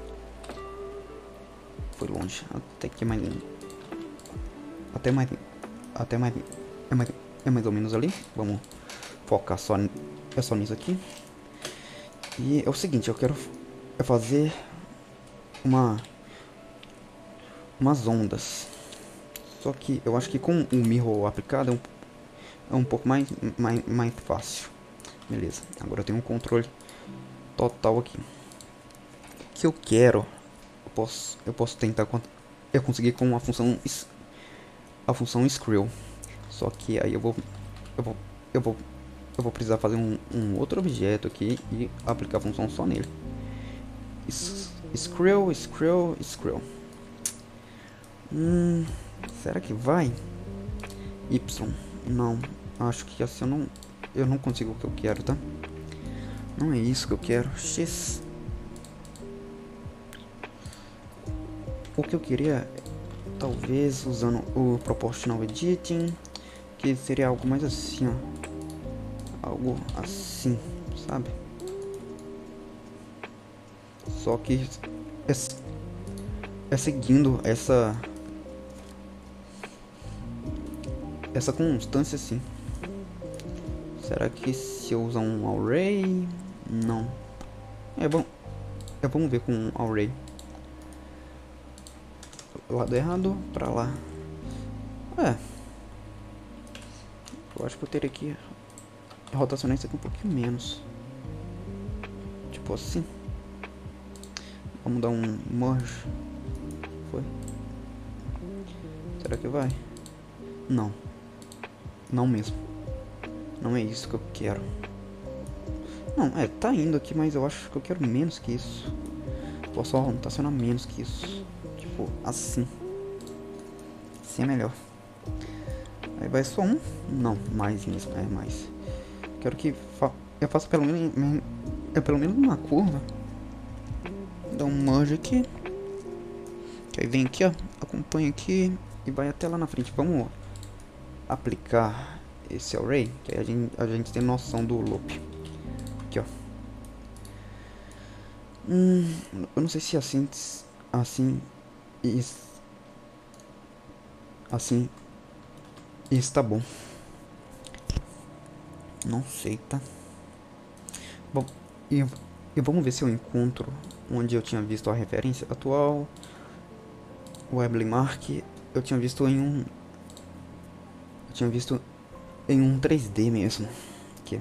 Foi longe. Até aqui mais... Até mais... Até mais... É mais, é mais ou menos ali. Vamos focar só, é só nisso aqui. E é o seguinte, eu quero é fazer uma... umas ondas. Só que eu acho que com o mirror aplicado é um, é um pouco mais, mais, mais fácil. Beleza, agora eu tenho um controle total aqui. O que eu quero, eu posso, eu posso tentar eu conseguir com a função a função scroll. Só que aí eu vou eu vou eu vou eu vou precisar fazer um, um outro objeto aqui e aplicar a função só nele. Scroll, scroll, scroll. Hum, será que vai? Y. Não, acho que assim eu não, eu não consigo o que eu quero, tá? Não é isso que eu quero. X. O que eu queria, talvez usando o Proportional Editing, que seria algo mais assim, ó. Algo assim, sabe? Só que é, é seguindo essa... essa constância assim. Será que se eu usar um array? Não. É bom. É bom ver com um array. Lado errado pra lá. É. Eu acho que eu teria que rotacionar isso aqui um pouquinho menos. Tipo assim. Vamos dar um merge. Foi. Será que vai? Não. Não mesmo. Não é isso que eu quero. Não, é, tá indo aqui, mas eu acho que eu quero menos que isso. Posso rotacionar menos que isso. Tipo, assim. Assim é melhor. Aí vai só um? Não, mais mesmo, é mais. Quero que fa eu faça pelo menos... É pelo menos uma curva. Dá um merge aqui. Que aí vem aqui, ó. Acompanha aqui. E vai até lá na frente. Vamos aplicar esse array, que aí a gente, a gente tem noção do loop. Aqui, ó. Hum, eu não sei se assim, assim, isso, assim Isso tá bom. Não sei, tá? Bom, e, e vamos ver se eu encontro onde eu tinha visto a referência atual. Webley Mark. Eu tinha visto em um. Eu tinha visto em um três D mesmo. Aqui.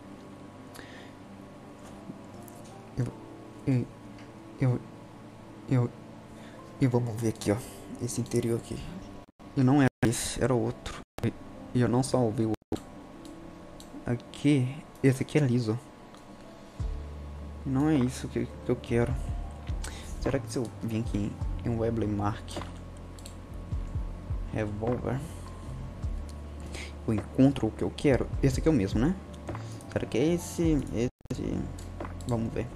Eu. Eu. Eu. Eu. E vamos ver aqui, ó. Esse interior aqui. E não era esse, era outro. E eu não salvei o. Aqui. Esse aqui é liso. Não é isso que, que eu quero. Será que se eu vim aqui em um Webley Mark Revolver eu encontro o que eu quero? Esse aqui é o mesmo, né? Será que é esse? Esse. Vamos ver.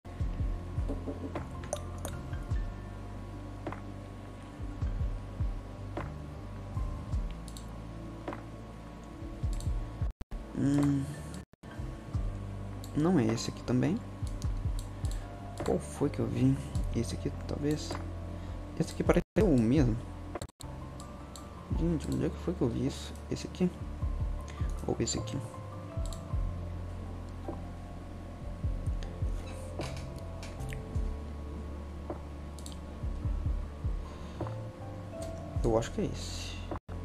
Hum, não é esse aqui também. Qual foi que eu vi? Esse aqui talvez. Esse aqui parece ser o mesmo. Gente, onde é que foi que eu vi isso? Esse aqui? Ou esse aqui? Eu acho que é esse.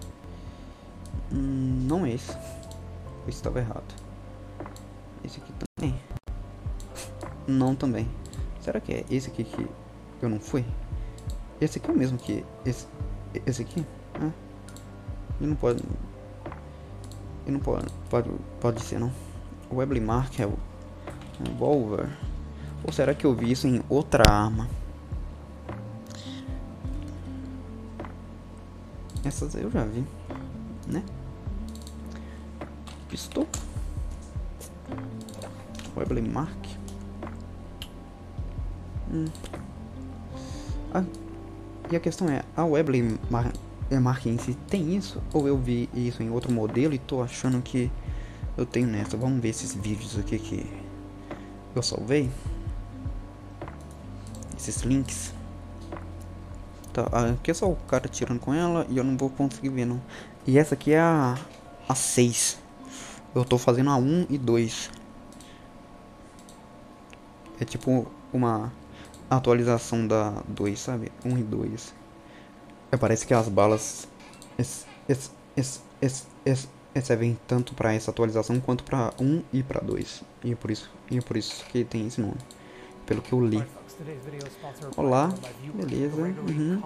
Hum, não é esse. Eu estava errado. Esse aqui também. Não também. Será que é esse aqui que eu não fui? Esse aqui é o mesmo que esse, esse aqui? Ah, ele não pode. Ele não pode. Pode, pode ser não. O Webley Mark é o Revolver. Ou será que eu vi isso em outra arma? Essas eu já vi, né? Pistol. Webley Mark. Hum. Ah, e a questão é, a Webley Mar Mark em si tem isso? Ou eu vi isso em outro modelo e tô achando que eu tenho nessa? Vamos ver esses vídeos aqui que eu salvei. Esses links. Tá, aqui é só o cara tirando com ela e eu não vou conseguir ver não. E essa aqui é a, a seis. Eu tô fazendo a um e dois. É tipo uma atualização da dois, sabe? um e dois. É, parece que as balas es, es, es, es, es, servem tanto para essa atualização quanto para um e para dois. E é por isso, e é por isso que tem esse nome. Pelo que eu li. Olá, beleza. Uhum.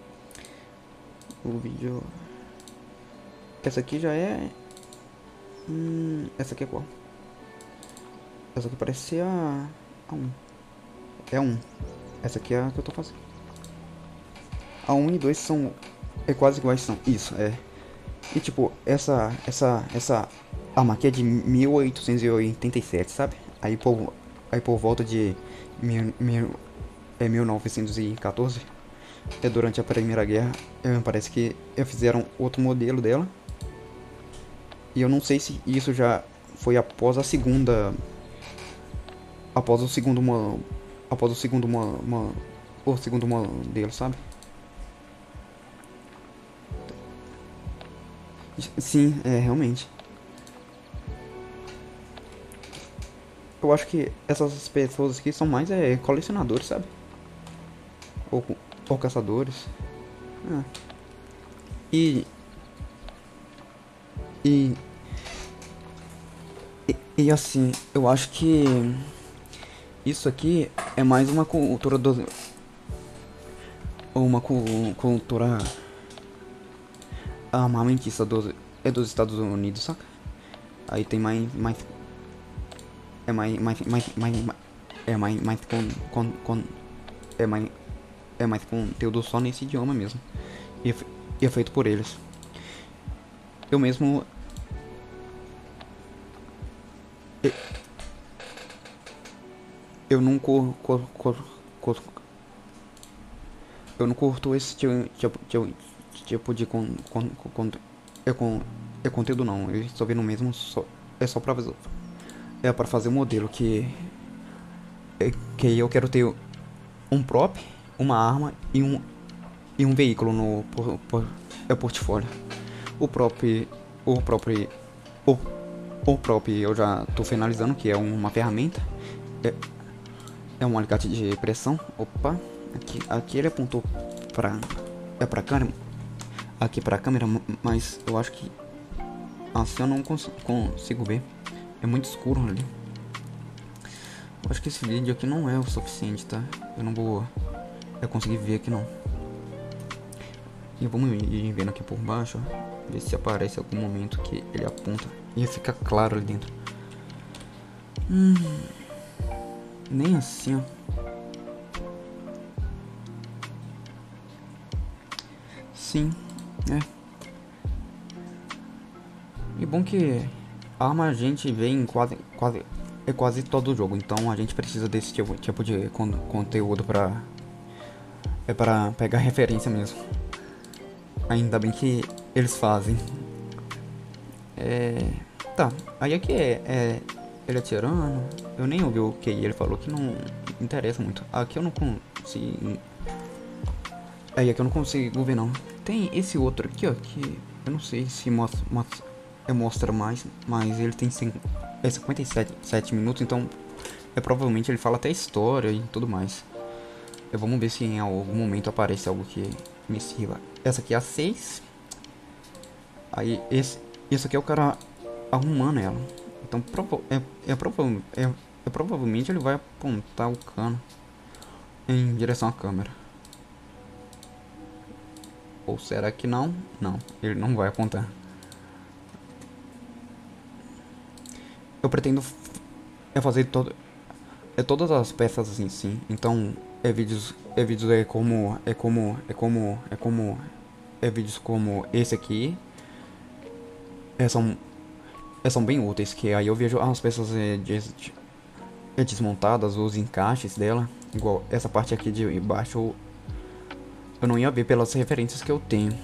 O vídeo. Essa aqui já é. Hum, essa aqui é qual? Essa aqui parece ser a. A um. É a um. Essa aqui é a que eu tô fazendo. A um e dois são. É quase iguais, são. Isso, é. E tipo, essa. Essa. Essa arma aqui é de mil oitocentos e oitenta e sete, sabe? Aí por. Aí por volta de. Mil, mil, é mil novecentos e quatorze. É durante a Primeira Guerra. É, parece que fizeram outro modelo dela. E eu não sei se isso já foi após a segunda. Após o segundo uma, após o segundo uma, uma, o segundo modelo, sabe? Sim, é realmente. Eu acho que essas pessoas aqui são mais é, colecionadores, sabe? Ou, ou caçadores. Ah. E, e e e assim, eu acho que isso aqui é mais uma cultura do ou uma cultura armamentista do, é dos Estados Unidos, saca? Aí tem mais mais é mais mais mais, mais é mais mais com, com, com é mais é mais conteúdo só nesse idioma mesmo. E, e é feito por eles. Eu mesmo eu, eu não cor, cor, cor, cor, eu não curto esse tipo, tipo, tipo de con, con, con, é, com, é conteúdo não. Eu estou vendo mesmo só, é só pra é para fazer um modelo que é, que eu quero ter um prop, uma arma e um e um veículo no por, por, é portfólio. O prop o próprio o, o próprio eu já tô finalizando, que é uma ferramenta. É, é um alicate de pressão. Opa, aqui, aqui ele apontou pra é pra câmera, aqui pra câmera, mas eu acho que assim eu não cons consigo ver. É muito escuro ali. Eu acho que esse vídeo aqui não é o suficiente, tá? Eu não vou eu conseguir ver aqui não. E vamos ir vendo aqui por baixo, ó, ver se aparece algum momento que ele aponta e fica claro ali dentro. Hum, nem assim, ó. Sim, é. E bom que a arma a gente vê em quase, quase, é quase todo o jogo, então a gente precisa desse tipo, tipo de con conteúdo pra, é para pegar referência mesmo. Ainda bem que eles fazem. É... Tá, aí aqui é, é ele atirando. Eu nem ouvi o que ele falou, que não interessa muito. Aqui eu não consigo. Aí aqui eu não consigo ver não. Tem esse outro aqui, ó, que eu não sei se mostra, mostra, é, mostra mais, mas ele tem cinco, é cinquenta e sete minutos, então é, provavelmente ele fala até história e tudo mais. É, vamos ver se em algum momento aparece algo que me sirva. Essa aqui é a seis. Aí esse, esse aqui é o cara arrumando ela. Então prova é, é, prova é, é provavelmente ele vai apontar o cano em direção à câmera. Ou será que não? Não, ele não vai apontar. Eu pretendo é fazer todo, é todas as peças assim, sim. Então é vídeos, é vídeos é como, é como, é como, é como, é vídeos como esse aqui. É, são, é, são bem úteis, que aí eu vejo as peças é, des, é, desmontadas, os encaixes dela. Igual essa parte aqui de baixo eu, eu não ia ver pelas referências que eu tenho.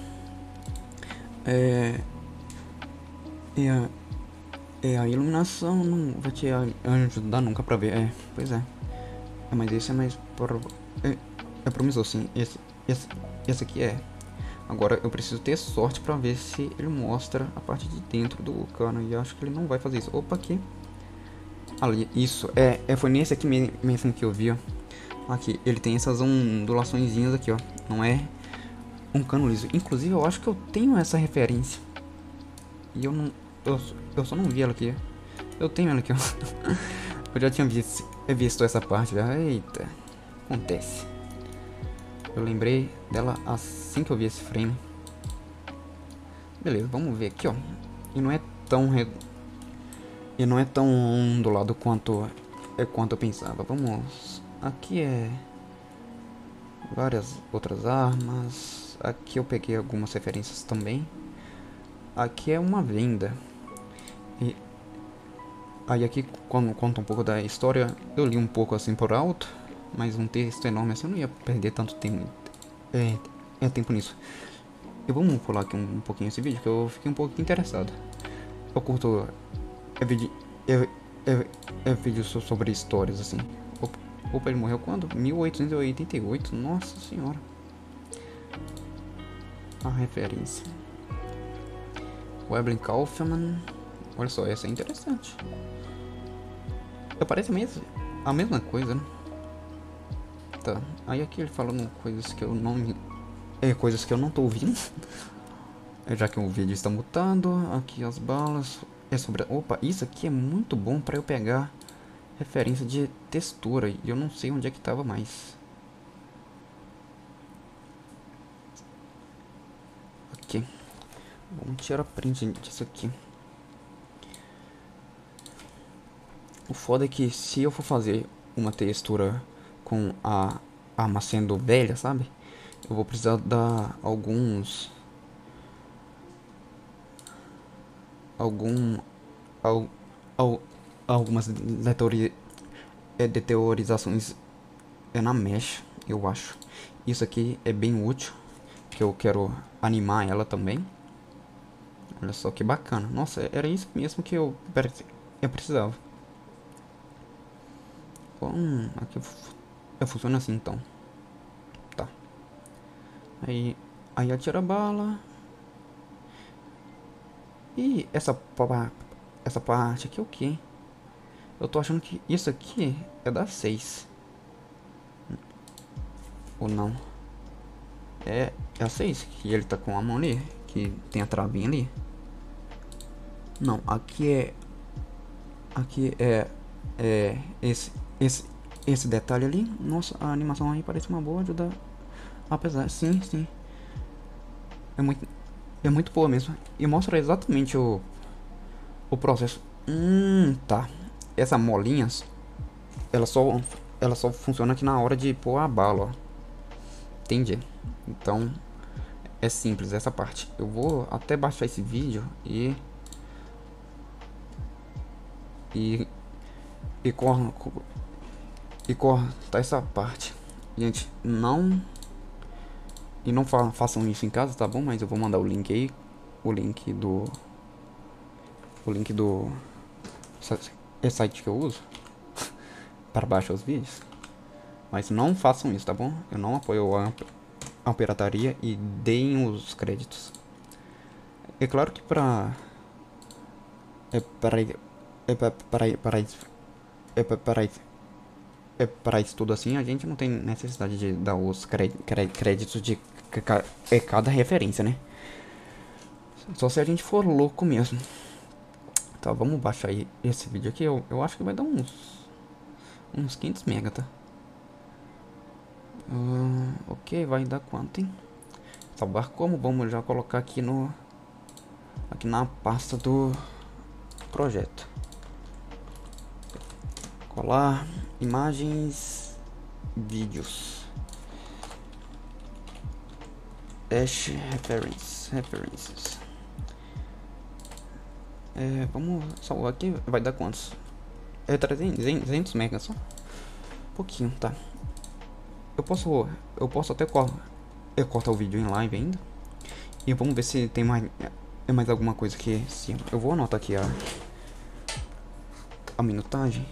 É, e a, é, a iluminação não vai te ajudar nunca pra ver. É, pois é. É, mas esse é mais por, é, é promissor, sim. Esse, esse, esse aqui é. Agora eu preciso ter sorte pra ver se ele mostra a parte de dentro do cano. E acho que ele não vai fazer isso. Opa, aqui. Ali, isso. É, é foi nesse aqui mesmo que eu vi, ó. Aqui, ele tem essas ondulaçõezinhas aqui, ó. Não é um cano liso. Inclusive, eu acho que eu tenho essa referência. E eu não... Eu, eu só não vi ela aqui. Eu tenho ela aqui, ó. Eu já tinha visto, visto essa parte já. Eita. Acontece. Eu lembrei dela assim que eu vi esse frame. Beleza, vamos ver aqui, ó. E não é tão... Re... E não é tão ondulado quanto... É quanto eu pensava. Vamos... Aqui é... Várias outras armas. Aqui eu peguei algumas referências também. Aqui é uma venda. E... Aí aqui, quando conta um pouco da história, eu li um pouco assim por alto. Mas um texto enorme assim, eu não ia perder tanto tempo, é, é tempo nisso. E vamos pular aqui um, um pouquinho esse vídeo, que eu fiquei um pouco interessado. Eu curto é vídeo, é, é, é vídeo sobre histórias assim. Opa, opa, ele morreu quando? mil oitocentos e oitenta e oito, nossa senhora. A referência. Weblin Kaufman. Olha só, essa é interessante. Parece mesmo a mesma coisa, né? Tá, aí aqui ele falando coisas que eu não... É, coisas que eu não tô ouvindo. Já que o vídeo está mutado. Aqui as balas. É sobre... Opa, isso aqui é muito bom pra eu pegar referência de textura. E eu não sei onde é que tava mais. Aqui. Vamos tirar print disso aqui. O foda é que se eu for fazer uma textura com a arma sendo velha, sabe? Eu vou precisar dar alguns... Algum... Al, al, algumas deteori, é, deteriorizações é na mesh, eu acho. Isso aqui é bem útil, que eu quero animar ela também. Olha só que bacana. Nossa, era isso mesmo que eu, eu precisava. Hum, aqui funciona assim então. Tá. Aí, aí atira a bala. E essa, pa- essa parte aqui é o que? Eu tô achando que isso aqui é da seis. Ou não? É, é a seis que ele tá com a mão ali. Que tem a travinha ali. Não, aqui é... Aqui é... É... Esse... Esse... Esse detalhe ali. Nossa, a animação aí parece uma boa ajuda. Apesar... Sim, sim. É muito... É muito boa mesmo. E mostra exatamente o... O processo. Hum, tá. Essa molinha... Ela só... Ela só funciona aqui na hora de pôr a bala, ó. Entendi. Então... É simples essa parte. Eu vou até baixar esse vídeo e... E... E corta... E corta essa parte. Gente, não... E não fa façam isso em casa, tá bom? Mas eu vou mandar o link aí. O link do... O link do... Esse site que eu uso. Para baixar os vídeos. Mas não façam isso, tá bom? Eu não apoio a, a pirataria e deem os créditos. É claro que pra... É para... É para... Para... Para... É para... Para... É para isso tudo assim, a gente não tem necessidade de dar os créditos de é cada referência, né? Só se a gente for louco mesmo. Tá, vamos baixar aí esse vídeo aqui. Eu, eu acho que vai dar uns... Uns quinhentos mega, tá? Uh, ok, vai dar quanto, hein? Salvar como? Vamos já colocar aqui no... Aqui na pasta do projeto. Colar, imagens, vídeos. Dash reference, references. É, vamos salvar aqui. Vai dar quantos? É trezentos megas só. Um pouquinho, tá. Eu posso... Eu posso até cor, eu cortar o vídeo em live ainda. E vamos ver se tem mais... É mais alguma coisa que... Sim, eu vou anotar aqui a... A minutagem.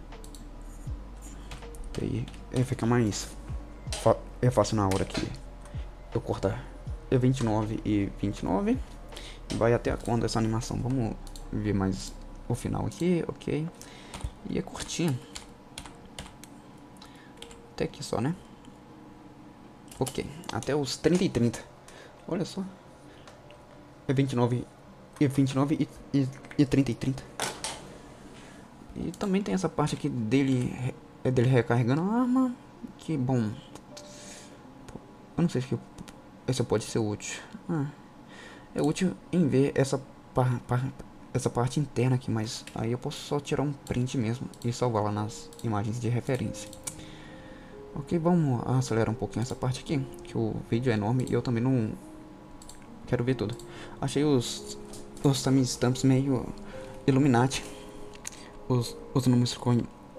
E aí fica mais... É fácil na hora que eu cortar. É vinte e nove e vinte e nove. Vai até quando essa animação? Vamos ver mais o final aqui, ok. E é curtinho. Até aqui só, né? Ok, até os trinta e trinta. Olha só. É vinte e nove e vinte e nove e, e, e trinta e trinta. E também tem essa parte aqui dele, é dele recarregando a arma. Que bom. Eu não sei se essa pode ser útil. Ah, é útil em ver essa, par, par, essa parte interna aqui, mas aí eu posso só tirar um print mesmo e salvar lá nas imagens de referência. Ok, vamos acelerar um pouquinho essa parte aqui, que o vídeo é enorme e eu também não quero ver tudo. Achei os, os timestamps meio Illuminati. Os, os números com...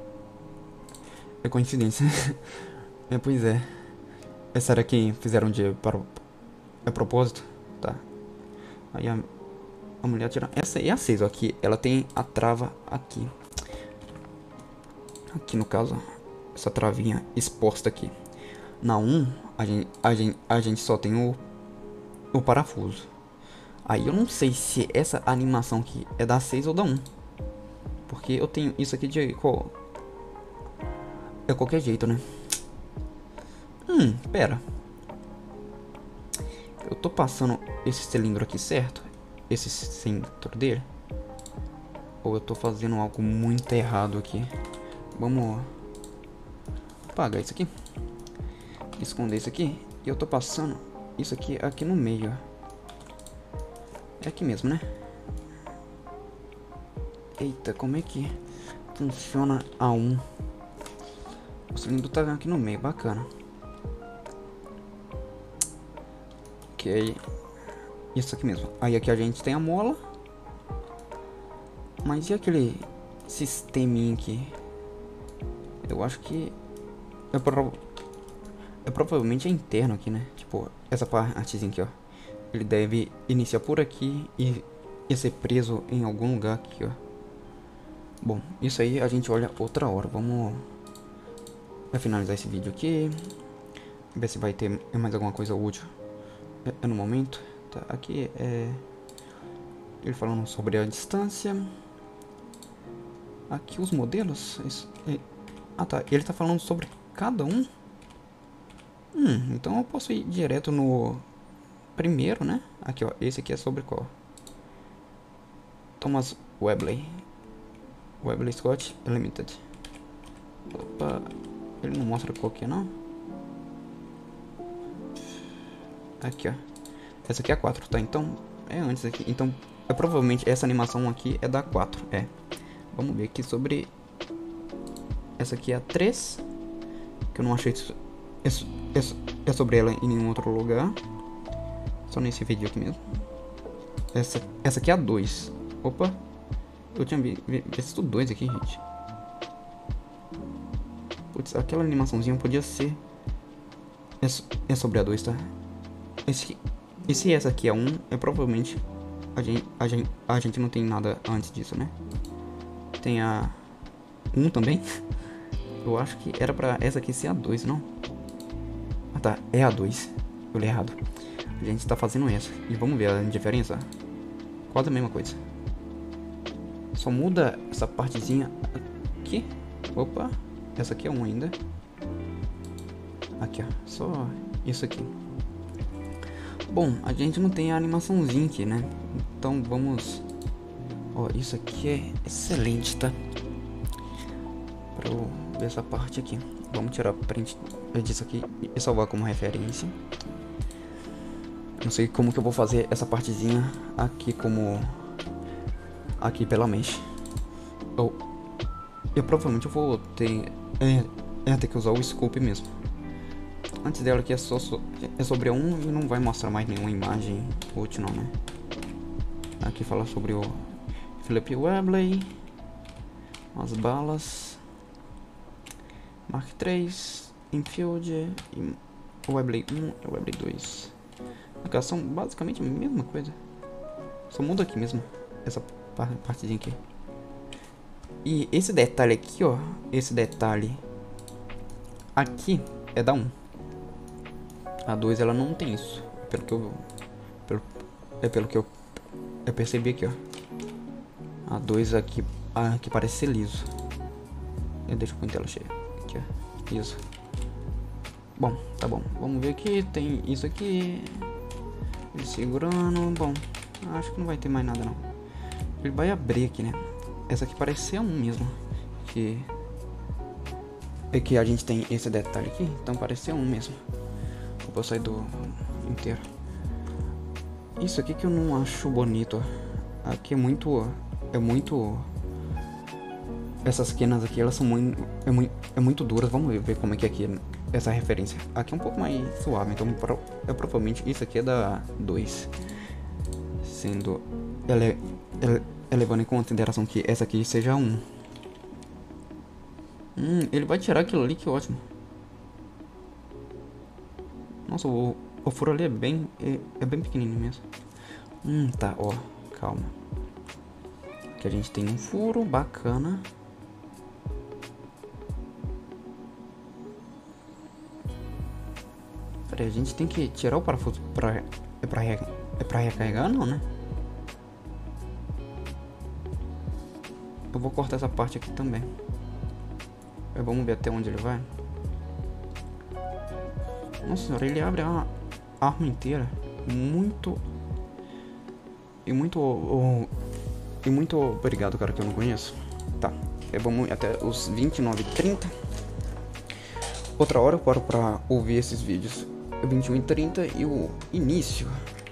É coincidência. É, pois é. É, será que fizeram de para é propósito? Tá. Aí a, a mulher tira... Essa é a seis, ó, aqui. Ela tem a trava aqui. Aqui no caso, essa travinha exposta aqui. Na um, a gente, a gente, a gente só tem o, o parafuso. Aí eu não sei se essa animação aqui é da seis ou da um. Porque eu tenho isso aqui de... Qual... É qualquer jeito, né? Hum, pera. Eu tô passando esse cilindro aqui certo? Esse centro dele? Ou eu tô fazendo algo muito errado aqui? Vamos apagar isso aqui. Esconder isso aqui. E eu tô passando isso aqui aqui no meio, ó. É aqui mesmo, né? Eita, como é que funciona a um? O cilindro tá aqui no meio, bacana. Ok. Isso aqui mesmo. Aí aqui a gente tem a mola. Mas e aquele sisteminha aqui? Eu acho que é, prova é provavelmente é interno aqui, né? Tipo, essa partezinha aqui, ó. Ele deve iniciar por aqui e, e ser preso em algum lugar aqui, ó. Bom, isso aí a gente olha outra hora. Vamos vai finalizar esse vídeo aqui. Ver se vai ter mais alguma coisa útil. É, é no momento. Tá, aqui é... Ele falando sobre a distância. Aqui os modelos. Isso, é, ah tá, ele tá falando sobre cada um. Hum, então eu posso ir direto no primeiro, né? Aqui ó, esse aqui é sobre qual? Thomas Webley. Webley Scott Limited. Opa, ele não mostra qual que é não. Aqui ó, essa aqui é a quatro, tá? Então é antes aqui, então é, provavelmente essa animação aqui é da quatro, é. Vamos ver aqui sobre essa aqui é a três, que eu não achei isso, isso, isso, é sobre ela em nenhum outro lugar, só nesse vídeo aqui mesmo. Essa, essa aqui é a dois. Opa, eu tinha vi- vi- visto dois aqui, gente. Putz, aquela animaçãozinha podia ser é, so- é sobre a dois, tá? Esse, e se essa aqui é um, é provavelmente a gente, a gente, a gente não tem nada antes disso, né? Tem a um também. Eu acho que era pra essa aqui ser a dois, não? Ah tá, é a dois. Eu li errado. A gente tá fazendo essa. E vamos ver a diferença. Quase a mesma coisa. Só muda essa partezinha aqui. Opa, essa aqui é um ainda. Aqui ó, só isso aqui. Bom, a gente não tem a animaçãozinha aqui, né? Então vamos... Ó, isso aqui é excelente, tá? Pra eu ver essa parte aqui. Vamos tirar print disso aqui e salvar como referência. Não sei como que eu vou fazer essa partezinha aqui como... Aqui pela mesh. Ou... Eu provavelmente eu vou ter... É, é ter que usar o scope mesmo. Antes dela aqui é só so, é sobre a um e não vai mostrar mais nenhuma imagem útil não, né? Aqui fala sobre o Philip Webley, as balas, Mark três, Infield, e o Webley um e o Webley dois. Aqui são basicamente a mesma coisa, só muda aqui mesmo, essa partezinha aqui. E esse detalhe aqui, ó, esse detalhe aqui é da um. A dois ela não tem isso, pelo que eu pelo, é pelo que eu, eu percebi aqui, ó. A dois aqui, aqui parece ser liso. Eu deixo com a tela cheia. Aqui, ó. Isso. Bom, tá bom. Vamos ver aqui, tem isso aqui. Ele segurando, bom, acho que não vai ter mais nada não. Ele vai abrir aqui, né? Essa aqui parece ser a um mesmo, que é que a gente tem esse detalhe aqui, então parece ser a um mesmo. Vou sair do inteiro. Isso aqui que eu não acho bonito. Aqui é muito, é muito. Essas quenas aqui, elas são muito, é muito, é muito duras. Vamos ver como é que é aqui essa referência. Aqui é um pouco mais suave, então é provavelmente isso aqui é da dois, sendo ele, ele, levando em consideração que essa aqui seja um. Hum, ele vai tirar aquilo ali, que ótimo. Nossa, o, o furo ali é bem, é, é bem pequenininho mesmo. Hum, tá, ó, calma. Aqui a gente tem um furo bacana. Peraí, a gente tem que tirar o parafuso pra, é, pra, é pra recarregar, não, né? Eu vou cortar essa parte aqui também. Vamos ver até onde ele vai. Nossa senhora, ele abre a arma inteira. Muito. E muito. Oh, e muito obrigado, cara, que eu não conheço. Tá. Vamos até os vinte e nove e trinta. Outra hora eu paro pra ouvir esses vídeos. vinte e um e trinta e o início.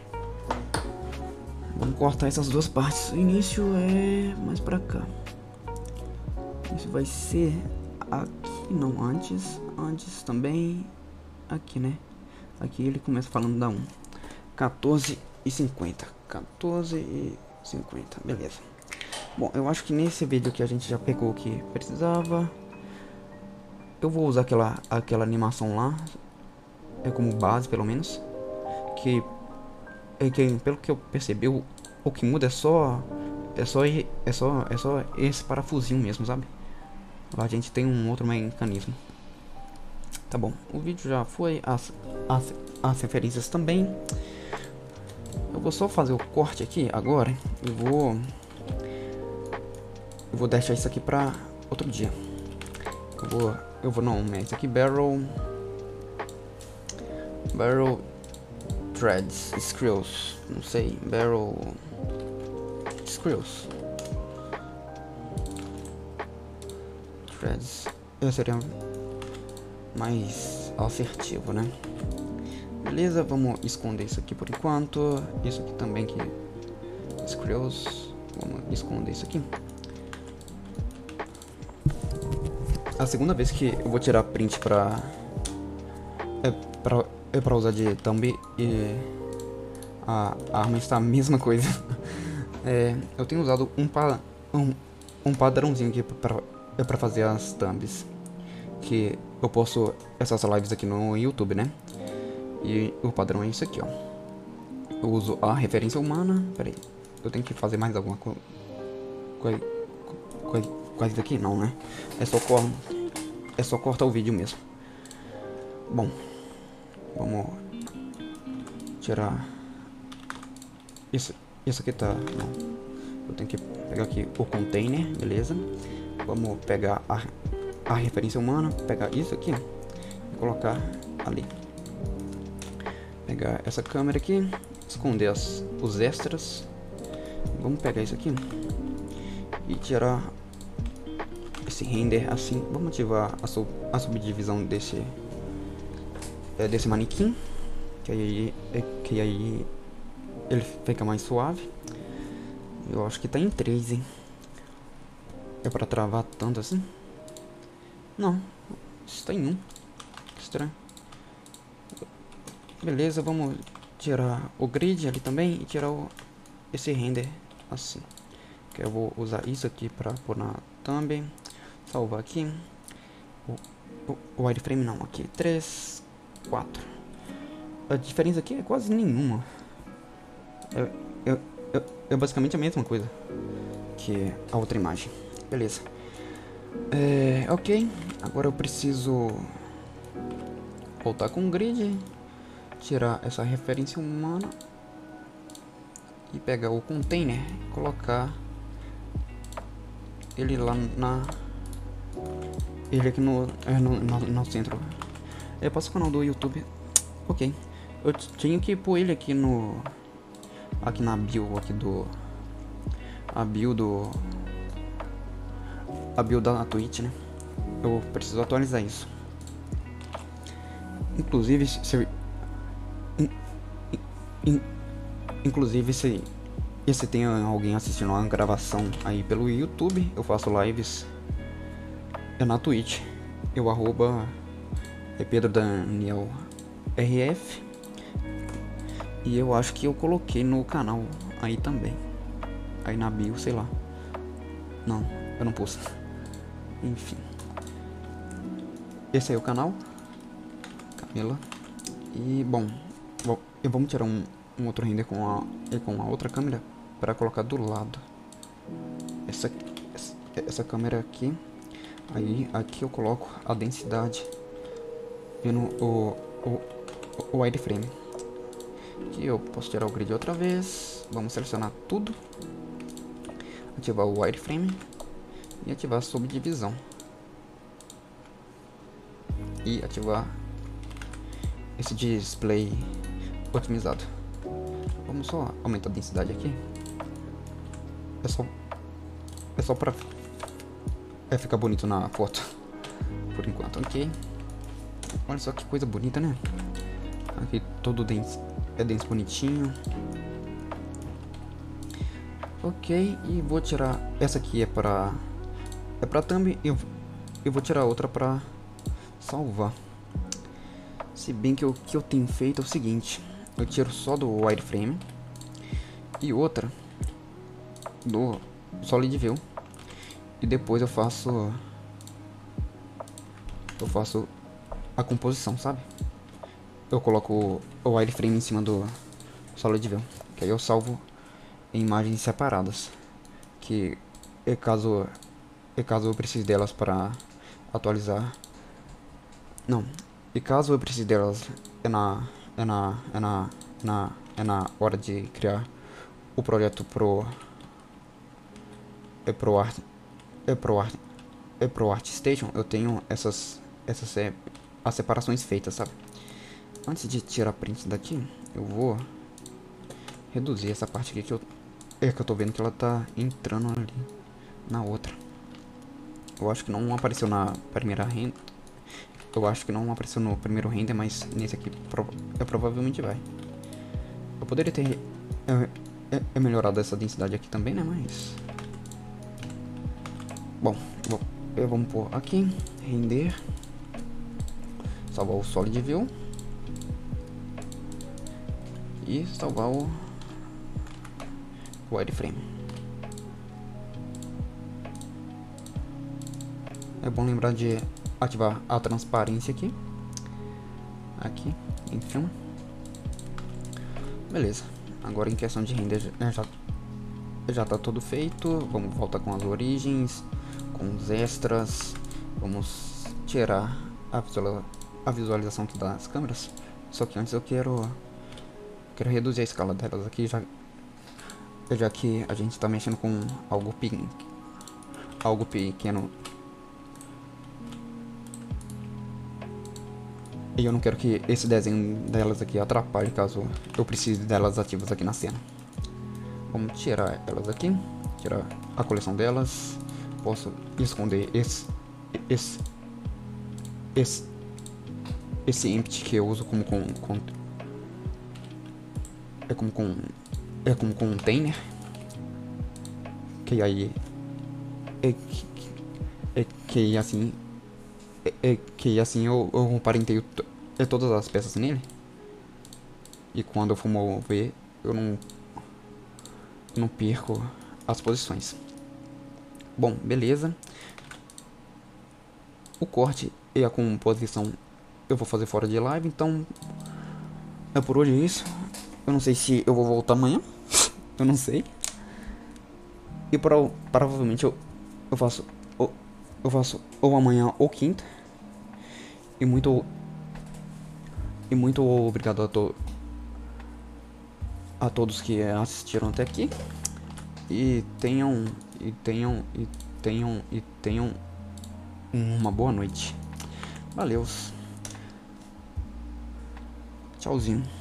Vamos cortar essas duas partes. O início é mais pra cá. Isso vai ser aqui, não antes. Antes também. Aqui, né? Aqui ele começa falando da um. quatorze e cinquenta. quatorze e cinquenta. Beleza. Bom, eu acho que nesse vídeo aqui a gente já pegou o que precisava. Eu vou usar aquela, aquela animação lá. É como base, pelo menos. Que, é que pelo que eu percebi, o, o que muda é só... É só, é só, é só esse parafusinho mesmo, sabe? Lá a gente tem um outro mecanismo. Tá bom, o vídeo já foi, as, as, as referências também. Eu vou só fazer o corte aqui agora e vou... Eu vou deixar isso aqui pra outro dia. Eu vou... Eu vou não, é isso aqui, barrel... Barrel... Threads, Screws, não sei, Barrel... Screws. Threads. Eu seria mais assertivo, né? Beleza, vamos esconder isso aqui por enquanto. Isso aqui também que... Screws. Vamos esconder isso aqui. A segunda vez que eu vou tirar print pra... É pra, é pra usar de thumb e... A, a arma está a mesma coisa. É, eu tenho usado um, pa, um, um padrãozinho aqui pra, é pra fazer as thumbs. Que eu posto essas lives aqui no YouTube, né? E o padrão é isso aqui, ó. Eu uso a referência humana. Pera aí, eu tenho que fazer mais alguma coisa. Coisa, coisa daqui? Não, né? É só, cor, é só cortar o vídeo mesmo. Bom, vamos tirar isso. Isso aqui tá... Não. Eu tenho que pegar aqui o container, beleza? Vamos pegar a, a referência humana, pegar isso aqui e colocar ali. Pegar essa câmera aqui, esconder as, os extras. Vamos pegar isso aqui e tirar esse render assim. Vamos ativar a, sub, a subdivisão desse é, desse manequim, que aí, é, que aí ele fica mais suave. Eu acho que tá em três, hein? É pra travar tanto assim? Não, está em um. Estranho. Beleza, vamos tirar o grid ali também e tirar o, esse render assim. Que eu vou usar isso aqui pra pôr na thumb. Salvar aqui. O, o, o wireframe não, aqui três, quatro. A diferença aqui é quase nenhuma. É, é, é, é basicamente a mesma coisa que a outra imagem. Beleza. É, ok. Agora eu preciso voltar com o grid. Tirar essa referência humana. E pegar o container e colocar ele lá na... Ele aqui no, é, no, no, no centro. Eu passo o canal do YouTube. Ok. Eu tinha que pôr ele aqui no... Aqui na bio aqui do... A bio do... A bio da Twitch, né? Eu preciso atualizar isso. Inclusive, se... In, in, inclusive, se... E se tem alguém assistindo uma gravação aí pelo YouTube, eu faço lives é na Twitch. Eu arroba é Pedro Daniel R F. E eu acho que eu coloquei no canal aí também. Aí na bio, sei lá. Não, eu não pus. Enfim. Esse aí é o canal Camila. E bom, vamos tirar um, um outro render com a, com a outra câmera para colocar do lado. Essa, essa, essa câmera aqui. Aí aqui eu coloco a densidade. Vendo o, o, o wireframe. Aqui eu posso tirar o grid outra vez. Vamos selecionar tudo. Ativar o wireframe. E ativar a subdivisão. E ativar esse display otimizado. Vamos só aumentar a densidade aqui. É só É só pra é ficar bonito na foto. Por enquanto, ok. Olha só que coisa bonita, né? Aqui todo denso, é denso bonitinho. Ok, e vou tirar... Essa aqui é pra... É pra thumb e eu, eu vou tirar outra pra salvar. Se bem que o que eu tenho feito é o seguinte. Eu tiro só do wireframe. E outra do Solid View. E depois eu faço... Eu faço a composição, sabe? Eu coloco o wireframe em cima do Solid View. Que aí eu salvo em imagens separadas. Que é caso... É caso eu precise delas para atualizar. Não. E caso eu precise delas é na... É na... É na... Na... é na hora de criar o projeto pro é pro art é pro art é pro ArtStation, eu tenho essas essas é, as separações feitas, sabe? Antes de tirar print daqui, eu vou reduzir essa parte aqui que eu é que eu tô vendo que ela tá entrando ali na outra. Eu acho que não apareceu na primeira renda. Eu acho que não apareceu no primeiro render, mas nesse aqui prov eu provavelmente vai. Eu poderia ter é, é, é melhorado essa densidade aqui também, né? Mas bom, bom eu vamos pôr aqui render, salvar o Solid View e salvar o wireframe. É bom lembrar de ativar a transparência aqui, aqui em filme. Beleza, agora em questão de render já, já tá tudo feito. Vamos voltar com as origens, com os extras. Vamos tirar a, visual, a visualização aqui das câmeras. Só que antes eu quero quero reduzir a escala delas aqui, já, já que a gente está mexendo com algo, pe, algo pequeno. E eu não quero que esse desenho delas aqui atrapalhe caso eu precise delas ativas aqui na cena. Vamos tirar elas aqui, tirar a coleção delas. Posso esconder esse esse esse esse empty que eu uso como com, com é como com é como container, que aí é que, é que assim é, é que assim eu, eu parenteio é todas as peças nele, e quando eu for mover eu não não perco as posições. Bom, beleza. O corte e a composição eu vou fazer fora de live, então é por hoje isso. Eu não sei se eu vou voltar amanhã, eu não sei. E pro, provavelmente eu, eu faço ou, eu faço ou amanhã ou quinta. E muito e muito obrigado a, to, a todos que assistiram até aqui. E tenham e tenham e tenham e tenham uma boa noite. Valeu. Tchauzinho.